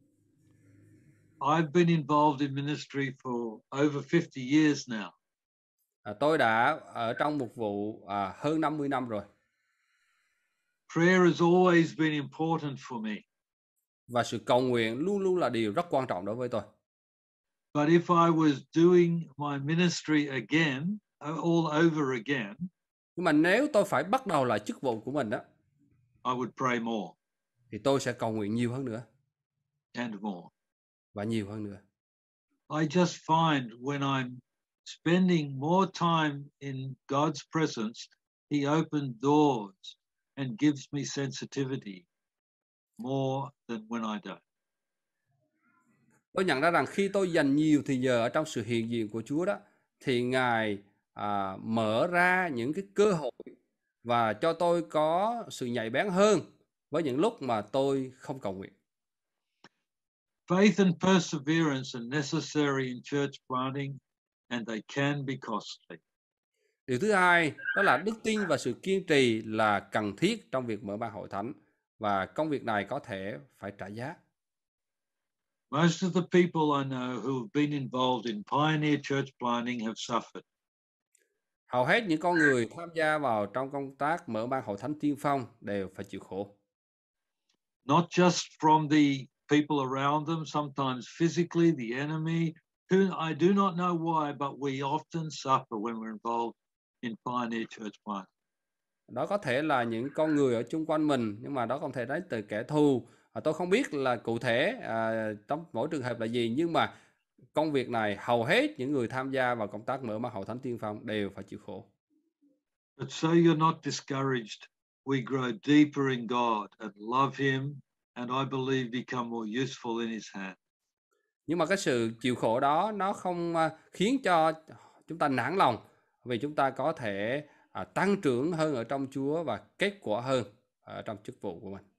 I've been involved in ministry for over fifty years now.
À, tôi đã ở trong mục vụ à, hơn năm mươi năm rồi.
Prayer has always been important for me.
Và sự cầu nguyện luôn luôn là điều rất quan trọng đối với tôi.
But if I was doing my ministry again, all over again,
nhưng mà nếu tôi phải bắt đầu lại chức vụ của mình đó,
I would pray more.
Thì tôi sẽ cầu nguyện nhiều hơn nữa.
And more.
Và nhiều hơn nữa.
I just find when I'm spending more time in God's presence, He opens doors and gives me sensitivity more than when I don't.
Tôi nhận ra rằng khi tôi dành nhiều thời giờ ở trong sự hiện diện của Chúa đó, thì Ngài à, mở ra những cái cơ hội và cho tôi có sự nhạy bén hơn với những lúc mà tôi không cầu nguyện.
Faith and perseverance are necessary in church planting, and they can be costly.
Điều thứ hai đó là đức tin và sự kiên trì là cần thiết trong việc mở mang hội thánh, và công việc này có thể phải trả giá.
Most of the people I know who have been involved in pioneer church planting have suffered.
Hầu hết những con người tham gia vào trong công tác mở mang hội thánh tiên phong đều phải chịu khổ.
Not just from the people around them, sometimes physically, the enemy. Who I do not know why, but we often suffer when we're involved in pioneer church planting.
Đó có thể là những con người ở chung quanh mình, nhưng mà đó không thể đến từ kẻ thù. À, tôi không biết là cụ thể à, trong mỗi trường hợp là gì, nhưng mà công việc này hầu hết những người tham gia vào công tác mở mang hội thánh tiên phong đều phải chịu khổ.
But so you're not discouraged. We grow deeper in God and love Him, and I believe become more useful in His hand.
Nhưng mà cái sự chịu khổ đó nó không à, khiến cho chúng ta nản lòng, vì chúng ta có thể à, tăng trưởng hơn ở trong Chúa và kết quả hơn ở trong chức vụ của mình.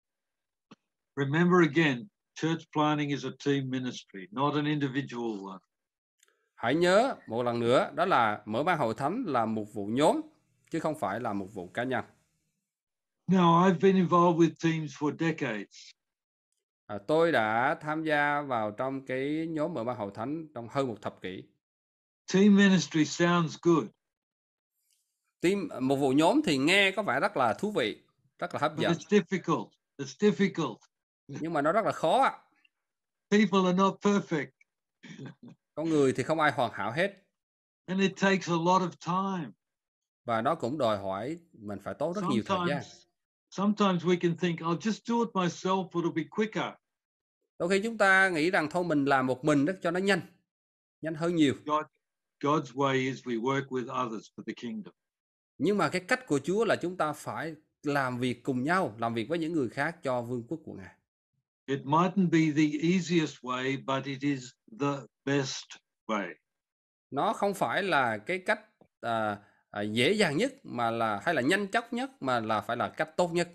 Remember again, church planting is a team ministry, not an individual one.
Hãy nhớ một lần nữa, đó là mở mang hội thánh là một vụ nhóm, chứ không phải là một vụ cá nhân.
Now, I've been involved with teams for decades.
À, tôi đã tham gia vào trong cái nhóm mở mang hội thánh trong hơn một thập kỷ.
Team ministry sounds good.
Team, một vụ nhóm thì nghe có vẻ rất là thú vị, rất là hấp
But
dẫn.
it's difficult. It's difficult.
Nhưng mà nó rất là khó ạ.
People are not perfect.
Con người thì không ai hoàn hảo hết.
And it takes a lot of time.
Và nó cũng đòi hỏi mình phải tốn rất nhiều thời gian.
Sometimes, sometimes we can think, I'll just do it myself, it'll be quicker.
Đôi khi chúng ta nghĩ rằng thôi mình làm một mình đó cho nó nhanh, nhanh hơn nhiều.
God, God's way is we work with others for the kingdom.
Nhưng mà cái cách của Chúa là chúng ta phải làm việc cùng nhau, làm việc với những người khác cho vương quốc của Ngài.
It mightn't be the easiest way, but it is the best way.
Nó không phải là cái cách à, à, dễ dàng nhất mà là hay là nhanh chóng nhất, mà là phải là cách tốt nhất.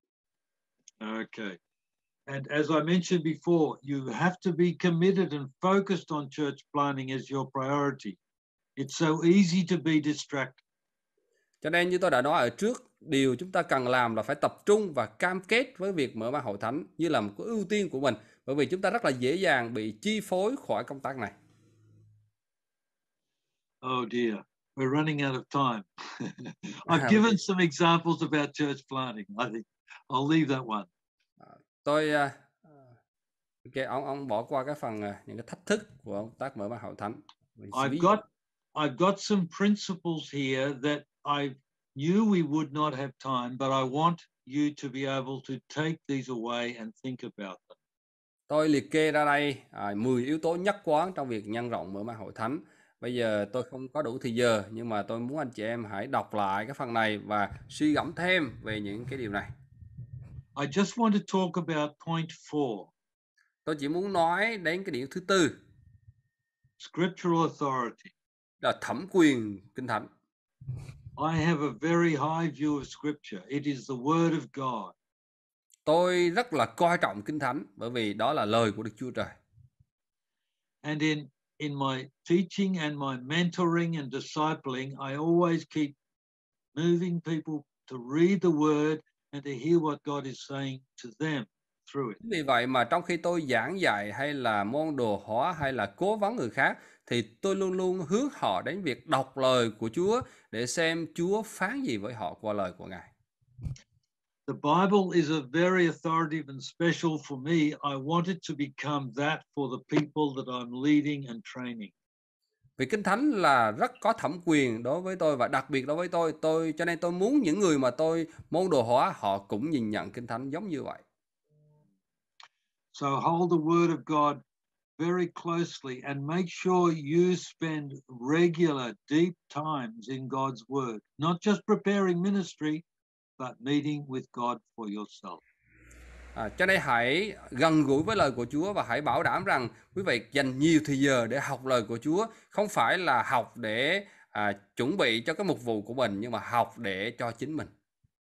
Okay. And as I mentioned before, you have to be committed and focused on church planting as your priority. It's so easy to be distracted.
Cho nên như tôi đã nói ở trước, điều chúng ta cần làm là phải tập trung và cam kết với việc mở mang hội thánh như là một cái ưu tiên của mình, bởi vì chúng ta rất là dễ dàng bị chi phối khỏi công tác này.
Oh dear, we're running out of time. I've given some examples about church planting. I think I'll leave that one.
Tôi uh, okay, ông ông bỏ qua cái phần uh, những cái thách thức của công tác mở mang hội thánh.
I've got I've got some principles here that I knew we would not have time, but I want you to be able to take these away and think about them.
Tôi liệt kê ra đây à, mười yếu tố nhất quán trong việc nhân rộng mở mang hội thánh. Bây giờ tôi không có đủ thời giờ, nhưng mà tôi muốn anh chị em hãy đọc lại cái phần này và suy gẫm thêm về những cái điều này.
I just want to talk about point four.
Tôi chỉ muốn nói đến cái điểm thứ tư.
Scriptural authority.
Là thẩm quyền Kinh Thánh.
I have a very high view of Scripture. It is the Word of God.
Tôi rất là coi trọng Kinh Thánh bởi vì đó là lời của Đức Chúa Trời.
And in in my teaching and my mentoring and discipling, I always keep moving people to read the Word and to hear what God is saying to them through it.
Vì vậy mà trong khi tôi giảng dạy hay là môn đồ hóa hay là cố vấn người khác, thì tôi luôn luôn hướng họ đến việc đọc lời của Chúa để xem Chúa phán gì với họ qua lời của Ngài.
The Bible is a very authoritative and special for me. I wanted to become that for the people that I'm leading and training.
Vì Kinh Thánh là rất có thẩm quyền đối với tôi và đặc biệt đối với tôi, tôi cho nên tôi muốn những người mà tôi môn đồ hóa họ cũng nhìn nhận Kinh Thánh giống như vậy.
So hold the Word of God very closely and make sure you spend regular, deep times in God's Word, not just preparing ministry, but meeting with God for yourself.
À, cho nên hãy gần gũi với lời của Chúa và hãy bảo đảm rằng quý vị dành nhiều thời giờ để học lời của Chúa, không phải là học để à, chuẩn bị cho cái mục vụ của mình, nhưng mà học để cho chính mình.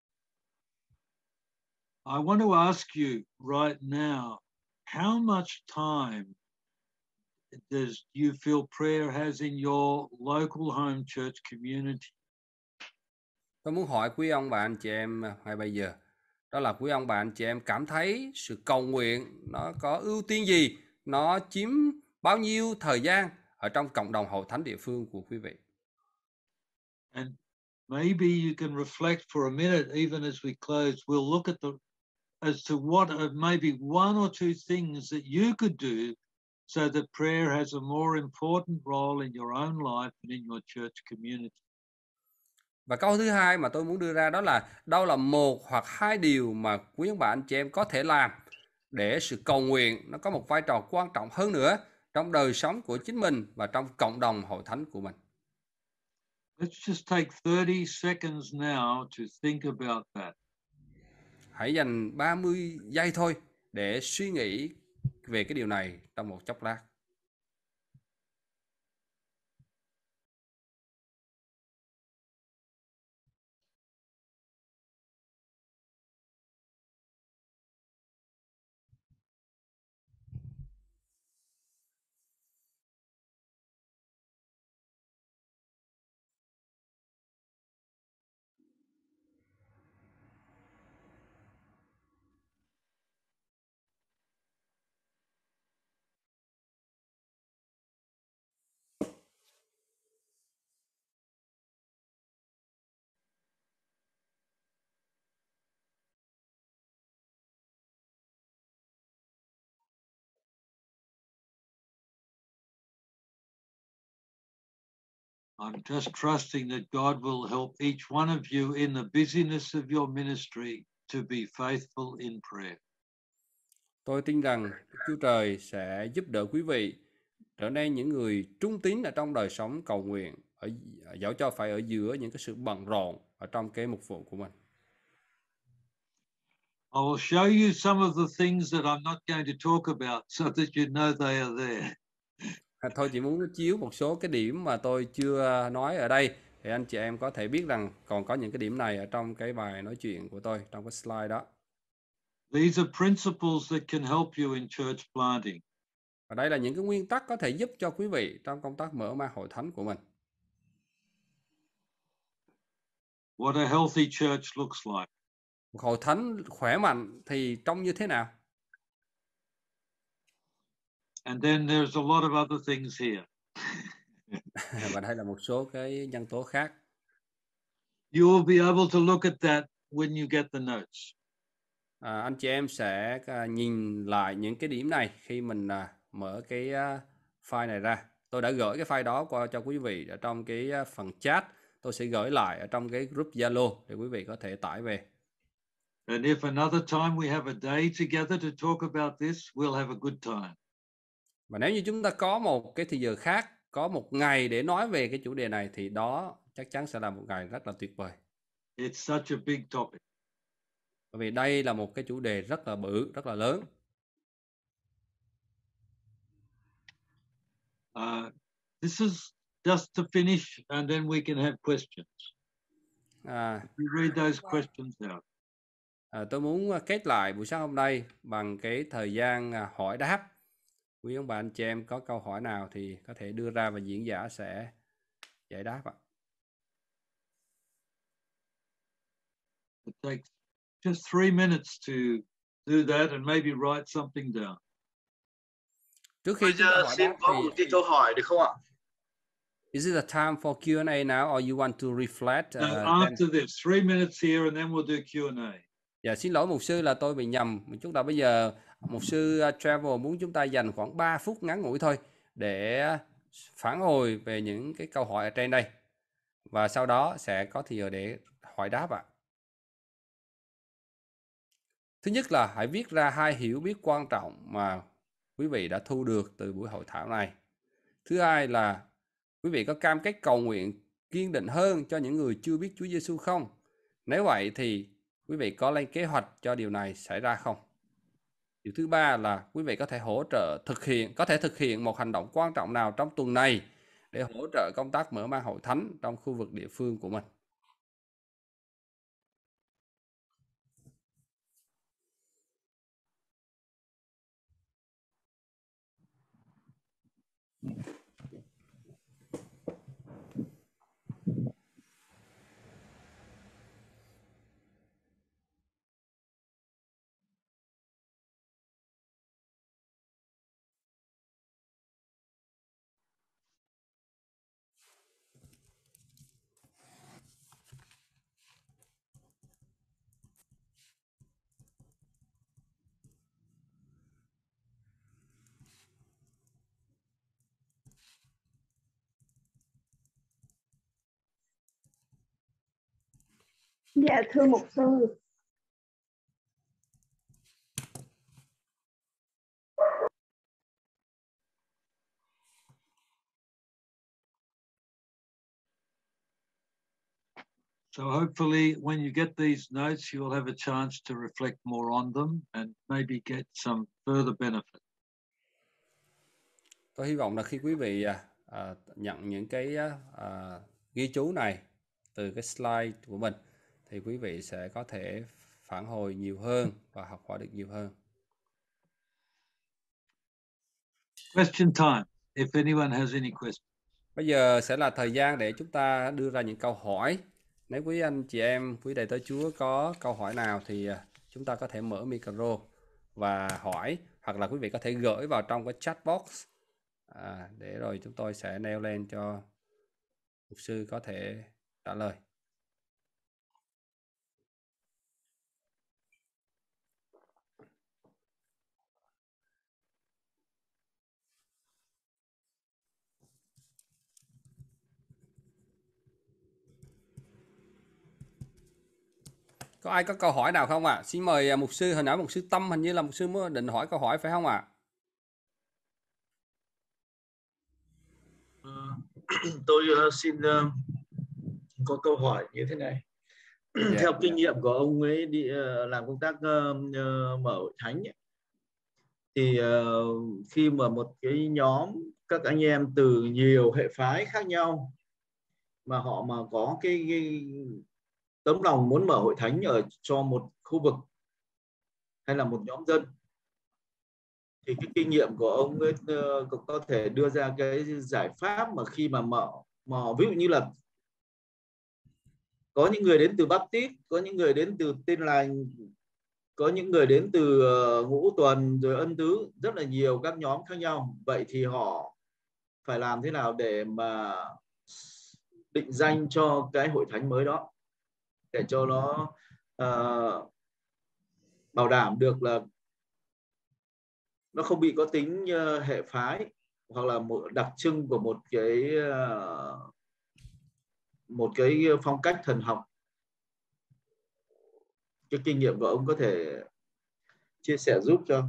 I want to ask you right now, how much time does you feel prayer has in your local home church community?
Tôi muốn hỏi quý ông bà anh chị em ngay bây giờ, đó là quý ông bà anh chị em cảm thấy sự cầu nguyện nó có ưu tiên gì, nó chiếm bao nhiêu thời gian ở trong cộng đồng hội thánh địa phương của quý vị?
And maybe you can reflect for a minute, even as we close. We'll look at the as to what are maybe one or two things that you could do so that prayer has a more important role in your own life and in your church community.
Và câu thứ hai mà tôi muốn đưa ra đó là đâu là một hoặc hai điều mà quý ông bà anh chị em có thể làm để sự cầu nguyện nó có một vai trò quan trọng hơn nữa trong đời sống của chính mình và trong cộng đồng hội thánh của mình.
Let's just take thirty seconds now to think about that.
Hãy dành ba mươi giây thôi để suy nghĩ về cái điều này trong một chốc lát.
I'm just trusting that God will help each one of you in the busyness of your ministry to be faithful in prayer.
Tôi tin rằng Chúa Trời sẽ giúp đỡ quý vị trở nên những người trung tín ở trong đời sống cầu nguyện, ở dẫu cho phải ở giữa những cái sự bận rộn ở trong cái mục vụ của mình.
I will show you some of the things that I'm not going to talk about so that you know they are there.
À, Thôi chỉ muốn chiếu một số cái điểm mà tôi chưa nói ở đây để anh chị em có thể biết rằng còn có những cái điểm này ở trong cái bài nói chuyện của tôi, trong cái slide đó.
These are principles that can help you in church planting.
Và đây là những cái nguyên tắc có thể giúp cho quý vị trong công tác mở mang hội thánh của mình.
What a healthy church looks like.
Một hội thánh khỏe mạnh thì trông như thế nào?
And then there's a lot of other things here.
Và đây là một số cái nhân tố khác.
You will be able to look at that when you get the notes.
À, anh chị em sẽ à, nhìn lại những cái điểm này khi mình à, mở cái à, file này ra. Tôi đã gửi cái file đó qua cho quý vị ở trong cái à, phần chat. Tôi sẽ gửi lại ở trong cái group Zalo để quý vị có thể tải về.
And if another time we have a day together to talk about this, we'll have a good time.
Và nếu như chúng ta có một cái thời giờ khác, có một ngày để nói về cái chủ đề này thì đó chắc chắn sẽ là một ngày rất là tuyệt vời.
It's such a big topic.
Bởi vì đây là một cái chủ đề rất là bự, rất là lớn.
Uh, this is just to finish, and then we can have questions.
À,
You read those questions out.
à, tôi muốn kết lại buổi sáng hôm nay bằng cái thời gian à, hỏi đáp. Quý ông bà anh chị em có câu hỏi nào thì có thể đưa ra và diễn giả sẽ giải đáp ạ.
It takes just three minutes to do that and maybe write something down.
Trước khi
Bây
chúng ta
giờ
hỏi
xin
đáp
có
thì
một cái câu hỏi được không ạ?
is it a time for Q and A now or you want to reflect?
No,
Uh,
after
then...
this, three minutes here and then we'll do Q and A.
Dạ xin lỗi mục sư là tôi bị nhầm. Chúng ta bây giờ mục sư uh, Travel muốn chúng ta dành khoảng ba phút ngắn ngủi thôi để phản hồi về những cái câu hỏi ở trên đây. Và sau đó sẽ có thời giờ để hỏi đáp ạ. Thứ nhất là hãy viết ra hai hiểu biết quan trọng mà quý vị đã thu được từ buổi hội thảo này. Thứ hai là quý vị có cam kết cầu nguyện kiên định hơn cho những người chưa biết Chúa Giêsu không? Nếu vậy thì quý vị có lên kế hoạch cho điều này xảy ra không? Điều thứ ba là quý vị có thể hỗ trợ thực hiện, có thể thực hiện một hành động quan trọng nào trong tuần này để hỗ trợ công tác mở mang hội thánh trong khu vực địa phương của mình.
Dạ thưa mục sư.
So hopefully when you get these notes, you will have a chance to reflect more on them and maybe get some further benefit.
Tôi hy vọng là khi quý vị à, à, nhận những cái à, ghi chú này từ cái slide của mình thì quý vị sẽ có thể phản hồi nhiều hơn và học hỏi được nhiều hơn.
Question time, if anyone has any questions.
Bây giờ sẽ là thời gian để chúng ta đưa ra những câu hỏi. Nếu quý anh chị em, quý đầy tớ Chúa có câu hỏi nào thì chúng ta có thể mở micro và hỏi, hoặc là quý vị có thể gửi vào trong cái chat box à, để rồi chúng tôi sẽ nêu lên cho mục sư có thể trả lời. Có ai có câu hỏi nào không ạ? À? Xin mời mục sư, hồi nãy mục sư Tâm hình như là mục sư mới định hỏi câu hỏi phải không ạ?
À? Uh, tôi uh, xin uh, có câu hỏi như thế này. Yeah, theo kinh yeah. nghiệm của ông ấy đi uh, làm công tác uh, uh, mở hội thánh ấy, thì uh, khi mà một cái nhóm các anh em từ nhiều hệ phái khác nhau mà họ mà có cái, cái tấm lòng muốn mở hội thánh ở cho một khu vực hay là một nhóm dân, thì cái kinh nghiệm của ông ấy uh, có thể đưa ra cái giải pháp mà khi mà mở, mở ví dụ như là có những người đến từ Baptist, có những người đến từ Tin Lành, có những người đến từ uh, Ngũ Tuần rồi Ân Tứ, rất là nhiều các nhóm khác nhau. Vậy thì họ phải làm thế nào để mà định danh cho cái hội thánh mới đó, để cho nó uh, bảo đảm được là nó không bị có tính uh, hệ phái hoặc là một đặc trưng của một cái uh, một cái phong cách thần học. Cái kinh nghiệm của ông có thể chia sẻ giúp cho.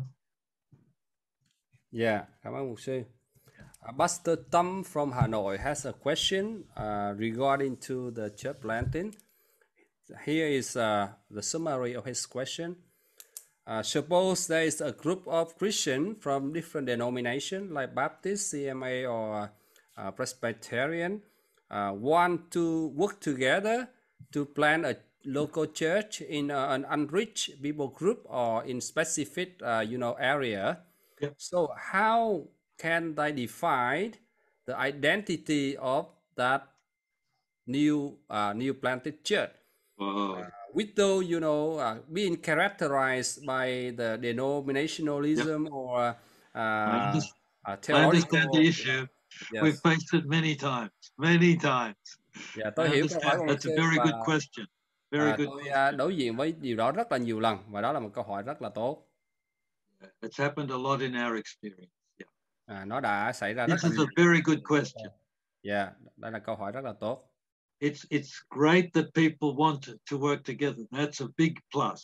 Yeah, cảm ơn mục sư. Uh, Pastor Tâm from Hanoi has a question uh, regarding to the church planting. Here is uh, the summary of his question. Uh, suppose there is a group of Christians from different denominations like Baptist, C M A, or uh, Presbyterian, uh, want to work together to plant a local church in uh, an unreached people group or in specific, uh, you know, area.
Yep.
So how can they define the identity of that new uh, new planted church?
Wow.
Uh, without, you know, uh, being characterized by the denominationalism yep. or uh,
I, understand,
uh,
I understand the issue.
Yes.
We've faced it many times, many times.
Yeah, tôi hiểu câu hỏi của
That's a very
và,
good question. Very
uh,
good
tôi
question.
uh, đối diện với điều đó rất là nhiều lần và đó là một câu hỏi rất là tốt.
It's happened a lot in our experience. Yeah.
À, nó đã xảy ra
This
rất là
is
nhiều.
a very good question.
Yeah, đây là câu hỏi rất là tốt.
It's it's great that people want to work together. That's a big plus.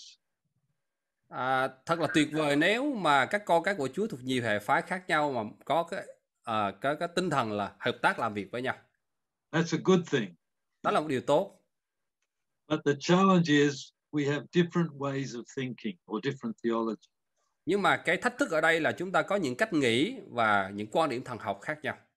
À, thật là tuyệt vời nếu mà các con cái của Chúa thuộc nhiều hệ phái khác nhau mà có cái à, cái cái tinh thần là hợp tác làm việc với nhau.
That's a good thing.
Đó là một điều tốt.
But the challenge is we have different ways of thinking or different theology.
Nhưng mà cái thách thức ở đây là chúng ta có những cách nghĩ và những quan điểm thần học khác nhau.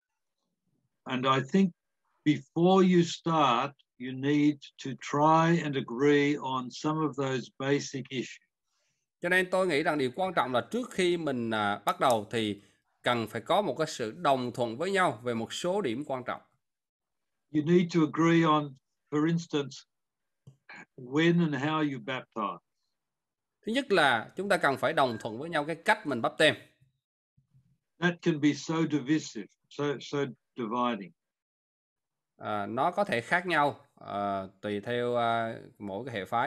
And I think before you start, you need to try and agree on some of those basic issues.
Cho nên tôi nghĩ rằng điều quan trọng là trước khi mình à, bắt đầu thì cần phải có một cái sự đồng thuận với nhau về một số điểm quan trọng.
You need to agree on, for instance, when and how you baptize.
Thứ nhất là chúng ta cần phải đồng thuận với nhau cái cách mình báp têm.
That can be so divisive, so so dividing.
À, nó có thể khác nhau à, tùy theo à, mỗi cái hệ phái.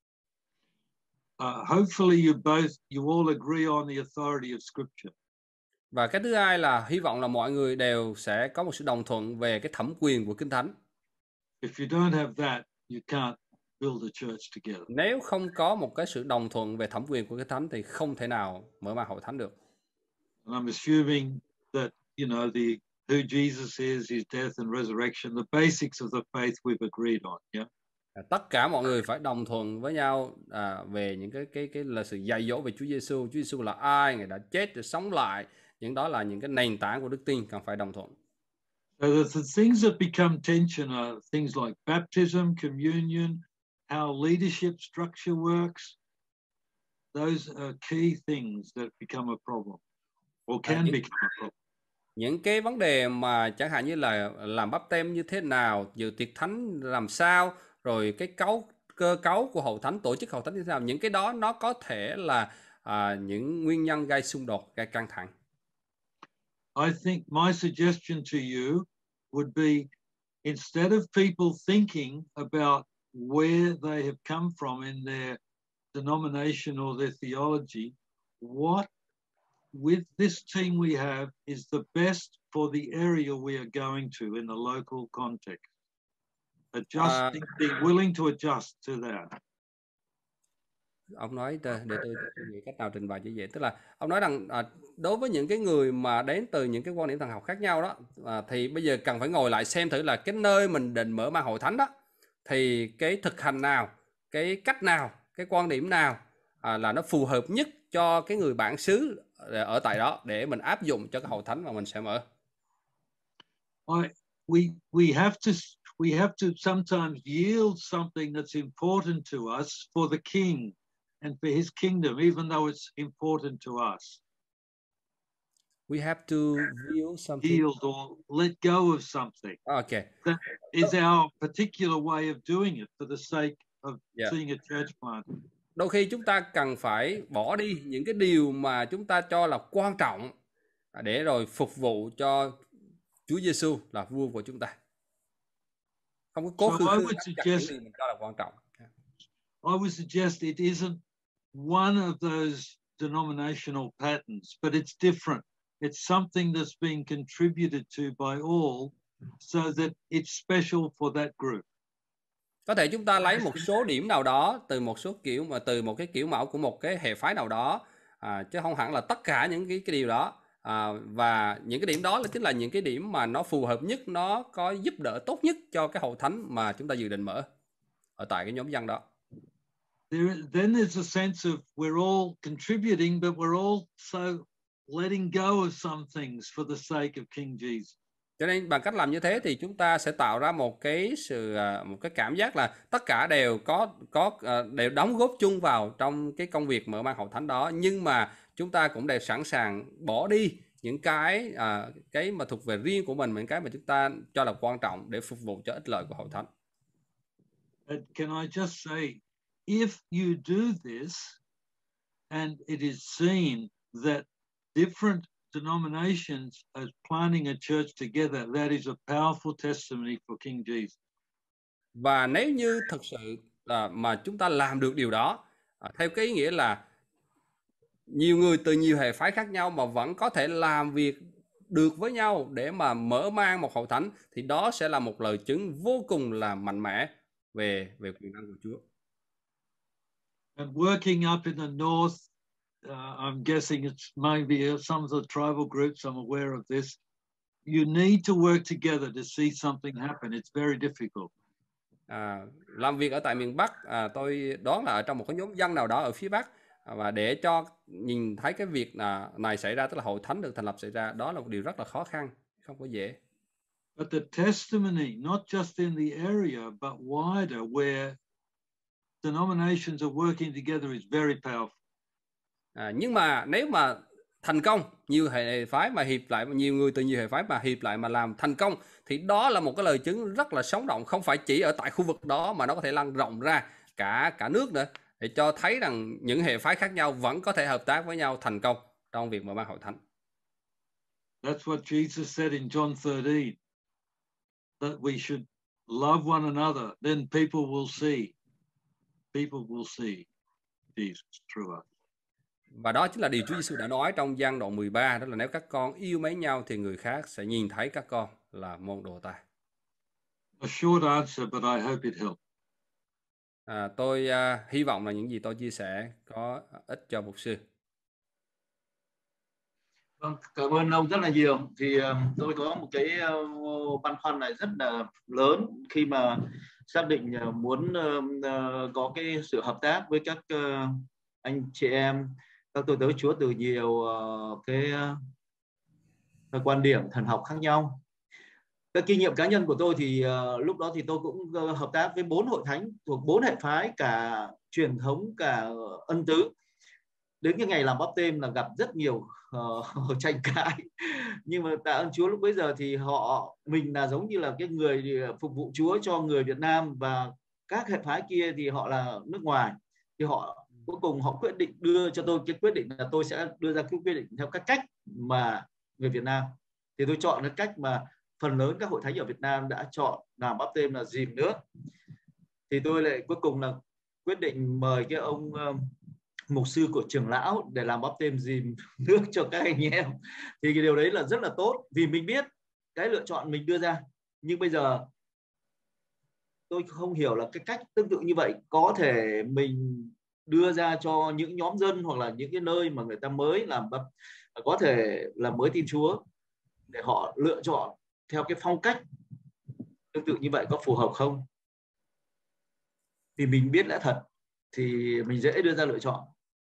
Uh, hopefully you both you all agree on the authority of Scripture.
Và cái thứ hai là hy vọng là mọi người đều sẽ có một sự đồng thuận về cái thẩm quyền của Kinh Thánh.
If you don't have that, you can't build a church together.
Nếu không có một cái sự đồng thuận về thẩm quyền của cái thánh thì không thể nào mở mang hội thánh được.
And I'm assuming that, you know, the who Jesus is, his death and resurrection, the basics of the faith we've agreed on, yeah?
Tất cả mọi người phải đồng thuận với nhau à, về những cái cái cái là sự dạy dỗ về Chúa Giêsu. Chúa Giêsu là ai, Ngài đã chết để sống lại. Những đó là những cái nền tảng của đức tin cần phải đồng thuận.
So the, the things that become tension are things like baptism, communion, how leadership structure works. Those are key things that become a problem, or can
À, những,
become a problem.
những cái vấn đề mà chẳng hạn như là làm báp têm như thế nào, dự tiệc thánh làm sao, rồi cái cấu cơ cấu của hội thánh, tổ chức hội thánh như thế nào, những cái đó nó có thể là à, những nguyên nhân gây xung đột, gây căng thẳng.
I think my suggestion to you would be, instead of people thinking about where they have come from in their denomination or their theology, what with this team we have is the best for the area we are going to in the local context. Adjusting, uh, being willing to adjust to that.
Ông nói để tôi, tôi nghĩ cách nào trình bày cho dễ, tức là ông nói rằng à, đối với những cái người mà đến từ những cái quan điểm thần học khác nhau đó à, thì bây giờ cần phải ngồi lại xem thử là cái nơi mình định mở mang hội thánh đó thì cái thực hành nào, cái cách nào, cái quan điểm nào à, là nó phù hợp nhất cho cái người bản xứ ở tại đó để mình áp dụng cho cái hội thánh mà mình sẽ mở.
I, we we have to we have to sometimes yield something that's important to us for the king and for his kingdom, even though it's important to us.
We have to yield something.
Yield or let go of something.
Okay.
That is our particular way of doing it for the sake of
Yeah.
seeing a church planted.
Đôi khi chúng ta cần phải bỏ đi những cái điều mà chúng ta cho là quan trọng để rồi phục vụ cho Chúa Giêsu là vua của chúng ta. Không có cố
So
khư
I
khư
would
những
suggest,
điều mình cho là quan trọng.
I would suggest it isn't one of those denominational patterns, but it's different. It's something that's being contributed to by all so that it's special for that group.
Có thể chúng ta lấy một số điểm nào đó từ một số kiểu mà từ một cái kiểu mẫu của một cái hệ phái nào đó à, chứ không hẳn là tất cả những cái, cái điều đó à, và những cái điểm đó là chính là những cái điểm mà nó phù hợp nhất, nó có giúp đỡ tốt nhất cho cái hội thánh mà chúng ta dự định mở ở tại cái nhóm dân đó.
There, then there's a sense of we're all contributing, but we're all so letting go of some things for the sake of King Jesus.
Cho nên bằng cách làm như thế thì chúng ta sẽ tạo ra một cái sự một cái cảm giác là tất cả đều có có đều đóng góp chung vào trong cái công việc mở mang hội thánh đó, nhưng mà chúng ta cũng đều sẵn sàng bỏ đi những cái à, cái mà thuộc về riêng của mình, những cái mà chúng ta cho là quan trọng để phục vụ cho ích lợi của hội thánh.
But can I just say, if you do this and it is seen that different denominations are planting a church together, that is a powerful testimony for King Jesus.
Và nếu như thực sự à, mà chúng ta làm được điều đó à, theo cái ý nghĩa là nhiều người từ nhiều hệ phái khác nhau mà vẫn có thể làm việc được với nhau để mà mở mang một hội thánh, thì đó sẽ là một lời chứng vô cùng là mạnh mẽ về về quyền năng của Chúa.
And working up in the north, uh, I'm guessing it's maybe some of the tribal groups, I'm aware of this. You need to work together to see something happen. It's very difficult.
À, làm việc ở tại miền Bắc, à, tôi đoán là ở trong một cái nhóm dân nào đó ở phía Bắc, à, và để cho nhìn thấy cái việc là này xảy ra, tức là hội thánh được thành lập xảy ra, đó là một điều rất là khó khăn, không có dễ.
But the testimony, not just in the area, but wider, where denominations are working together, is very powerful.
À, nhưng mà nếu mà thành công, nhiều hệ phái mà hiệp lại, nhiều người từ nhiều hệ phái mà hiệp lại mà làm thành công, thì đó là một cái lời chứng rất là sống động, không phải chỉ ở tại khu vực đó mà nó có thể lan rộng ra cả cả nước nữa, để cho thấy rằng những hệ phái khác nhau vẫn có thể hợp tác với nhau thành công trong việc mở mang hội thánh.
That's what Jesus said in John thirteen, that we should love one another, then people will see, people will see Jesus through us.
Và đó chính là điều Chúa Giêsu đã nói trong Giăng đoạn mười ba, đó là nếu các con yêu mến nhau thì người khác sẽ nhìn thấy các con là môn đồ ta.
A short answer, but I hope it helped.
À, tôi à, hy vọng là những gì tôi chia sẻ có ích cho mục sư.
Vâng, cảm ơn ông rất là nhiều. Thì uh, tôi có một cái uh, băn khoăn này rất là lớn khi mà xác định uh, muốn uh, uh, có cái sự hợp tác với các uh, anh chị em, các tôi tớ Chúa từ nhiều uh, cái uh, quan điểm thần học khác nhau. Cái kinh nghiệm cá nhân của tôi thì uh, lúc đó thì tôi cũng uh, hợp tác với bốn hội thánh thuộc bốn hệ phái, cả truyền thống, cả uh, ân tứ. Đến cái ngày làm báp têm là gặp rất nhiều uh, tranh cãi, nhưng mà tạ ơn Chúa lúc bấy giờ thì họ mình là giống như là cái người phục vụ Chúa cho người Việt Nam, và các hệ phái kia thì họ là nước ngoài, thì họ cuối cùng họ quyết định đưa cho tôi cái quyết định là tôi sẽ đưa ra cái quyết định theo các cách mà người Việt Nam, thì tôi chọn cái cách mà phần lớn các hội thánh ở Việt Nam đã chọn làm báp têm là dìm nước. Thì tôi lại cuối cùng là quyết định mời cái ông uh, mục sư của trưởng lão để làm báp têm dìm nước cho các anh em. Thì cái điều đấy là rất là tốt, vì mình biết cái lựa chọn mình đưa ra. Nhưng bây giờ tôi không hiểu là cái cách tương tự như vậy có thể mình đưa ra cho những nhóm dân hoặc là những cái nơi mà người ta mới làm, có thể là mới tin Chúa, để họ lựa chọn theo cái phong cách tương tự như vậy có phù hợp không. Vì mình biết lẽ thật thì mình dễ đưa ra lựa chọn.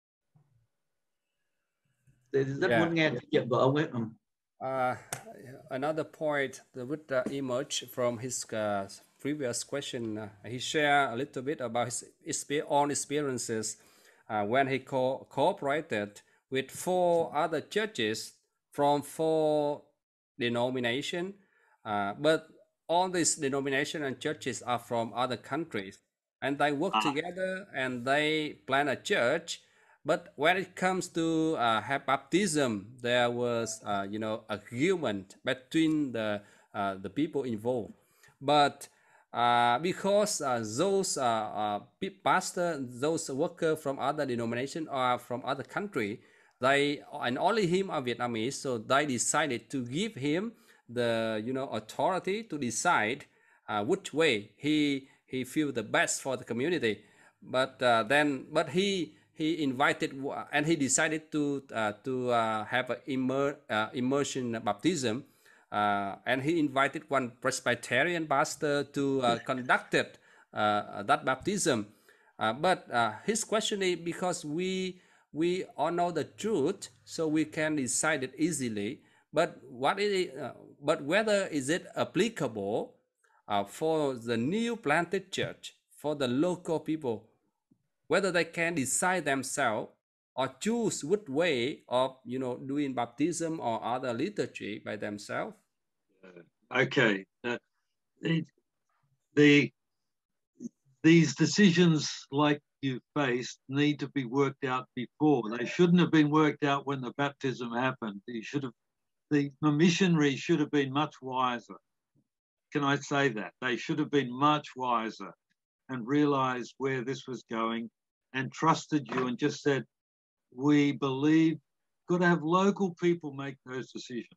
Tôi rất
Yeah.
muốn nghe kinh nghiệm của ông ấy.
Uh, another point that would uh, emerge from his uh, previous question, uh, he shared a little bit about his exper- own experiences uh, when he co- cooperated with four other churches from four denominations, uh, but all these denominations and churches are from other countries, and they work
Ah.
together and they plant a church. But when it comes to uh, have baptism, there was, uh, you know, agreement between the uh, the people involved. But uh, because uh, those uh, uh, pastor, those workers from other denomination or from other country, they and only him are Vietnamese, so they decided to give him the, you know, authority to decide uh, which way he he feel the best for the community. But uh, then, but he. He invited and he decided to uh, to uh, have an immer, uh, immersion baptism, uh, and he invited one Presbyterian pastor to uh, conduct it, uh, that baptism. Uh, but uh, his question is, because we we all know the truth, so we can decide it easily. But what is it, uh, but whether is it applicable uh, for the new planted church, for the local people? Whether they can decide themselves or choose which way of, you know, doing baptism or other liturgy by themselves.
Okay. Uh, the, the these decisions, like you faced, need to be worked out before. They shouldn't have been worked out when the baptism happened. They should have. The, the missionaries should have been much wiser. Can I say that? They should have been much wiser and realized where this was going and trusted you and just said, we believe, got to have local people make those decisions.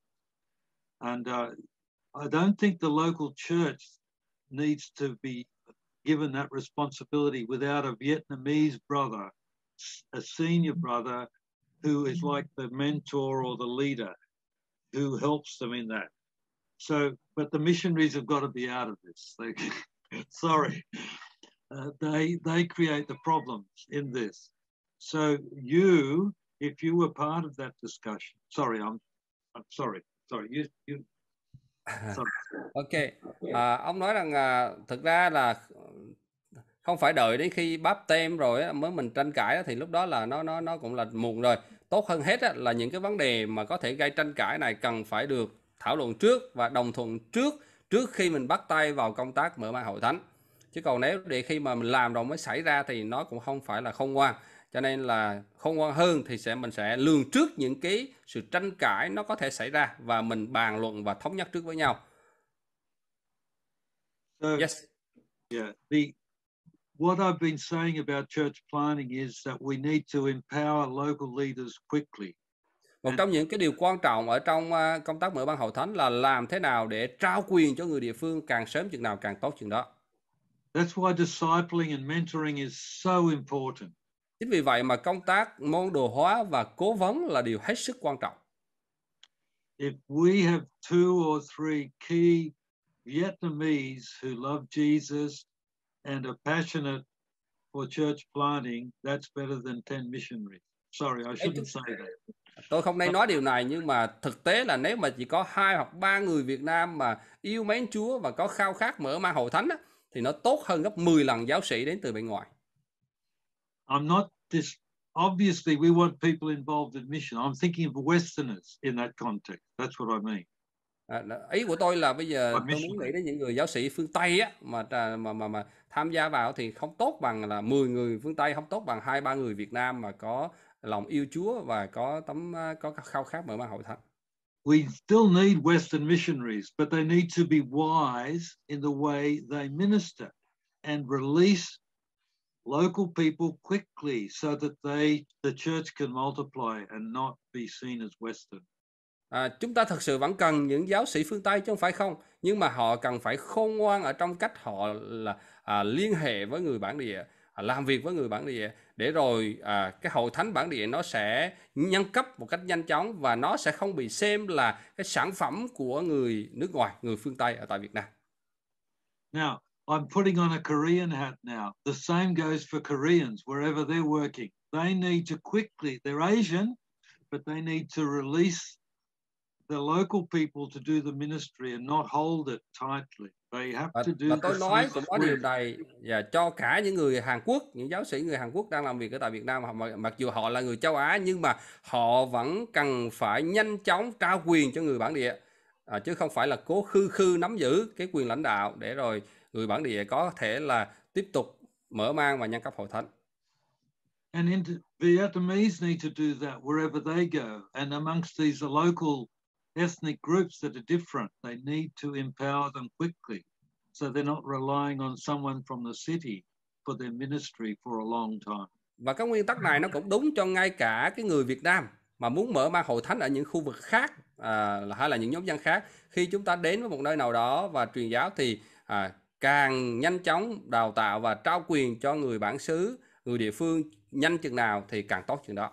And uh, I don't think the local church needs to be given that responsibility without a Vietnamese brother, a senior brother who is like the mentor or the leader who helps them in that. So, but the missionaries have got to be out of this. They, sorry. Uh, they they create the problems in this. So you, if you were part of that discussion, sorry, I'm I'm sorry, sorry, you you. Sorry.
Ok, à, ông nói rằng à, thực ra là không phải đợi đến khi báp têm rồi á, mới mình tranh cãi á, thì lúc đó là nó nó nó cũng là muộn rồi. Tốt hơn hết á, là những cái vấn đề mà có thể gây tranh cãi này cần phải được thảo luận trước và đồng thuận trước trước khi mình bắt tay vào công tác mở mang hội thánh. Chứ còn nếu để khi mà mình làm rồi mới xảy ra thì nó cũng không phải là khôn ngoan. Cho nên là khôn ngoan hơn thì sẽ mình sẽ lường trước những cái sự tranh cãi nó có thể xảy ra và mình bàn luận và thống nhất trước với nhau.
So,
Yes.
Yeah. The what I've been saying about church planting is that we need to empower local leaders quickly.
Một trong những cái điều quan trọng ở trong công tác mở mang hội thánh là làm thế nào để trao quyền cho người địa phương càng sớm chừng nào càng tốt chừng đó.
That's why discipling and mentoring is so important.
Chính vì vậy mà công tác môn đồ hóa và cố vấn là điều hết sức quan trọng.
If we have two or three key Vietnamese who love Jesus and are passionate for church planting, that's better than ten missionaries. Sorry, I shouldn't say that.
Tôi không nên nói điều này, nhưng mà thực tế là nếu mà chỉ có hai hoặc ba người Việt Nam mà yêu mến Chúa và có khao khát mở mang hội thánh á, thì nó tốt hơn gấp mười lần giáo sĩ đến từ bên ngoài.
I'm not this. Obviously, we want people involved in mission. I'm thinking of Westerners in that context. That's what I mean.
À, ý của tôi là bây giờ tôi muốn nghĩ đến những người giáo sĩ phương Tây á, mà mà mà mà tham gia vào thì không tốt bằng là mười người phương Tây, không tốt bằng hai ba người Việt Nam mà có lòng yêu Chúa và có tấm có khao khát mở mang hội thánh.
We still need Western missionaries, but they need to be wise in the way they minister and release local people quickly so that they the church can multiply and not be seen as Western.
À, chúng ta thật sự vẫn cần những giáo sĩ phương Tây chứ không phải không, nhưng mà họ cần phải khôn ngoan ở trong cách họ là à, liên hệ với người bản địa, à, làm việc với người bản địa, để rồi à, cái hội thánh bản địa nó sẽ nhân cấp một cách nhanh chóng và nó sẽ không bị xem là cái sản phẩm của người nước ngoài, người phương Tây ở tại Việt Nam.
Now, I'm putting on a Korean hat now. The same goes for Koreans wherever they're working. They need to quickly, they're Asian, but they need to release the local people to do the ministry and not hold it tightly. They have
Và,
to do
và tôi nói cũng có điều
this.
này và cho cả những người Hàn Quốc, những giáo sĩ người Hàn Quốc đang làm việc ở tại Việt Nam, mà, mặc dù họ là người châu Á nhưng mà họ vẫn cần phải nhanh chóng trao quyền cho người bản địa, à, chứ không phải là cố khư khư nắm giữ cái quyền lãnh đạo để rồi người bản địa có thể là tiếp tục mở mang và nhân cấp hội thánh.
And Vietnamese need to do that wherever they go. And amongst these local ethnic groups that are different, they need to empower them quickly, so they're not relying on someone from the city for their ministry for a long time.
Và cái nguyên tắc này nó cũng đúng cho ngay cả cái người Việt Nam mà muốn mở mang hội thánh ở những khu vực khác, à, hay là những nhóm dân khác. Khi chúng ta đến với một nơi nào đó và truyền giáo thì à, càng nhanh chóng đào tạo và trao quyền cho người bản xứ, người địa phương nhanh chừng nào thì càng tốt chừng đó.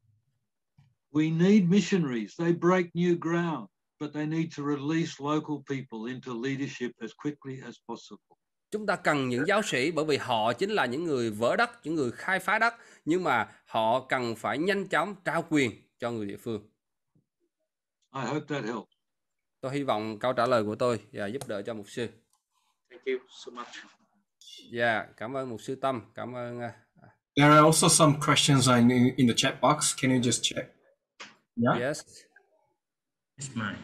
We need missionaries. They break new ground, but they need to release local people into leadership as quickly as possible.
Chúng ta cần những giáo sĩ bởi vì họ chính là những người vỡ đất, những người khai phá đất, nhưng mà họ cần phải nhanh chóng trao quyền cho người địa phương.
I hope that helps.
Tôi hy vọng câu trả lời của tôi và giúp đỡ cho mục sư.
Thank you so much.
Dạ, yeah, cảm ơn mục sư Tâm, cảm ơn. Uh...
There are also some questions in, in the chat box. Can you just check? Yeah.
Yes.
It's mine.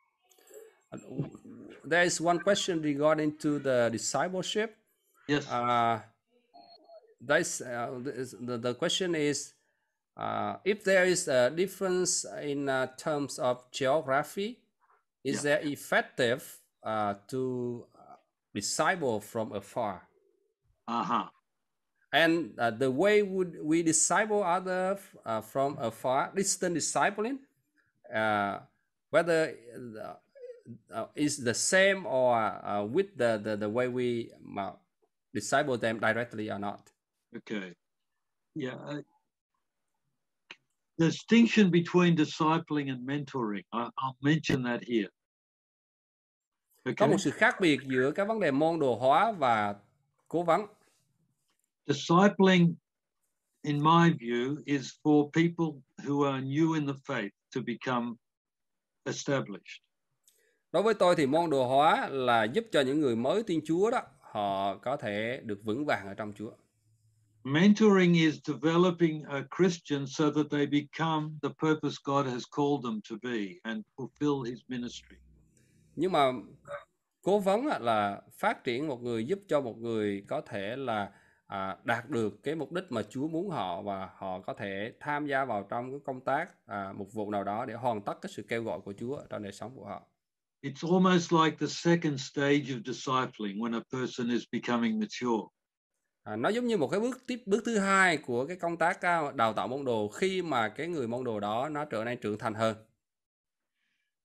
There is one question regarding to the discipleship.
Yes.
Uh, that's, uh, the, the question is, uh, if there is a difference in uh, terms of geography, is yeah. there effective uh, to disciple from afar?
Uh-huh.
And uh, the way would we disciple others uh, from afar, distant discipling, uh, whether uh, uh, is the same or uh, with the, the, the way we uh, disciple them directly or not?
Okay. Yeah. Uh, the distinction between discipling and mentoring, I, I'll mention that here. Okay.
Có một sự khác biệt giữa các vấn đề môn đồ hóa và cố vấn.
Discipling, in my view, is for people who are new in the faith to become established.
Đối với tôi thì môn đồ hóa là giúp cho những người mới tin Chúa đó, họ có thể được vững vàng ở trong Chúa.
Mentoring is developing a Christian so that they become the purpose God has called them to be and fulfill his ministry.
Nhưng mà cố vấn là phát triển một người, giúp cho một người có thể là à, đạt được cái mục đích mà Chúa muốn họ và họ có thể tham gia vào trong cái công tác à, mục vụ nào đó để hoàn tất cái sự kêu gọi của Chúa trong đời sống của họ.
It's almost like the second stage of discipling when a person is becoming mature.
À, nó giống như một cái bước tiếp bước thứ hai của cái công tác đào tạo môn đồ khi mà cái người môn đồ đó nó trở nên trưởng thành hơn.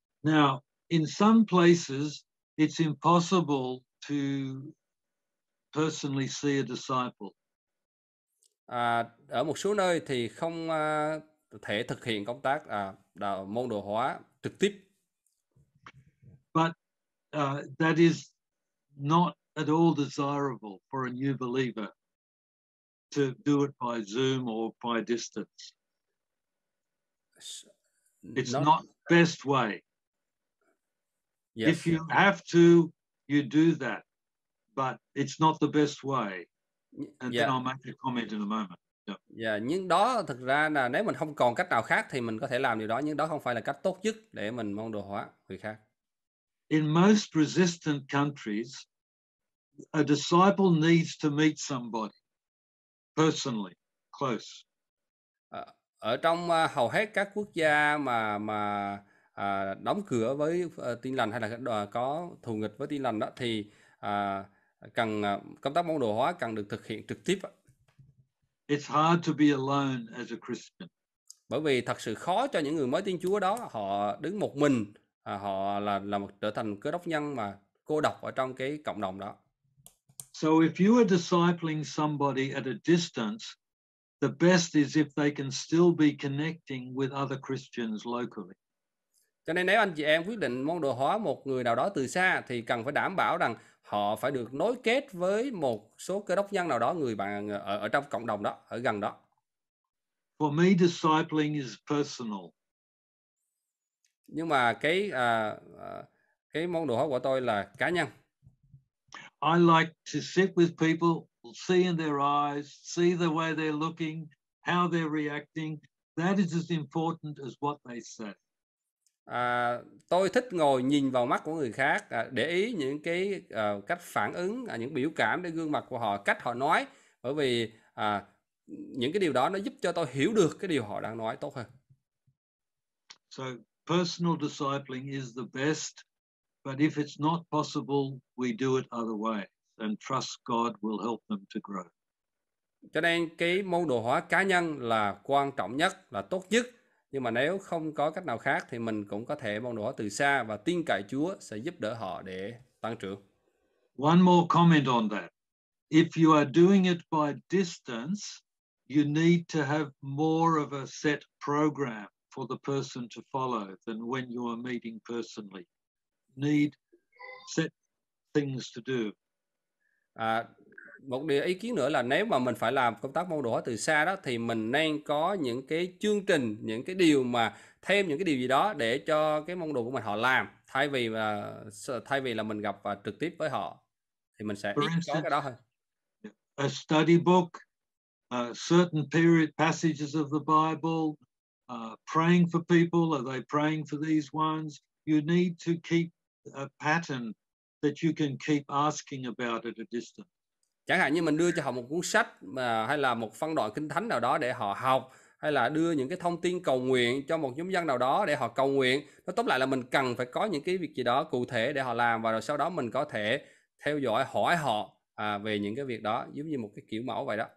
Now, in some places, it's impossible to personally see a disciple.
À, ở một số nơi thì không à, thể thực hiện công tác à, đạo môn đồ hóa trực tiếp.
But uh, that is not at all desirable for a new believer to do it by Zoom or by distance. It's
Not-
not best way.
Yes.
If you have to, you do that, but it's not the best way. And
Dạ.
then I'll make a comment in a moment. Yeah.
Dạ, nhưng đó thực ra là nếu mình không còn cách nào khác thì mình có thể làm điều đó, nhưng đó không phải là cách tốt nhất để mình môn đồ hóa người khác.
In most resistant countries, a disciple needs to meet somebody personally, close.
Ở, ở trong à, hầu hết các quốc gia mà mà à, đóng cửa với à, tin lành hay là à, có thù nghịch với tin lành đó thì à, cần à, công tác môn đồ hóa cần được thực hiện trực tiếp.
It's hard to be alone as a Christian.
Bởi vì thật sự khó cho những người mới tin Chúa đó, họ đứng một mình, à, họ là là một trở thành cơ đốc nhân mà cô độc ở trong cái cộng đồng đó.
So if you are discipling somebody at a distance, the best is if they can still be connecting with other Christians locally.
Cho nên nếu anh chị em quyết định môn đồ hóa một người nào đó từ xa thì cần phải đảm bảo rằng họ phải được nối kết với một số cơ đốc nhân nào đó, người bạn ở, ở trong cộng đồng đó, ở gần đó.
For me, discipling is personal.
Nhưng mà cái à, à, cái môn đồ hóa của tôi là cá nhân.
I like to sit with people, see in their eyes, see the way they're looking, how they're reacting. That is as important as what they say.
À, tôi thích ngồi nhìn vào mắt của người khác, à, để ý những cái à, cách phản ứng, à, những biểu cảm trên gương mặt của họ, cách họ nói, bởi vì à, những cái điều đó nó giúp cho tôi hiểu được cái điều họ đang nói tốt hơn.
So personal discipling is the best, but if it's not possible, we do it other ways and trust God will help them to grow.
Cho nên cái môn đồ hóa cá nhân là quan trọng nhất, là tốt nhất. Nhưng mà nếu không có cách nào khác thì mình cũng có thể môn đồ hóa từ xa và tin cậy Chúa sẽ giúp đỡ họ để tăng trưởng.
One more comment on that. If you are doing it by distance, you need to have more of a set program for the person to follow than when you are meeting personally. Need set things to do.
À, một điều ý kiến nữa là nếu mà mình phải làm công tác môn đồ hóa từ xa đó thì mình nên có những cái chương trình, những cái điều mà thêm những cái điều gì đó để cho cái môn đồ của mình họ làm, thay vì là thay vì là mình gặp và trực tiếp với họ thì mình sẽ
For
ít có
instance,
cái đó hơn.
a study book, uh, certain period passages of the Bible, uh, praying for people. Are they praying for these ones? You need to keep a pattern that you can keep asking about at a distance.
Chẳng hạn như mình đưa cho họ một cuốn sách mà hay là một phân đoạn kinh thánh nào đó để họ học, hay là đưa những cái thông tin cầu nguyện cho một nhóm dân nào đó để họ cầu nguyện. Nó tóm lại là mình cần phải có những cái việc gì đó cụ thể để họ làm, và rồi sau đó mình có thể theo dõi, hỏi họ à, về những cái việc đó, giống như một cái kiểu mẫu vậy đó.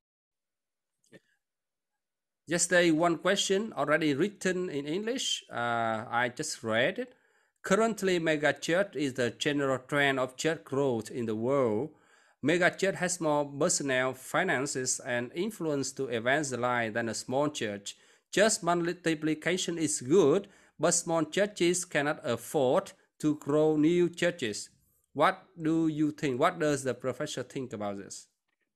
Yesterday, one question already written in English. Uh, I just read it. Currently, megachurch is the general trend of church growth in the world. Megachurch has more personnel, finances, and influence to evangelize than a small church. Church multiplication is good, but small churches cannot afford to grow new churches. What do you think? What does the professor think about this?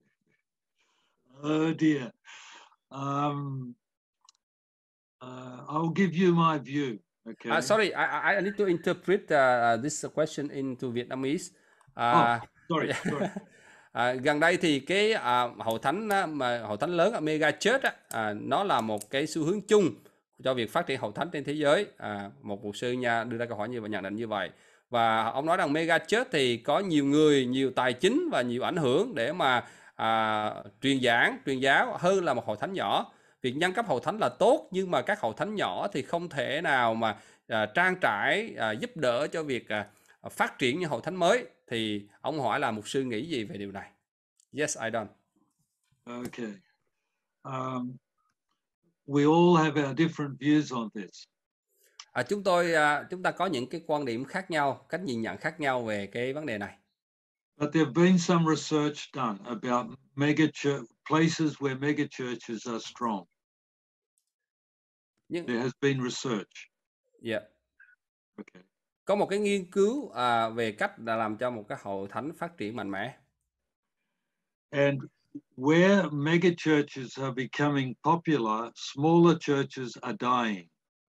Oh dear. Um, uh, I'll give you my view. Okay.
Uh, sorry, I, I need to interpret uh, this question into Vietnamese. Uh,
oh, sorry. sorry.
À, gần đây thì cái à, hội thánh á, mà hội thánh lớn ở Mega Church á, à, nó là một cái xu hướng chung cho việc phát triển hội thánh trên thế giới. À, một mục sư nha đưa ra câu hỏi như vậy, nhận định như vậy. Và ông nói rằng Mega Church thì có nhiều người, nhiều tài chính và nhiều ảnh hưởng để mà à, truyền giảng, truyền giáo hơn là một hội thánh nhỏ. Việc nhân cấp hội thánh là tốt, nhưng mà các hội thánh nhỏ thì không thể nào mà à, trang trải à, giúp đỡ cho việc à, phát triển như hội thánh mới. Thì ông hỏi là mục sư nghĩ gì về điều này? Yes, I don't.
Okay. Um, we all have our different views on this.
À, chúng tôi à, chúng ta có những cái quan điểm khác nhau, cách nhìn nhận khác nhau về cái vấn đề này.
But there have been some research done about mega church, places where mega churches are strong.
Nhưng
There has been research.
yeah.
Okay.
Có một cái nghiên cứu à, về cách là làm cho một cái hội thánh phát triển mạnh mẽ.
And where mega churches are becoming popular, smaller churches are dying.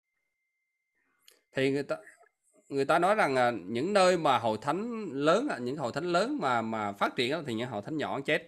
Thì người ta người ta nói rằng à, những nơi mà hội thánh lớn, những hội thánh lớn mà mà phát triển đó, thì những hội thánh nhỏ chết.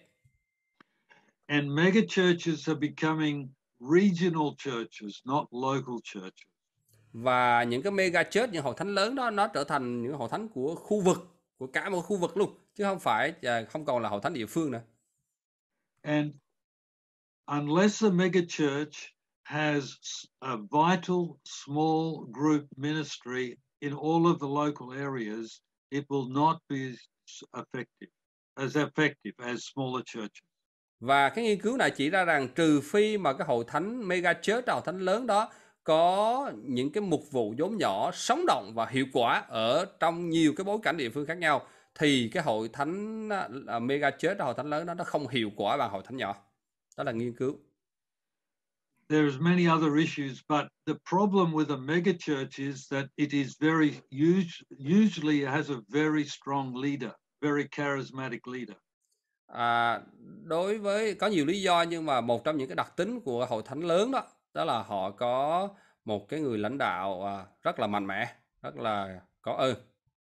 And mega churches are becoming regional churches, not local churches.
Và những cái mega church, những hội thánh lớn đó, nó trở thành những hội thánh của khu vực, của cả một khu vực luôn, chứ không phải không còn là hội thánh địa phương nữa.
And unless a mega church has a vital small group ministry in all of the local areas, it will not be effective, as effective as smaller churches.
Và cái nghiên cứu này chỉ ra rằng trừ phi mà cái hội thánh mega church, hội thánh lớn đó có những cái mục vụ nhóm nhỏ sống động và hiệu quả ở trong nhiều cái bối cảnh địa phương khác nhau, thì cái hội thánh uh, mega church, hội thánh lớn đó nó không hiệu quả bằng hội thánh nhỏ. Đó là nghiên cứu.
There's many other issues, but the problem with a mega church is that it is very usually has a very strong leader, very charismatic leader.
À, đối với có nhiều lý do, nhưng mà một trong những cái đặc tính của hội thánh lớn đó, đó là họ có một cái người lãnh đạo à, rất là mạnh mẽ, rất là có ơn.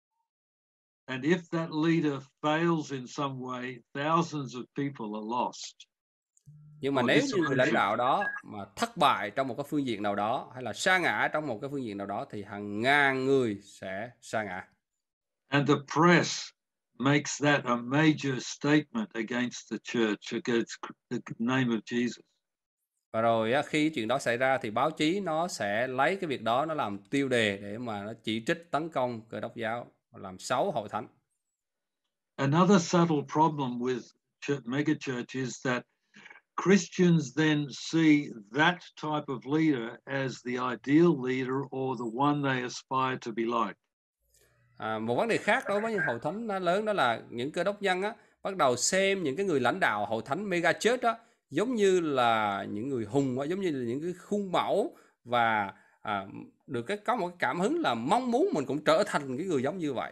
And if that leader fails in some way, thousands of people are lost.
Nhưng mà nếu như người lãnh đạo đó mà thất bại trong một cái phương diện nào đó, hay là sa ngã trong một cái phương diện nào đó, thì hàng ngàn người sẽ sa ngã.
And the press makes that a major statement against the church, against the name of Jesus.
Và rồi khi chuyện đó xảy ra thì báo chí nó sẽ lấy cái việc đó nó làm tiêu đề để mà nó chỉ trích tấn công Cơ Đốc giáo, làm xấu hội thánh.
Another subtle problem with church, mega church is that Christians then see that type of leader as the ideal leader or the one they aspire to be like.
À, một vấn đề khác đối với những hội thánh lớn đó là những Cơ Đốc nhân á, bắt đầu xem những cái người lãnh đạo hội thánh mega church đó giống như là những người hùng, giống như là những cái khuôn mẫu, và à, được cái có một cái cảm hứng là mong muốn mình cũng trở thành cái người giống như vậy.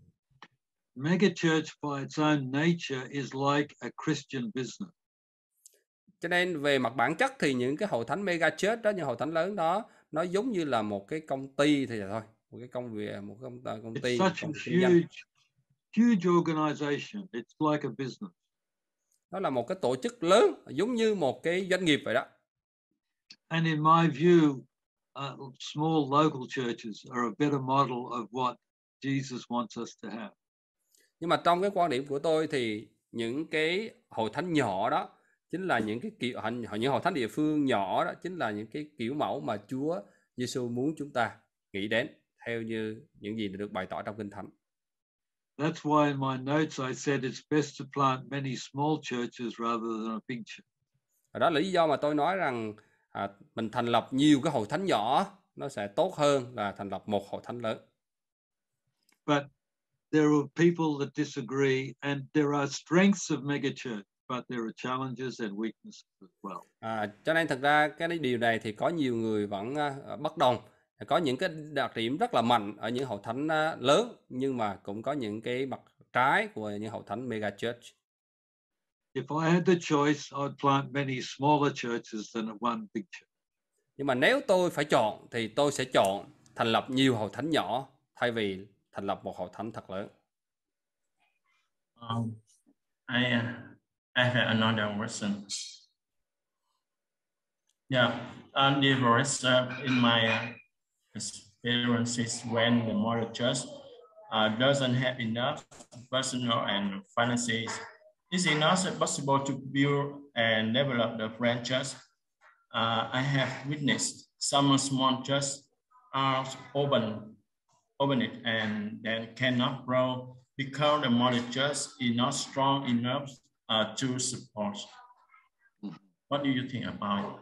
Mega church by its own nature is like a Christian business.
Cho nên về mặt bản chất thì những cái hội thánh mega church đó, những hội thánh lớn đó, nó giống như là một cái công ty thì thôi, một cái công việc, một công, công ty.
It's such a huge, huge organization. It's like a business.
Nó là một cái tổ chức lớn, giống như một cái doanh nghiệp vậy đó.
And in my view, uh, small local churches are a better model of what Jesus wants us to have.
Nhưng mà trong cái quan điểm của tôi thì những cái hội thánh nhỏ đó chính là những cái kiểu những hội thánh địa phương nhỏ đó chính là những cái kiểu mẫu mà Chúa Giêsu muốn chúng ta nghĩ đến theo như những gì được bày tỏ trong Kinh Thánh.
That's why in my notes I said it's best to plant many small churches rather than a big church.
Đó là lý do mà tôi nói rằng à, mình thành lập nhiều cái hội thánh nhỏ nó sẽ tốt hơn là thành lập một hội thánh lớn.
But there are people that disagree, and there are strengths of mega church, but there are challenges and weaknesses as well.
À, cho nên thật ra cái điều này thì có nhiều người vẫn uh, bất đồng. Có những cái đặc điểm rất là mạnh ở những hội thánh uh, lớn, nhưng mà cũng có những cái mặt trái của những hội thánh mega church.
If I had the choice, I'd plant many smaller churches than one big church.
Nhưng mà nếu tôi phải chọn thì tôi sẽ chọn thành lập nhiều hội thánh nhỏ thay vì thành lập một hội thánh thật lớn.
Um, I, uh, I have another question. Yeah, and the verse uh, in my uh, experiences when the model church uh, doesn't have enough personal and finances, is it not possible to build and develop the branch church? Uh, I have witnessed some small churches are open, open it and then cannot grow because the model church is not strong enough uh, to support. What do you think about it?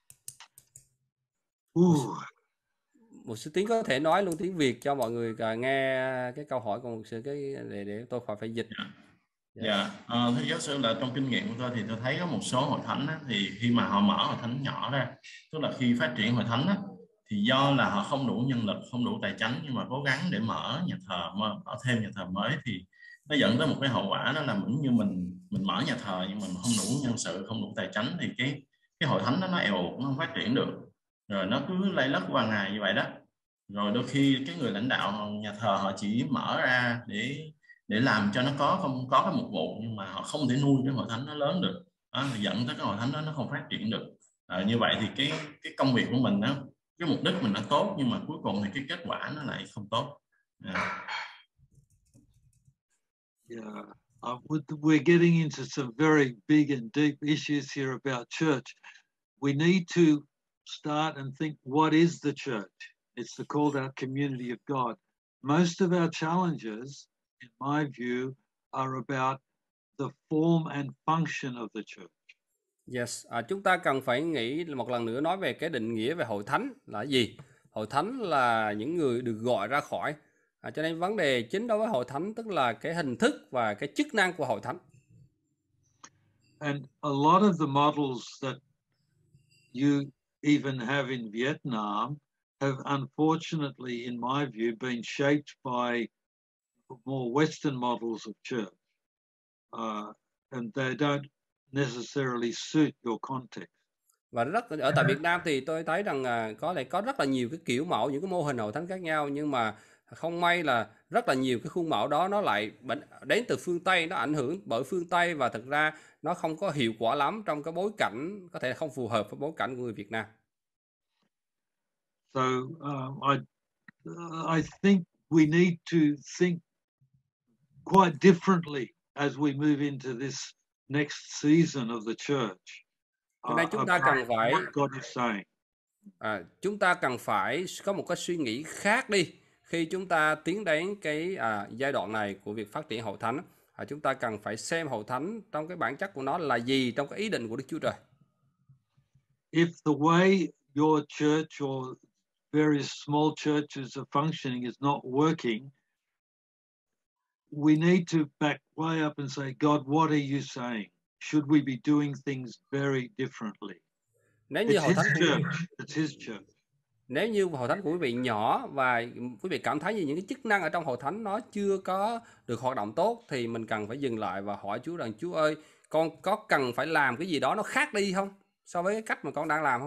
Ooh.
Một sư Tiến có thể nói luôn tiếng Việt cho mọi người nghe cái câu hỏi của một sư cái để để tôi khỏi phải dịch.
Dạ, ờ, thưa giáo sư là trong kinh nghiệm của tôi thì tôi thấy có một số hội thánh á, thì khi mà họ mở hội thánh nhỏ ra, tức là khi phát triển hội thánh á, thì do là họ không đủ nhân lực, không đủ tài chánh, nhưng mà cố gắng để mở nhà thờ, mở, mở thêm nhà thờ mới, thì nó dẫn tới một cái hậu quả đó là cũng như mình mình mở nhà thờ nhưng mà mình không đủ nhân sự, không đủ tài chánh, thì cái cái hội thánh đó nó eo uột, nó không phát triển được, rồi nó cứ lay lất qua ngày như vậy đó. Rồi đôi khi cái người lãnh đạo nhà thờ họ chỉ mở ra để để làm cho nó có không có cái mục vụ, nhưng mà họ không thể nuôi cái hội thánh nó lớn được đó, dẫn tới cái hội thánh đó nó không phát triển được. À, như vậy thì cái cái công việc của mình đó, cái mục đích mình nó tốt, nhưng mà cuối cùng thì cái kết quả nó lại không tốt. Yeah.
Yeah, uh, we're getting into some very big and deep issues here about church. We need to start and think, what is the church? It's the called out community of God. Most of our challenges, in my view, are about the form and function of the church.
Yes, à, chúng ta cần phải nghĩ một lần nữa, nói về cái định nghĩa về hội thánh là gì. Hội thánh là những người được gọi ra khỏi. À, cho nên vấn đề chính đối với hội thánh tức là cái hình thức và cái chức năng của hội thánh.
And a lot of the models that you even have in Vietnam have unfortunately, in my view, been shaped by more Western models of church. Uh, and they don't necessarily suit your context.
Và rất ở tại Việt Nam thì tôi thấy rằng à, có lẽ có rất là nhiều cái kiểu mẫu, những cái mô hình hội thánh khác nhau, nhưng mà không may là rất là nhiều cái khuôn mẫu đó nó lại đến từ phương Tây, nó ảnh hưởng bởi phương Tây, và thực ra nó không có hiệu quả lắm trong cái bối cảnh, có thể không phù hợp với bối cảnh của người Việt Nam.
So um, I I think we need to think quite differently as we move into this next season of the church.
Cho nên chúng ta cần phải
what God is saying.
À, chúng ta cần phải có một cái suy nghĩ khác đi khi chúng ta tiến đến cái à, giai đoạn này của việc phát triển hội thánh. À, chúng ta cần phải xem hội thánh trong cái bản chất của nó là gì, trong cái ý định của Đức Chúa Trời.
If the way your church or various small churches are functioning is not working, we need to back way up and say, God, what are you saying? Should we be doing things very differently?
Nếu như
It's
hội
his
thánh
church. It's his church.
Nếu như hội thánh của quý vị nhỏ và quý vị cảm thấy như những cái chức năng ở trong hội thánh nó chưa có được hoạt động tốt, thì mình cần phải dừng lại và hỏi Chúa rằng, Chúa ơi, con có cần phải làm cái gì đó nó khác đi không so với cái cách mà con đang làm không?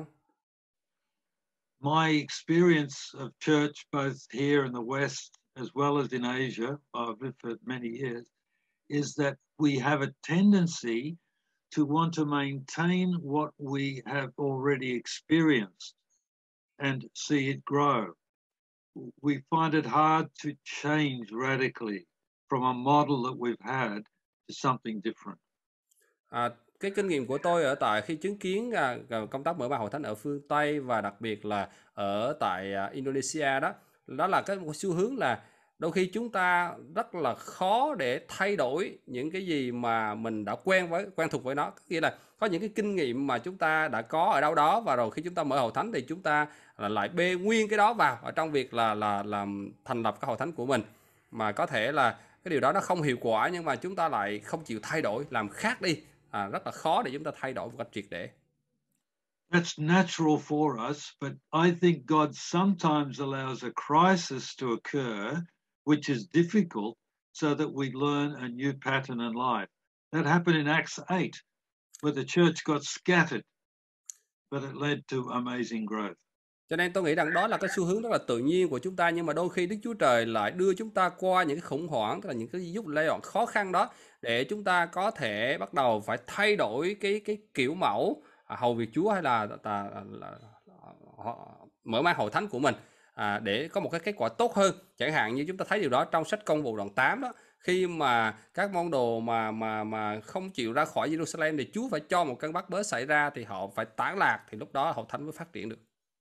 My experience of church both here in the West as well as in Asia, I've lived for many years, is that we have a tendency to want to maintain what we have already experienced and see it grow. We find it hard to change radically from a model that we've had to something different.
À, cái kinh nghiệm của tôi ở tại khi chứng kiến à, công tác mở bài hội thánh ở phương Tây, và đặc biệt là ở tại à, Indonesia đó, đó là cái một xu hướng là đôi khi chúng ta rất là khó để thay đổi những cái gì mà mình đã quen với quen thuộc với nó. Nghĩa là có những cái kinh nghiệm mà chúng ta đã có ở đâu đó, và rồi khi chúng ta mở hội thánh thì chúng ta là lại bê nguyên cái đó vào ở trong việc là là làm thành lập cái hội thánh của mình, mà có thể là cái điều đó nó không hiệu quả, nhưng mà chúng ta lại không chịu thay đổi, làm khác đi. À, rất là khó để chúng ta thay đổi một cách triệt để.
That's natural for us, but I think God sometimes allows a crisis to occur, which is difficult, so that we learn a new pattern in life. That happened in Acts eight, where the church got scattered, but it led to amazing growth.
Cho nên tôi nghĩ rằng đó là cái xu hướng rất là tự nhiên của chúng ta, nhưng mà đôi khi Đức Chúa Trời lại đưa chúng ta qua những cái khủng hoảng, tức là những cái lúc giai đoạn khó khăn đó, để chúng ta có thể bắt đầu phải thay đổi cái cái kiểu mẫu à, hầu việc Chúa hay là, là, là, là, là mở mang hội thánh của mình à, để có một cái kết quả tốt hơn. Chẳng hạn như chúng ta thấy điều đó trong sách Công vụ đoạn tám đó, khi mà các môn đồ mà mà mà không chịu ra khỏi Jerusalem thì Chúa phải cho một cơn bát bớ xảy ra, thì họ phải tán lạc, thì lúc đó hội thánh mới phát triển được.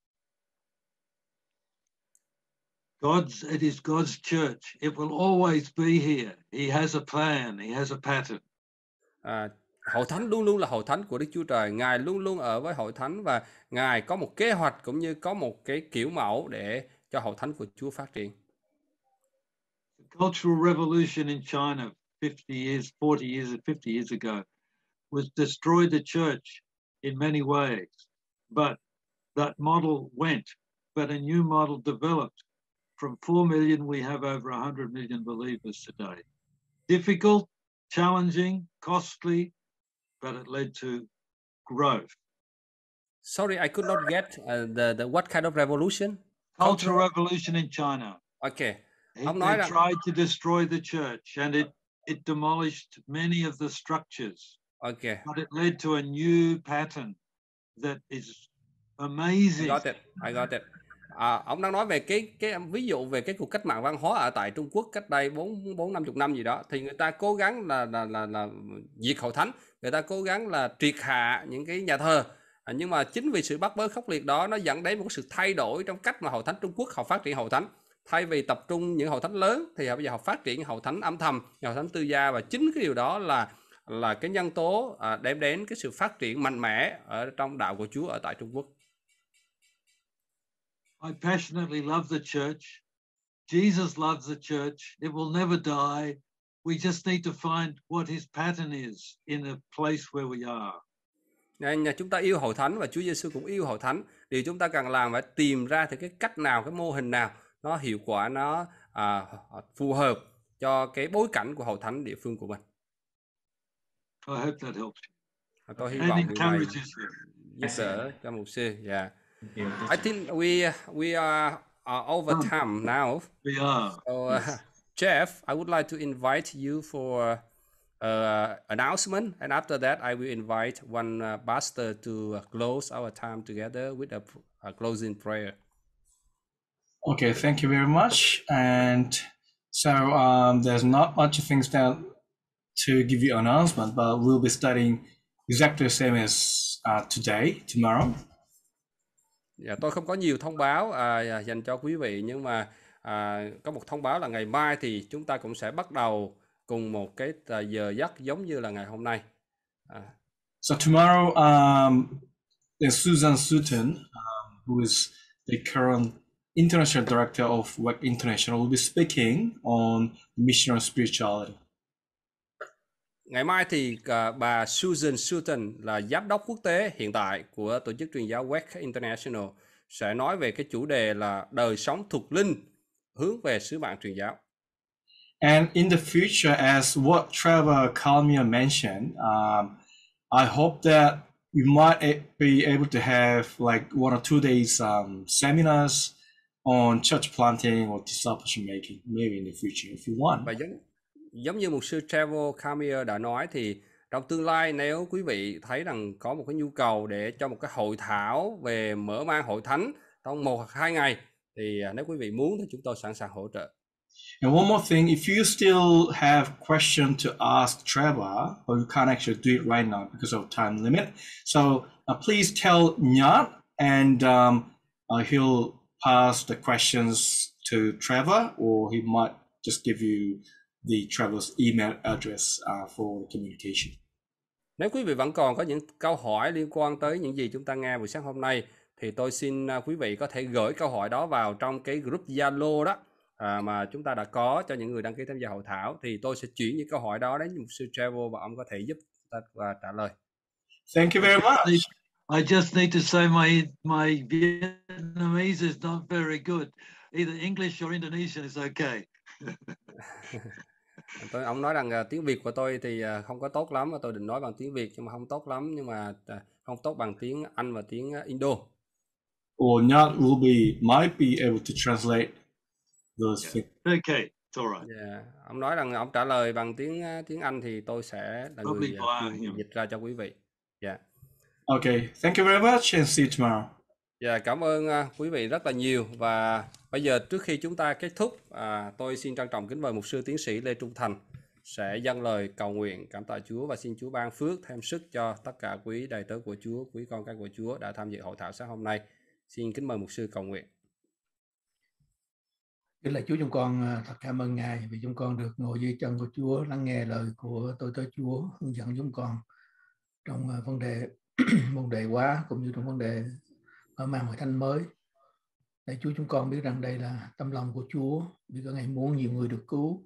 God's, it is God's church. It will always be here. He has a plan. He has a pattern.
À, hội thánh luôn luôn là hội thánh của Đức Chúa Trời. Ngài luôn luôn ở với hội thánh, và Ngài có một kế hoạch cũng như có một cái kiểu mẫu để cho hội thánh của Chúa phát triển.
The Cultural Revolution in China fifty years, forty years, fifty years ago was destroy the church in many ways. But that model went, but a new model developed. From four million, we have over one hundred million believers today. Difficult, challenging, costly, but it led to growth.
Sorry, I could not get uh, the the what kind of revolution?
Cultural revolution in China.
Okay.
He,
Ông
they
nói rằng
tried to destroy the church, and it it demolished many of the structures.
okay.
But it led to a new pattern that is
I
amazing.
got it. I got it. À, ông đang nói về cái cái ví dụ về cái cuộc cách mạng văn hóa ở tại Trung Quốc cách đây bốn bốn năm chục năm gì đó, thì người ta cố gắng là là là là diệt hội thánh, người ta cố gắng là triệt hạ những cái nhà thờ. À, nhưng mà chính vì sự bắt bớ khốc liệt đó nó dẫn đến một sự thay đổi trong cách mà hội thánh Trung Quốc họ phát triển hội thánh. Thay vì tập trung những hội thánh lớn thì bây giờ họ phát triển hội thánh âm thầm, hội thánh tư gia, và chính cái điều đó là là cái nhân tố à, đem đến cái sự phát triển mạnh mẽ ở trong đạo của Chúa ở tại Trung Quốc.
I passionately love the church. Jesus loves the church. It will never die. We just need to find what his pattern is in the place where we are.
Nên chúng ta yêu hội thánh và Chúa Giêsu cũng yêu hội thánh. Điều chúng ta cần làm phải tìm ra thì cái cách nào, cái mô hình nào nó hiệu quả, nó à, phù hợp cho cái bối cảnh của hội thánh địa phương của mình.
I hope that helps you.
Tôi hy
And
vọng điều này
encourages you.
giúp đỡ cho mục sư. Yeah. I think we we are, are over time now.
We are.
So, uh, Jeff, I would like to invite you for uh, announcement, and after that, I will invite one uh, pastor to uh, close our time together with a, a closing prayer.
Okay, thank you very much. And so um, there's not much things that to give you an announcement, but we'll be studying exactly the same as uh, today, tomorrow.
Dạ, tôi không có nhiều thông báo à, dành cho quý vị, nhưng mà à, có một thông báo là ngày mai thì chúng ta cũng sẽ bắt đầu cùng một cái giờ giấc giống như là ngày hôm nay. À.
So tomorrow, um, Susan Sutton, um, who is the current International Director of W E C International, will be speaking on missional spirituality.
Ngày mai thì uh, bà Susan Sutton là giám đốc quốc tế hiện tại của tổ chức truyền giáo W E C International sẽ nói về cái chủ đề là đời sống thuộc linh hướng về sứ mạng truyền giáo.
And in the future, as what Trevor Kalmia mentioned, um, I hope that you might be able to have like one or two days um, seminars on church planting or discipleship making, maybe in the future if you want.
Và giống giống như mục sư Trevor Kalmia đã nói thì trong tương lai nếu quý vị thấy rằng có một cái nhu cầu để cho một cái hội thảo về mở mang hội thánh trong một hoặc hai ngày thì nếu quý vị muốn thì chúng tôi sẵn sàng hỗ trợ.
And one more thing, if you still have questions to ask Trevor, or you can't actually do it right now because of time limit, so uh, please tell Nhat, and um, uh, he'll pass the questions to Trevor, or he might just give you the Trevor's email address uh, for the communication.
Nếu quý vị vẫn còn có những câu hỏi liên quan tới những gì chúng ta nghe buổi sáng hôm nay, thì tôi xin quý vị có thể gửi câu hỏi đó vào trong cái group Zalo đó à, mà chúng ta đã có cho những người đăng ký tham gia hội thảo, thì tôi sẽ chuyển những câu hỏi đó đến mục sư Trevor và ông có thể giúp ta và trả lời.
Thank you very much.
I just need to say my my Vietnamese is not very good. Either English or Indonesian is okay.
Tôi, ông nói rằng uh, tiếng Việt của tôi thì uh, không có tốt lắm, tôi định nói bằng tiếng Việt nhưng mà không tốt lắm, nhưng mà uh, không tốt bằng tiếng Anh và tiếng uh, Indo.
Or Nhat will be might be able to translate those things.
Okay, it's all right.
Yeah. Ông nói rằng ông trả lời bằng tiếng uh, tiếng Anh thì tôi sẽ là người uh, dịch ra cho quý vị. Yeah.
Okay, thank you very much and see you tomorrow.
Dạ, yeah, cảm ơn uh, quý vị rất là nhiều. Và bây giờ trước khi chúng ta kết thúc, uh, tôi xin trân trọng kính mời mục sư tiến sĩ Lê Trung Thành sẽ dâng lời cầu nguyện cảm tạ Chúa và xin Chúa ban phước thêm sức cho tất cả quý đầy tớ của Chúa, quý con cái của Chúa đã tham dự hội thảo sáng hôm nay. Xin kính mời mục sư cầu nguyện.
Kính lạy Chúa, chúng con thật cảm ơn Ngài vì chúng con được ngồi dưới chân của Chúa, lắng nghe lời của tôi tớ Chúa hướng dẫn chúng con trong vấn đề môn đệ hóa cũng như trong vấn đề mở mang hội thánh mới. Lạy Chúa, chúng con biết rằng đây là tâm lòng của Chúa, vì có Ngài muốn nhiều người được cứu,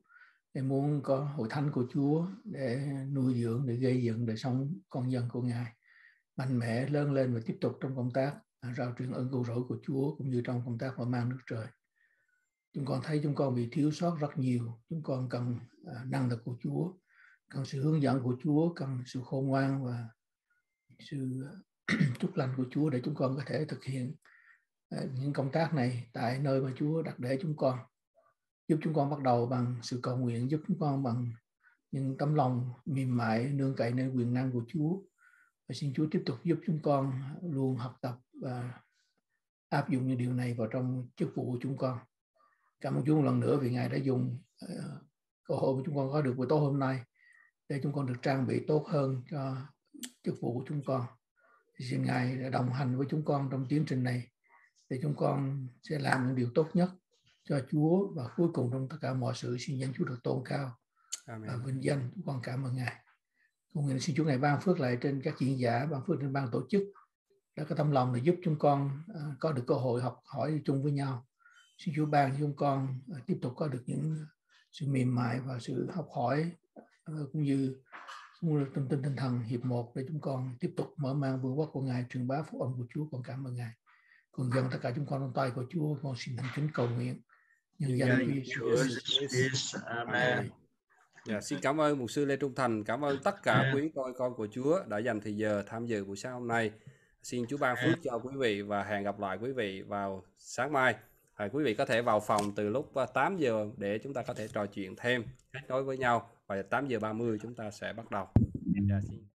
để muốn có hội thánh của Chúa để nuôi dưỡng, để gây dựng đời sống con dân của Ngài mạnh mẽ lớn lên và tiếp tục trong công tác rao truyền ơn cứu rỗi của Chúa cũng như trong công tác mở mang nước trời. Chúng con thấy chúng con bị thiếu sót rất nhiều. Chúng con cần năng lực của Chúa, cần sự hướng dẫn của Chúa, cần sự khôn ngoan và sự chúc lành của Chúa để chúng con có thể thực hiện những công tác này tại nơi mà Chúa đặt để chúng con. Giúp chúng con bắt đầu bằng sự cầu nguyện, giúp chúng con bằng những tấm lòng mềm mại nương cậy nơi quyền năng của Chúa. Và xin Chúa tiếp tục giúp chúng con luôn học tập và áp dụng những điều này vào trong chức vụ của chúng con. Cảm ơn Chúa một lần nữa vì Ngài đã dùng uh, cơ hội của chúng con có được buổi tối hôm nay để chúng con được trang bị tốt hơn cho chức vụ của chúng con. Thì xin Ngài đã đồng hành với chúng con trong tiến trình này để chúng con sẽ làm những điều tốt nhất cho Chúa, và cuối cùng trong tất cả mọi sự xin danh Chúa được tôn cao. Amen. Và vinh danh. Chúng con cảm ơn Ngài. Cầu nguyện xin Chúa Ngài ban phước lại trên các diễn giả, ban phước trên ban tổ chức đã có tâm lòng để giúp chúng con uh, có được cơ hội học hỏi chung với nhau. Xin Chúa ban cho chúng con uh, tiếp tục có được những sự mềm mại và sự học hỏi uh, cũng như tâm tinh tinh thần hiệp một để chúng con tiếp tục mở mang vương quốc của Ngài, truyền bá phúc âm của Chúa. Con cảm ơn Ngài. Con dâng tất cả chúng con trong tay của Chúa. Con xin thành kính cầu nguyện nhân danh Chúa Giêsu.
Amen.
Dạ, xin cảm ơn mục sư Lê Trung Thành, cảm ơn tất cả quý coi con của Chúa đã dành thời giờ tham dự buổi sáng hôm nay. Xin Chúa ban phước cho quý vị và hẹn gặp lại quý vị vào sáng mai. À, quý vị có thể vào phòng từ lúc tám giờ để chúng ta có thể trò chuyện thêm, kết nối với nhau, và tám giờ ba mươi chúng ta sẽ bắt đầu. Dạ, xin